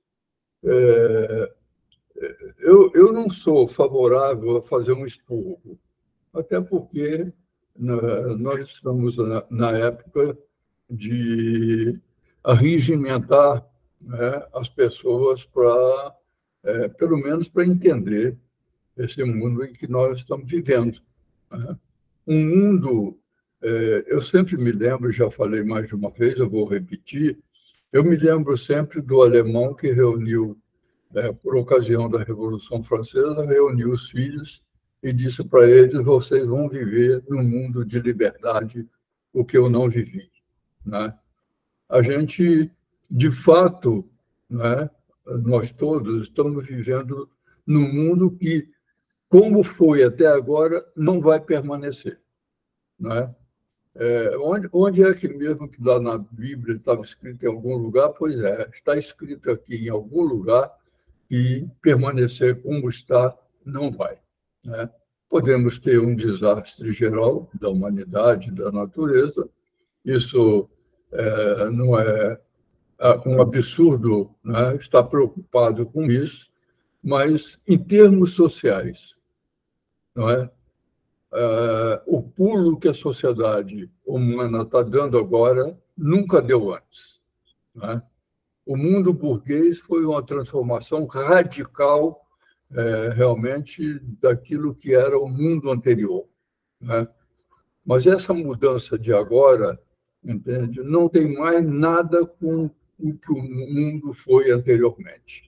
Eu não sou favorável a fazer um expurgo, até porque nós estamos na época de arregimentar, né, as pessoas para, pelo menos, para entender esse mundo em que nós estamos vivendo, né? Um mundo, eu sempre me lembro, já falei mais de uma vez, eu vou repetir, eu me lembro sempre do alemão que reuniu, por ocasião da Revolução Francesa, reuniu os filhos e disse para eles: vocês vão viver num mundo de liberdade o que eu não vivi, né? A gente, de fato, né, nós todos estamos vivendo num mundo que, como foi até agora, não vai permanecer, né? Onde é que mesmo que lá na Bíblia estava escrito em algum lugar? Pois é, está escrito aqui em algum lugar que permanecer como está não vai, né? Podemos ter um desastre geral da humanidade, da natureza, isso não é um absurdo, né, estar preocupado com isso, mas em termos sociais, não é? O pulo que a sociedade humana está dando agora nunca deu antes, né? O mundo burguês foi uma transformação radical, realmente, daquilo que era o mundo anterior, né? Mas essa mudança de agora, entende, não tem mais nada com o que o mundo foi anteriormente.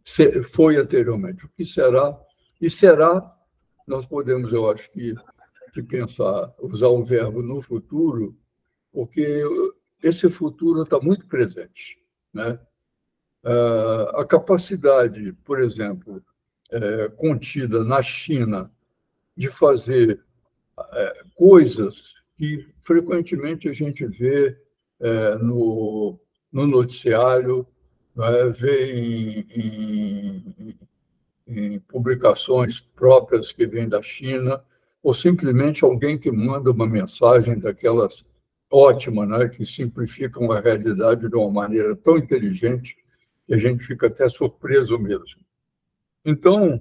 O que será? E será, nós podemos, eu acho que pensar, usar o verbo no futuro, porque esse futuro está muito presente, né? A capacidade, por exemplo, contida na China de fazer coisas que frequentemente a gente vê no noticiário, né, vê em publicações próprias que vêm da China, ou simplesmente alguém que manda uma mensagem daquelas ótima, né, que simplificam a realidade de uma maneira tão inteligente que a gente fica até surpreso mesmo. Então,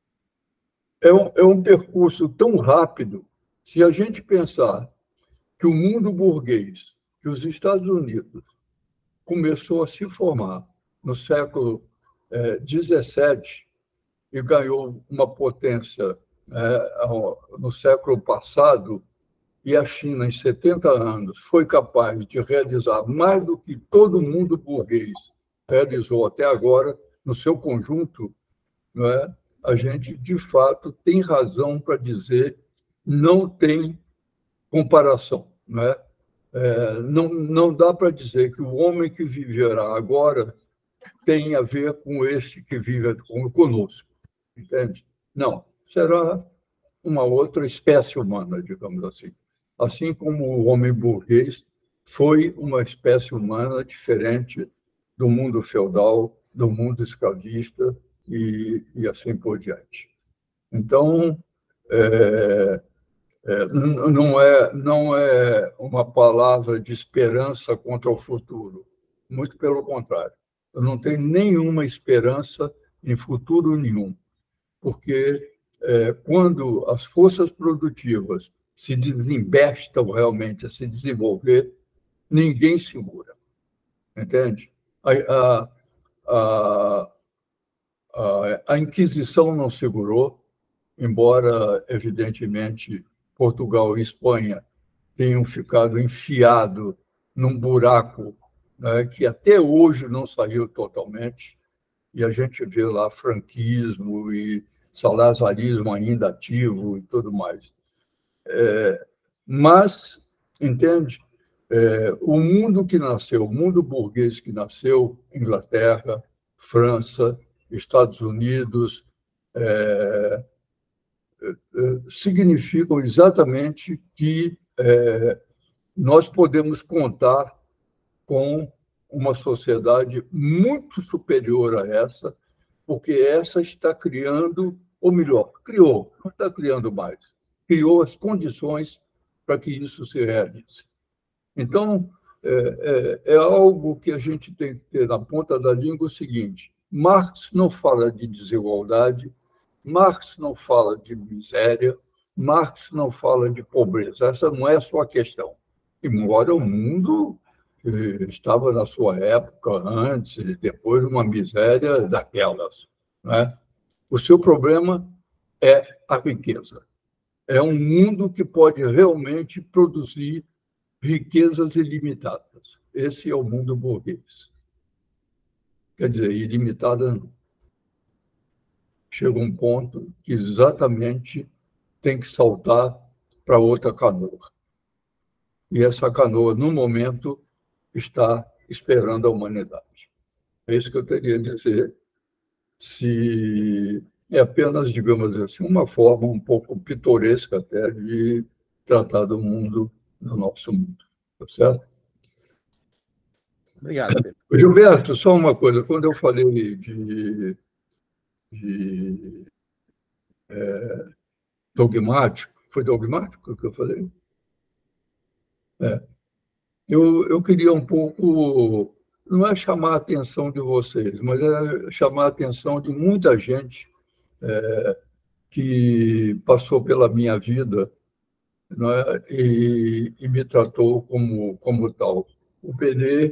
é um percurso tão rápido. Se a gente pensar que o mundo burguês, que os Estados Unidos começou a se formar no século XVII e ganhou uma potência no século passado, e a China, em 70 anos, foi capaz de realizar mais do que todo mundo burguês realizou até agora, no seu conjunto, não é? A gente, de fato, tem razão para dizer não tem comparação, não é? Não dá para dizer que o homem que viverá agora tem a ver com este que vive conosco, entende? Não, será uma outra espécie humana, digamos assim. Assim como o homem burguês foi uma espécie humana diferente do mundo feudal, do mundo escravista e assim por diante. Então, não é uma palavra de esperança contra o futuro, muito pelo contrário. Eu não tenho nenhuma esperança em futuro nenhum, porque quando as forças produtivas se desembestam realmente a se desenvolver, ninguém segura, entende? A Inquisição não segurou, embora, evidentemente, Portugal e Espanha tenham ficado enfiados num buraco, né, que até hoje não saiu totalmente, e a gente vê lá franquismo e salazarismo ainda ativo e tudo mais. Mas, entende, o mundo que nasceu, o mundo burguês que nasceu, Inglaterra, França, Estados Unidos, significam exatamente que nós podemos contar com uma sociedade muito superior a essa, porque essa está criando, ou melhor, criou, não está criando mais, criou as condições para que isso se realize. Então, é algo que a gente tem que ter na ponta da língua o seguinte: Marx não fala de desigualdade, Marx não fala de miséria, Marx não fala de pobreza. Essa não é a sua questão. Embora o mundo estava na sua época, antes e depois, uma miséria daquelas, né? O seu problema é a riqueza. É um mundo que pode realmente produzir riquezas ilimitadas. Esse é o mundo burguês. Quer dizer, ilimitada não. Chega um ponto que exatamente tem que saltar para outra canoa. E essa canoa, no momento, está esperando a humanidade. É isso que eu teria a dizer. Se é apenas, digamos assim, uma forma um pouco pitoresca até de tratar do mundo, do nosso mundo. Tá certo? Obrigado, Pedro. Gilberto, só uma coisa. Quando eu falei de dogmático, foi dogmático que eu falei? Eu queria um pouco, não é chamar a atenção de vocês, mas é chamar a atenção de muita gente que passou pela minha vida, não é? E me tratou como tal. O Benê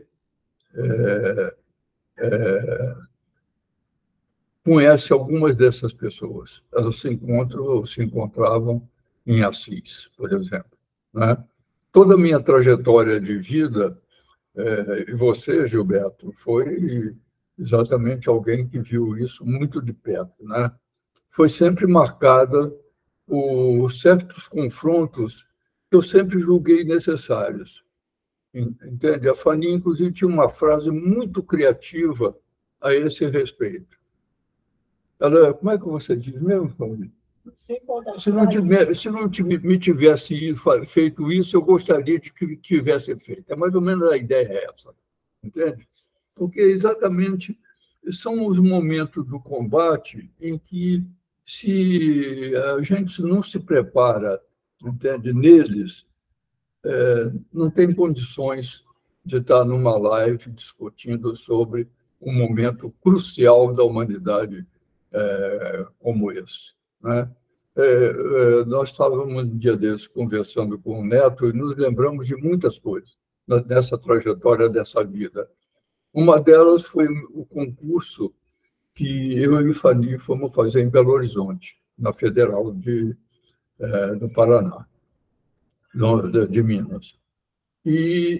conhece algumas dessas pessoas. Elas se encontravam em Assis, por exemplo, né? Toda a minha trajetória de vida, e você, Gilberto, foi exatamente alguém que viu isso muito de perto, né? Foi sempre marcada por certos confrontos que eu sempre julguei necessários. Entende? A Fanny, inclusive, tinha uma frase muito criativa a esse respeito. Ela, como é que você diz mesmo, Fanny? Se não me tivesse feito isso, eu gostaria de que tivesse feito. É mais ou menos a ideia é essa, entende? Porque exatamente são os momentos do combate em que, se a gente não se prepara, entende, neles, não tem condições de estar numa live discutindo sobre um momento crucial da humanidade como esse, né? Nós estávamos um dia desses conversando com o Neto e nos lembramos de muitas coisas nessa trajetória dessa vida. Uma delas foi o concurso que eu e o Fanny fomos fazer em Belo Horizonte, na Federal do Paraná, de Minas. E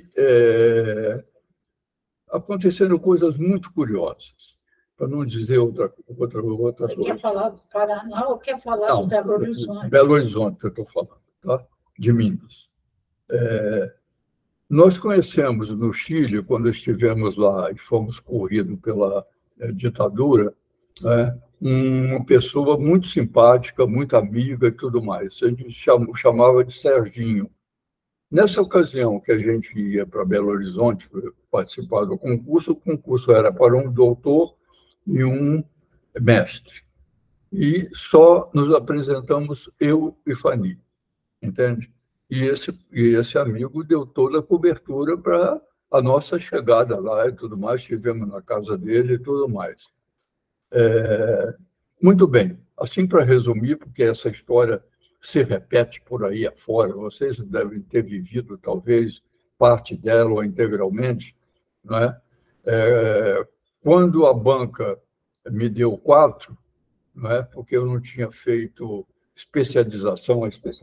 aconteceram coisas muito curiosas, para não dizer outra coisa. Você quer falar do Paraná ou quer falar de Belo Horizonte? Belo Horizonte que eu estou falando, tá? De Minas. Nós conhecemos no Chile, quando estivemos lá e fomos corridos pela ditadura, né, uma pessoa muito simpática, muito amiga e tudo mais. A gente chamava de Serginho. Nessa ocasião que a gente ia para Belo Horizonte participar do concurso, o concurso era para um doutor e um mestre. E só nos apresentamos eu e Fanny, entende? E esse amigo deu toda a cobertura para a nossa chegada lá e tudo mais, estivemos na casa dele e tudo mais. Muito bem, assim para resumir, porque essa história se repete por aí afora, vocês devem ter vivido talvez parte dela ou integralmente, não é? Quando a banca me deu 4, não é? Porque eu não tinha feito especialização.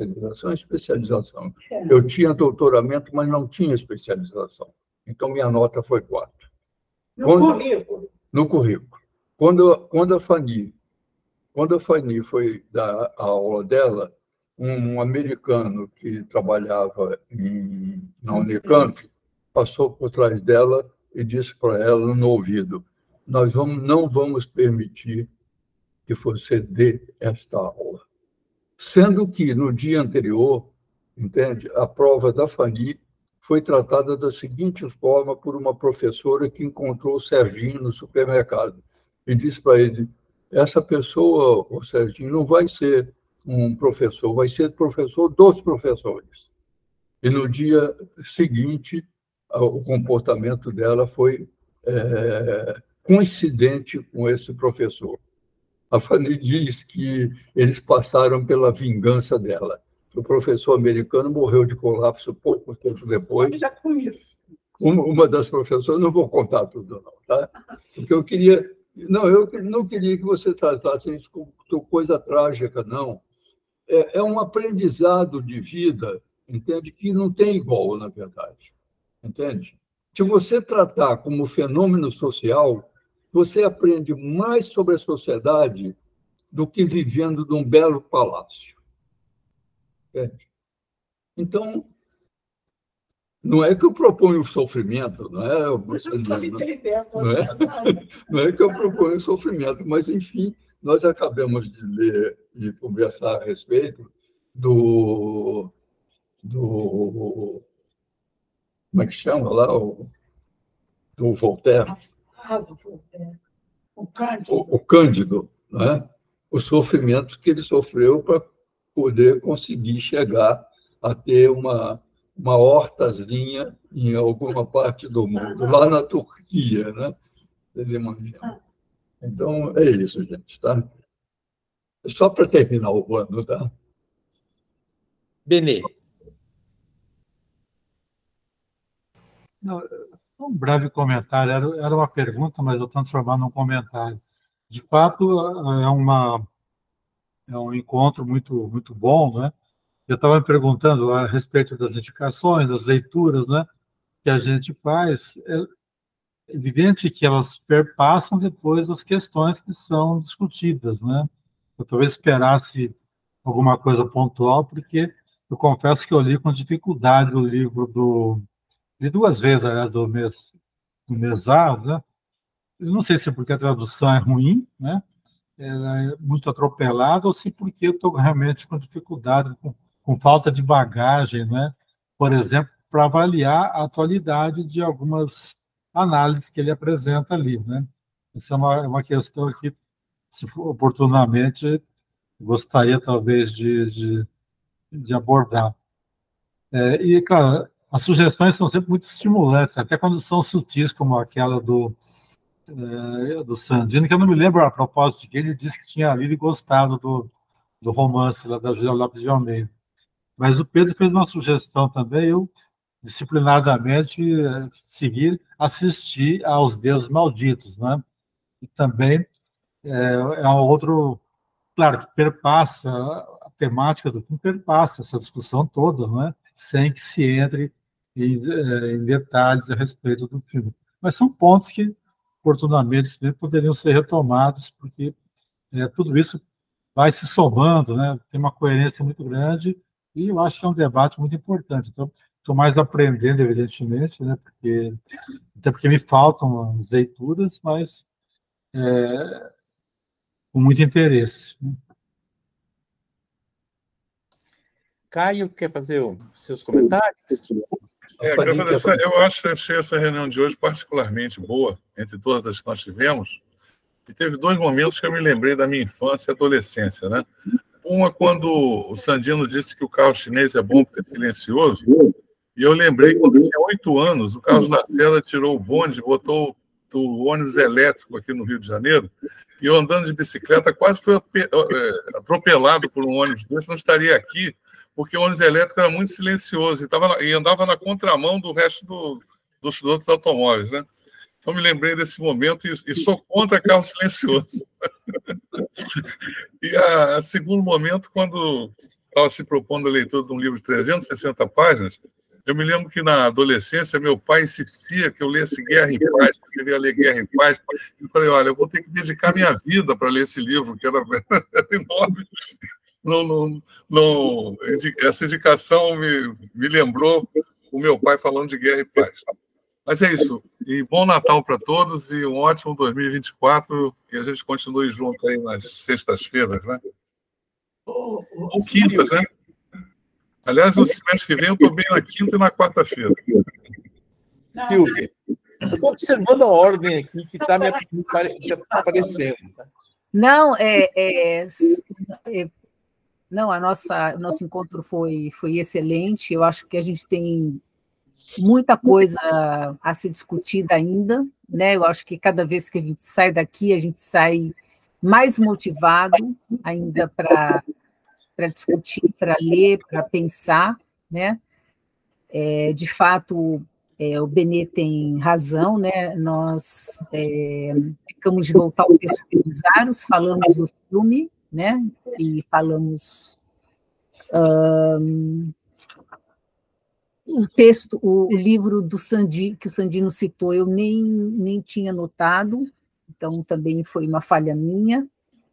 Eu tinha doutoramento, mas não tinha especialização. Então, minha nota foi 4. Currículo? No currículo. Quando a Fanny foi dar a aula dela, um americano que trabalhava na Unicamp passou por trás dela e disse para ela no ouvido: nós não vamos permitir que você dê esta aula. Sendo que, no dia anterior, entende, a prova da Fanny foi tratada da seguinte forma por uma professora que encontrou o Serginho no supermercado e disse para ele: essa pessoa, o Serginho, não vai ser um professor, vai ser professor dos professores. E no dia seguinte, o comportamento dela foi coincidente com esse professor. A Fanny diz que eles passaram pela vingança dela. O professor americano morreu de colapso pouco tempo depois. Uma das professoras, não vou contar tudo, não, tá? Porque eu não queria que você tratasse isso como coisa trágica, não. É um aprendizado de vida, entende? Que não tem igual, na verdade. Entende? Se você tratar como fenômeno social, você aprende mais sobre a sociedade do que vivendo num belo palácio. Entende? Então, não é que eu proponho o sofrimento, não é que eu proponho o sofrimento, mas, enfim, nós acabamos de ler e conversar a respeito do como é que chama lá? Do Voltaire. Do Voltaire. O Cândido. O Cândido, né? O sofrimento que ele sofreu para poder conseguir chegar a ter uma hortazinha em alguma parte do mundo, lá na Turquia, né? Vocês imaginam. Então, é isso, gente, tá? Só para terminar o ano, tá? Benê. Um breve comentário, era uma pergunta, mas eu transformar num comentário. De fato, é um encontro muito, muito bom, né? Eu estava me perguntando a respeito das indicações, das leituras, né, que a gente faz. É evidente que elas perpassam depois as questões que são discutidas, né? Eu talvez esperasse alguma coisa pontual, porque eu confesso que eu li com dificuldade o livro de 2 vezes, aliás, do Mesar, né? Eu não sei se é porque a tradução é ruim, né? É muito atropelada, ou se porque eu estou realmente com dificuldade, com falta de bagagem, né? Por exemplo, para avaliar a atualidade de algumas análises que ele apresenta ali, né? Essa é uma questão que, se for oportunamente, gostaria talvez de abordar. E, claro, as sugestões são sempre muito estimulantes, até quando são sutis, como aquela do Sandino, que eu não me lembro a propósito de que ele disse que tinha lido e gostado do romance lá da Júlia Lopes de Almeida. Mas o Pedro fez uma sugestão também, eu disciplinadamente assistir aos Deuses Malditos, né? E também é um outro, claro, que perpassa, a temática do filme perpassa essa discussão toda, né? Sem que se entre em detalhes a respeito do filme. Mas são pontos que, oportunamente, poderiam ser retomados, porque tudo isso vai se somando, né? Tem uma coerência muito grande, e eu acho que é um debate muito importante. Então, estou mais aprendendo, evidentemente, né? Até porque me faltam as leituras, mas com muito interesse. Caio, quer fazer os seus comentários? Eu achei essa reunião de hoje particularmente boa, entre todas as que nós tivemos, e teve 2 momentos que eu me lembrei da minha infância e adolescência, né? Uma, quando o Sandino disse que o carro chinês é bom porque é silencioso, e eu lembrei que quando eu tinha 8 anos, o Carlos Lacerda tirou o bonde, botou o ônibus elétrico aqui no Rio de Janeiro, e eu andando de bicicleta quase fui atropelado por um ônibus desse, não estaria aqui, porque o ônibus elétrico era muito silencioso e andava na contramão do resto dos outros automóveis, né? Então, me lembrei desse momento e sou contra carro silencioso. E a segundo momento, quando estava se propondo a leitura de um livro de 360 páginas, eu me lembro que na adolescência meu pai insistia que eu lesse Guerra e Paz, porque eu queria ler Guerra e Paz. Eu falei, olha, eu vou ter que dedicar minha vida para ler esse livro, que era enorme. Não, essa indicação me lembrou o meu pai falando de Guerra e Paz. Mas é isso. E bom Natal para todos e um ótimo 2024. E a gente continue junto aí nas sextas-feiras, né? Ou quintas, né? Aliás, o semestre que vem eu estou bem na quinta e na quarta-feira. Silvia, eu estou observando a ordem aqui que está me aparecendo. Não, não, o nosso encontro foi excelente. Eu acho que a gente tem muita coisa a ser discutida ainda, né? Eu acho que cada vez que a gente sai daqui, a gente sai mais motivado ainda para discutir, para ler, para pensar, né? De fato, o Benê tem razão, né? Nós ficamos de voltar ao texto de Pizarros, falamos do filme, né? E falamos o texto, o livro do Sandi, que o Sandino citou, eu nem tinha notado, então também foi uma falha minha.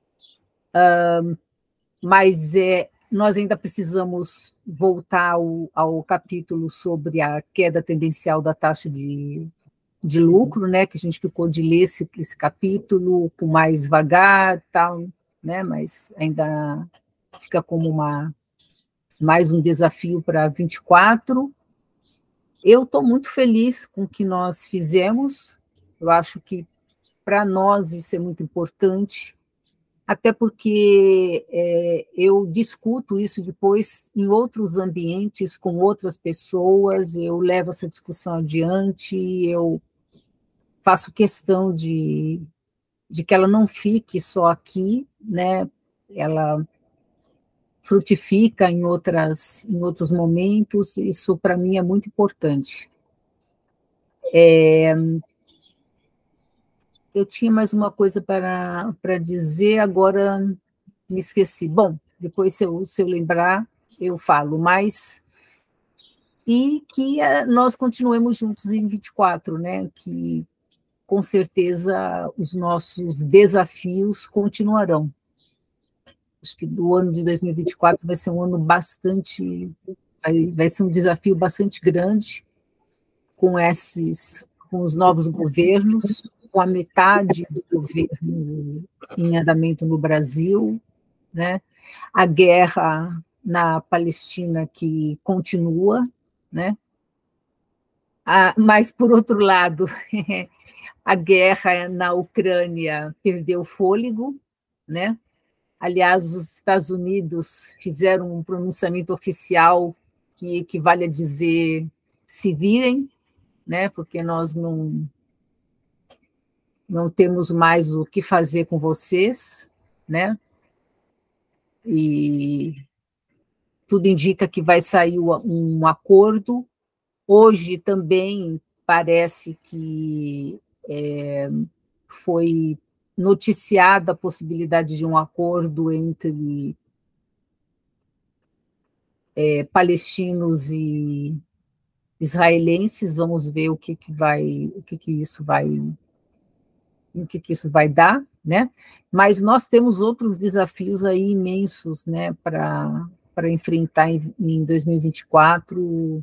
Mas nós ainda precisamos voltar ao capítulo sobre a queda tendencial da taxa de lucro, né, que a gente ficou de ler esse capítulo com mais vagar, tal, né, mas ainda fica como mais um desafio para 24. Eu estou muito feliz com o que nós fizemos, eu acho que para nós isso é muito importante, até porque eu discuto isso depois em outros ambientes, com outras pessoas, eu levo essa discussão adiante, eu faço questão de que ela não fique só aqui, né? Ela frutifica em outros momentos, isso para mim é muito importante. Eu tinha mais uma coisa para dizer, agora me esqueci. Bom, depois, se eu lembrar, eu falo, mas... E que nós continuemos juntos em 24, né? Que, com certeza, os nossos desafios continuarão. Acho que do ano de 2024 vai ser um ano bastante... Vai ser um desafio bastante grande com os novos governos, com a metade do governo em andamento no Brasil, né? A guerra na Palestina que continua, né? Mas, por outro lado, a guerra na Ucrânia perdeu fôlego, né? Aliás, os Estados Unidos fizeram um pronunciamento oficial que equivale a dizer se virem, né? Porque nós não temos mais o que fazer com vocês, né? E tudo indica que vai sair um acordo. Hoje também parece que foi noticiada a possibilidade de um acordo entre palestinos e israelenses. Vamos ver o que isso vai dar, né? Mas nós temos outros desafios aí imensos, né, para enfrentar em 2024,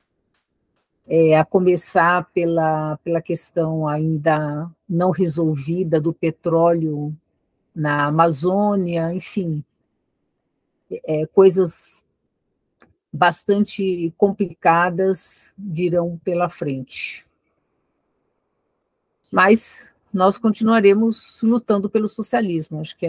a começar pela questão ainda não resolvida do petróleo na Amazônia, enfim, coisas bastante complicadas virão pela frente. Mas nós continuaremos lutando pelo socialismo, acho que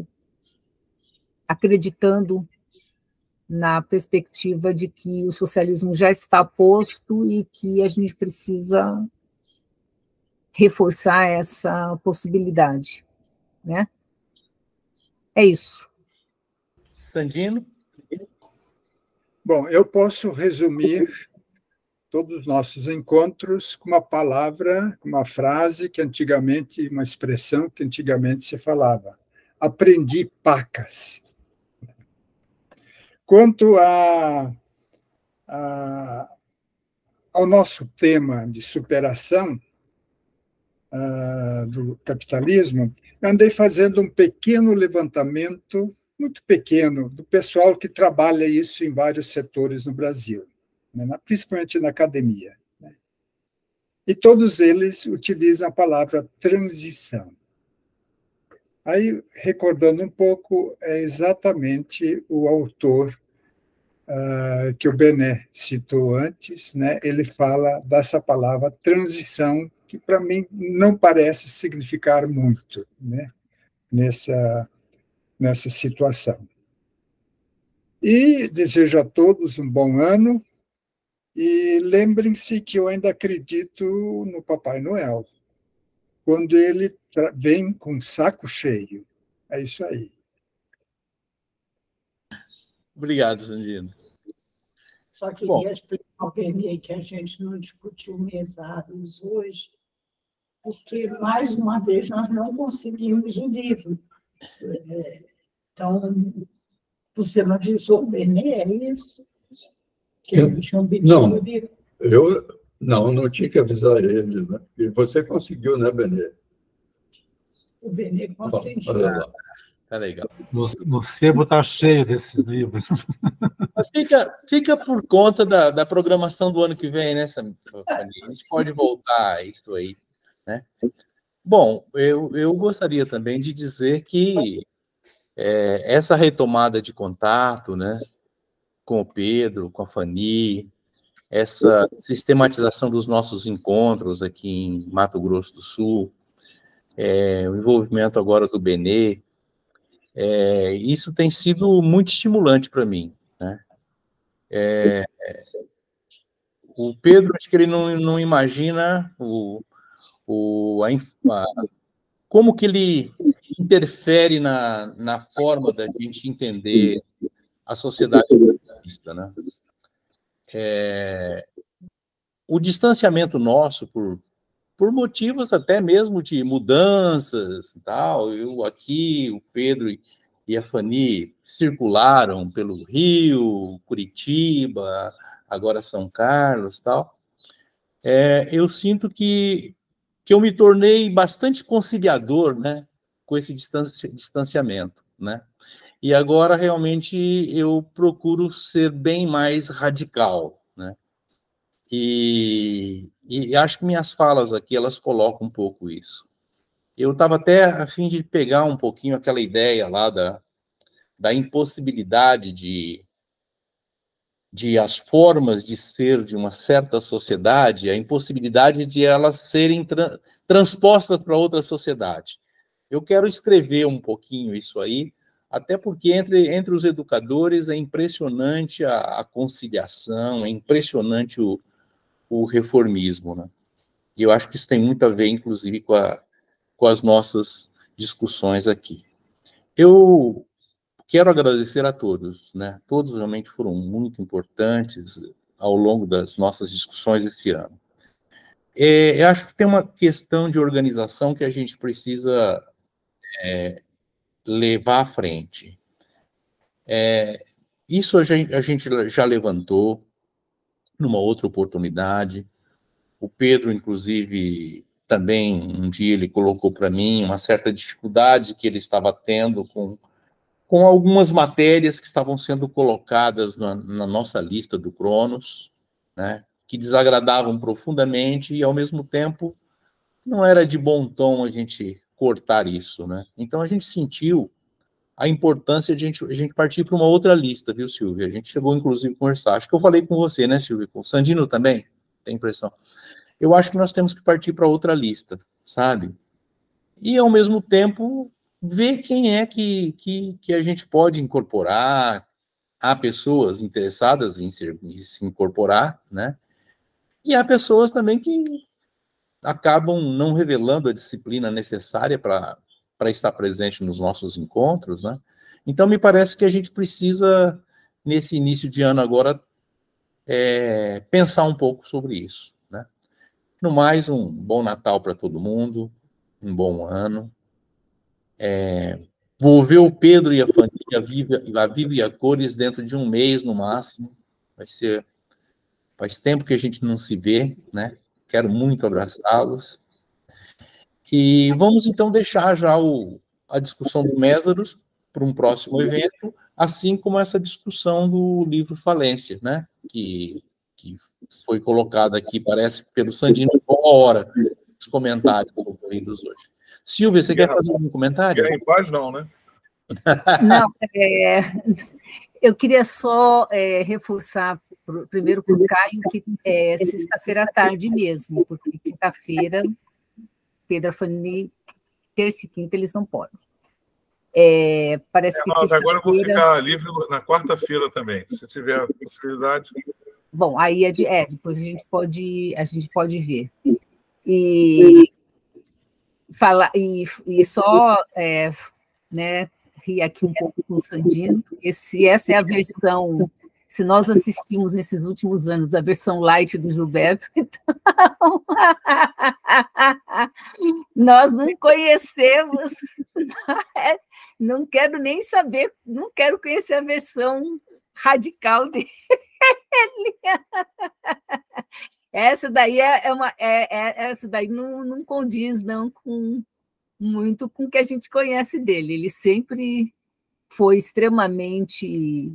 acreditando na perspectiva de que o socialismo já está posto e que a gente precisa reforçar essa possibilidade, né? É isso. Sandino? Bom, eu posso resumir todos os nossos encontros com uma palavra, uma frase que antigamente, uma expressão que antigamente se falava: aprendi pacas. Quanto ao nosso tema de superação do capitalismo, eu andei fazendo um pequeno levantamento, muito pequeno, do pessoal que trabalha isso em vários setores no Brasil, né, principalmente na academia. Né? E todos eles utilizam a palavra transição. Aí, recordando um pouco, é exatamente o autor que o Bené citou antes, né? Ele fala dessa palavra transição, que para mim não parece significar muito, né? Nessa situação. E desejo a todos um bom ano, E lembrem-se que eu ainda acredito no Papai Noel, quando ele vem com saco cheio. É isso aí. Obrigado, Sandino. Só queria explicar ao Benê que a gente não discutiu mesados hoje, porque, mais uma vez, nós não conseguimos o livro. Então, você não avisou o Benê, é isso? Que ele tinha obtido o livro? Eu não tinha que avisar ele, né? E você conseguiu, né, Benê? O Benê conseguiu. Olha lá. Tá legal. No sebo está cheio desses livros. Fica por conta da programação do ano que vem, né, Samir? A gente pode voltar a isso aí, né? Bom, eu gostaria também de dizer que essa retomada de contato, né, com o Pedro, com a Fanny, essa sistematização dos nossos encontros aqui em Mato Grosso do Sul, o envolvimento agora do Benê, isso tem sido muito estimulante para mim, né? O Pedro, acho que ele não imagina como que ele interfere na forma da gente entender a sociedade capitalista, né? O distanciamento nosso por motivos até mesmo de mudanças e tal, eu aqui, o Pedro e a Fanny circularam pelo Rio, Curitiba, agora São Carlos, tal. Eu sinto que eu me tornei bastante conciliador, né, com esse distanciamento, né? E agora realmente eu procuro ser bem mais radical, né? E acho que minhas falas aqui elas colocam um pouco isso. Eu estava até a fim de pegar um pouquinho aquela ideia lá da impossibilidade de as formas de ser de uma certa sociedade, a impossibilidade de elas serem transpostas para outra sociedade. Eu quero escrever um pouquinho isso aí, até porque entre os educadores é impressionante a conciliação, é impressionante o reformismo, né? E eu acho que isso tem muito a ver, inclusive, com as nossas discussões aqui. Eu quero agradecer a todos, né? Todos realmente foram muito importantes ao longo das nossas discussões esse ano. Eu acho que tem uma questão de organização que a gente precisa levar à frente. Isso a gente já levantou numa outra oportunidade. O Pedro, inclusive, também um dia ele colocou para mim uma certa dificuldade que ele estava tendo com algumas matérias que estavam sendo colocadas na nossa lista do Cronos, né, que desagradavam profundamente e, ao mesmo tempo, não era de bom tom a gente cortar isso, né? Então, a gente sentiu a importância de a gente partir para uma outra lista, viu, Silvia? A gente chegou, inclusive, a conversar. Acho que eu falei com você, né, Silvia? Com o Sandino também, tem impressão. Eu acho que nós temos que partir para outra lista, sabe? E, ao mesmo tempo, ver quem é que a gente pode incorporar. Há pessoas interessadas em se incorporar, né? E há pessoas também que acabam não revelando a disciplina necessária para estar presente nos nossos encontros, né? Então, me parece que a gente precisa, nesse início de ano agora, pensar um pouco sobre isso, né? No mais, um bom Natal para todo mundo, um bom ano. Vou ver o Pedro e a família, a Viva e a Cores, dentro de um mês, no máximo. Faz tempo que a gente não se vê, né? Quero muito abraçá-los. E vamos, então, deixar já a discussão do Mésaros para um próximo evento, assim como essa discussão do livro Falência, né? Que foi colocada aqui, parece, pelo Sandino, boa hora, os comentários ocorridos hoje. Silvia, você quer fazer algum comentário? Guerra em Paz, não, né? Não, eu queria só reforçar, primeiro para o Caio, que é sexta-feira à tarde mesmo, porque quinta-feira, Pedro, Fanny, terça e quinta eles não podem. Parece que mas agora eu vou sexta-feira... ficar livre na quarta-feira também, se tiver possibilidade. Bom, aí depois a gente pode ver. E só né, rir aqui um pouco com o Sandino, porque se essa é a versão, se nós assistimos nesses últimos anos a versão light do Gilberto, então nós não conhecemos, não quero nem saber, não quero conhecer a versão radical dele. Essa daí essa daí não condiz não muito com o que a gente conhece dele. Ele sempre foi extremamente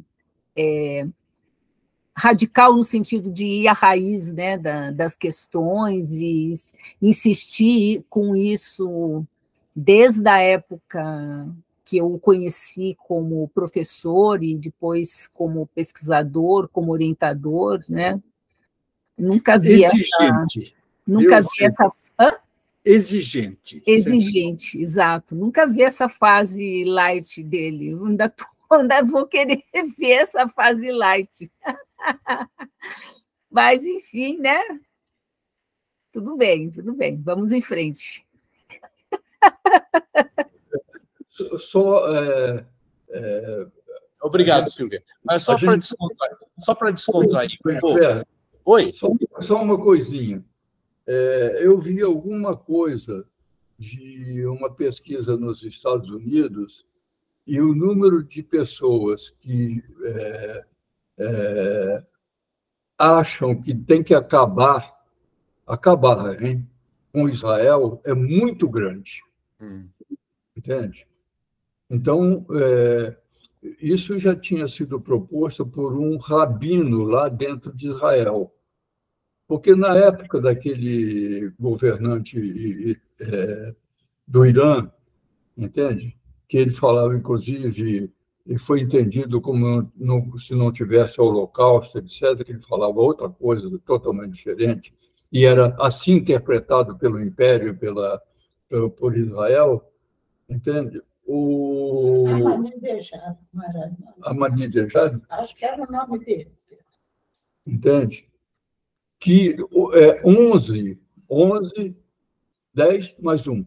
radical no sentido de ir à raiz, né, das questões e insistir com isso desde a época que eu o conheci como professor e depois como pesquisador, como orientador, né? Nunca vi exigente. essa. Hã? Exigente. Exigente, exato. Nunca vi essa fase light dele. Ainda vou querer ver essa fase light. Mas, enfim, né? Tudo bem. Vamos em frente. Obrigado, Silvia. Mas só para descontrair. Oi? Só uma coisinha. Eu vi alguma coisa de uma pesquisa nos Estados Unidos e o número de pessoas que acham que tem que acabar, hein, com Israel é muito grande. Entende? Então, isso já tinha sido proposto por um rabino lá dentro de Israel. Porque na época daquele governante do Irã, entende? Que ele falava, inclusive, e foi entendido como se não tivesse holocausto, etc., que ele falava outra coisa totalmente diferente, e era assim interpretado pelo Império, por Israel, entende? Ahmadinejad, não era? Ahmadinejad? Acho que era o nome dele. Entende? Que 11, 10 mais 1,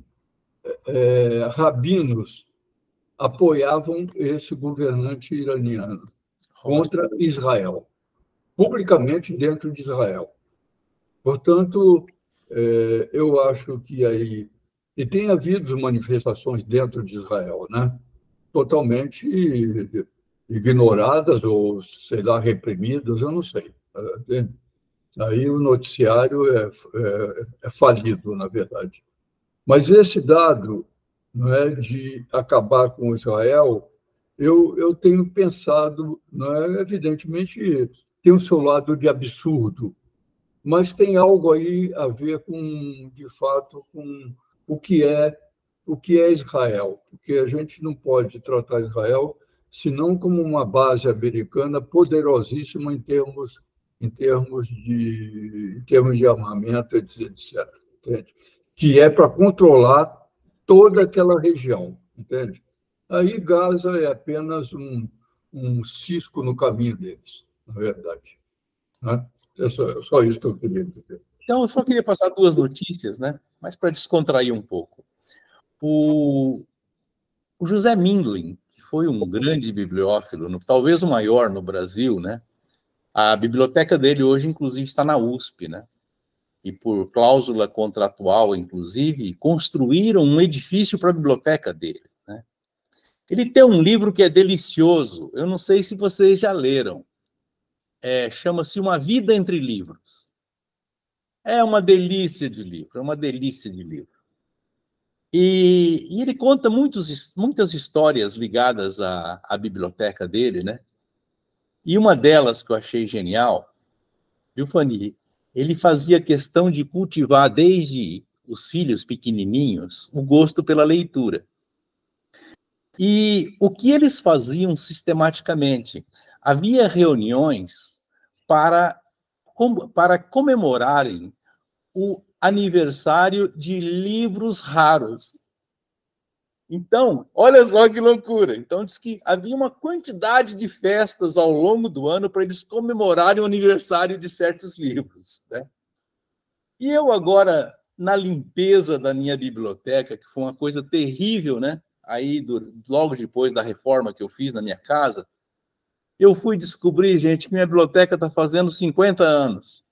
rabinos apoiavam esse governante iraniano contra Israel, publicamente dentro de Israel. Portanto, eu acho que aí... E tem havido manifestações dentro de Israel, né? Totalmente ignoradas ou, sei lá, reprimidas, eu não sei. Aí o noticiário é falido, na verdade. Mas esse dado, não é, de acabar com Israel, eu tenho pensado, não é, evidentemente, tem o seu lado de absurdo, mas tem algo aí a ver com, de fato, com o que é Israel, porque a gente não pode tratar Israel senão como uma base americana poderosíssima em termos de armamento, etc. Entende? Que é para controlar toda aquela região, entende? Aí Gaza é apenas um cisco no caminho deles, na verdade. Né? É só isso que eu queria dizer. Então, eu só queria passar duas notícias, né? Mas para descontrair um pouco. O José Mindlin, que foi um grande bibliófilo, talvez o maior no Brasil, né? A biblioteca dele hoje, inclusive, está na USP, né? E por cláusula contratual, inclusive, construíram um edifício para a biblioteca dele, né? Ele tem um livro que é delicioso, eu não sei se vocês já leram, chama-se Uma Vida Entre Livros. É uma delícia de livro, E ele conta muitas histórias ligadas à biblioteca dele, né? E uma delas que eu achei genial, viu, Fanny? Ele fazia questão de cultivar desde os filhos pequenininhos o gosto pela leitura. E o que eles faziam sistematicamente? Havia reuniões para comemorarem o aniversário de livros raros. Então, olha só que loucura. Então, diz que havia uma quantidade de festas ao longo do ano para eles comemorarem o aniversário de certos livros, né? E eu agora, na limpeza da minha biblioteca, que foi uma coisa terrível, né? Aí, logo depois da reforma que eu fiz na minha casa, eu fui descobrir, gente, que minha biblioteca está fazendo 50 anos.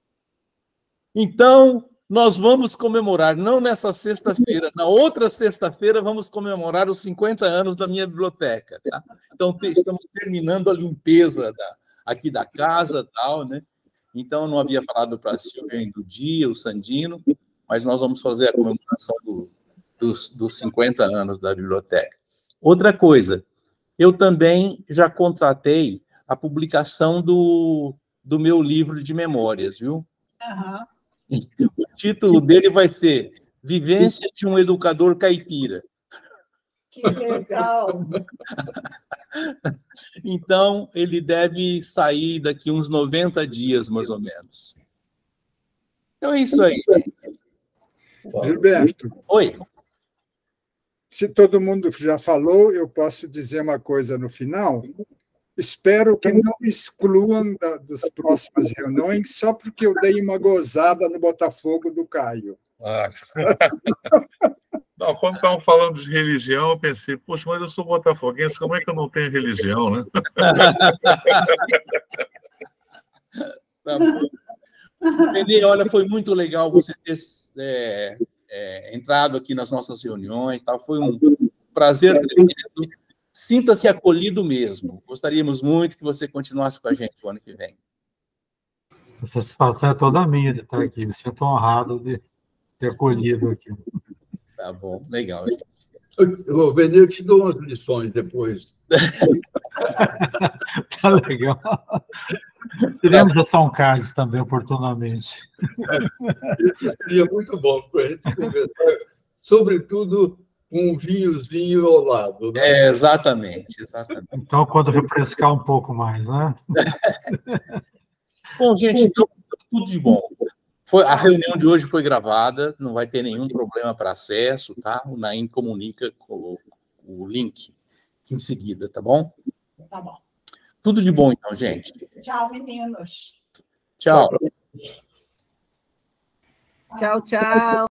Então, nós vamos comemorar, não nessa sexta-feira, na outra sexta-feira vamos comemorar os 50 anos da minha biblioteca, tá? Então, estamos terminando a limpeza aqui da casa, tal, né? Então, eu não havia falado para a Silvia ainda do dia, o Sandino, mas nós vamos fazer a comemoração dos 50 anos da biblioteca. Outra coisa, eu também já contratei a publicação do meu livro de memórias, viu? Aham. O título dele vai ser Vivência de um Educador Caipira. Que legal! Então, ele deve sair daqui uns 90 dias, mais ou menos. Então, é isso aí. Gilberto, Oi. se todo mundo já falou, eu posso dizer uma coisa no final? Espero que não excluam das próximas reuniões só porque eu dei uma gozada no Botafogo do Caio. Ah. Não, quando estavam falando de religião, eu pensei, poxa, mas eu sou botafoguense, como é que eu não tenho religião, né? Tá bom. Benê, olha, foi muito legal você ter entrado aqui nas nossas reuniões, tá? Foi um prazer tremendo. Sinta-se acolhido mesmo. Gostaríamos muito que você continuasse com a gente o ano que vem. A satisfação é toda minha de estar aqui. Me sinto honrado de ter acolhido aqui. Tá bom, legal. Gente. Benê, eu te dou umas lições depois. Tá legal. Teremos a São Carlos também, oportunamente. Isso seria muito bom para a gente conversar, sobretudo com um vinhozinho ao lado, né? Exatamente. Então, quando refrescar um pouco mais, né? Bom, gente, então, tudo de bom. A reunião de hoje foi gravada, não vai ter nenhum problema para acesso, tá? O Naim comunica com o link em seguida, tá bom? Tá bom. Tudo de bom, então, gente. Tchau, meninos. Tchau. Tchau, tchau.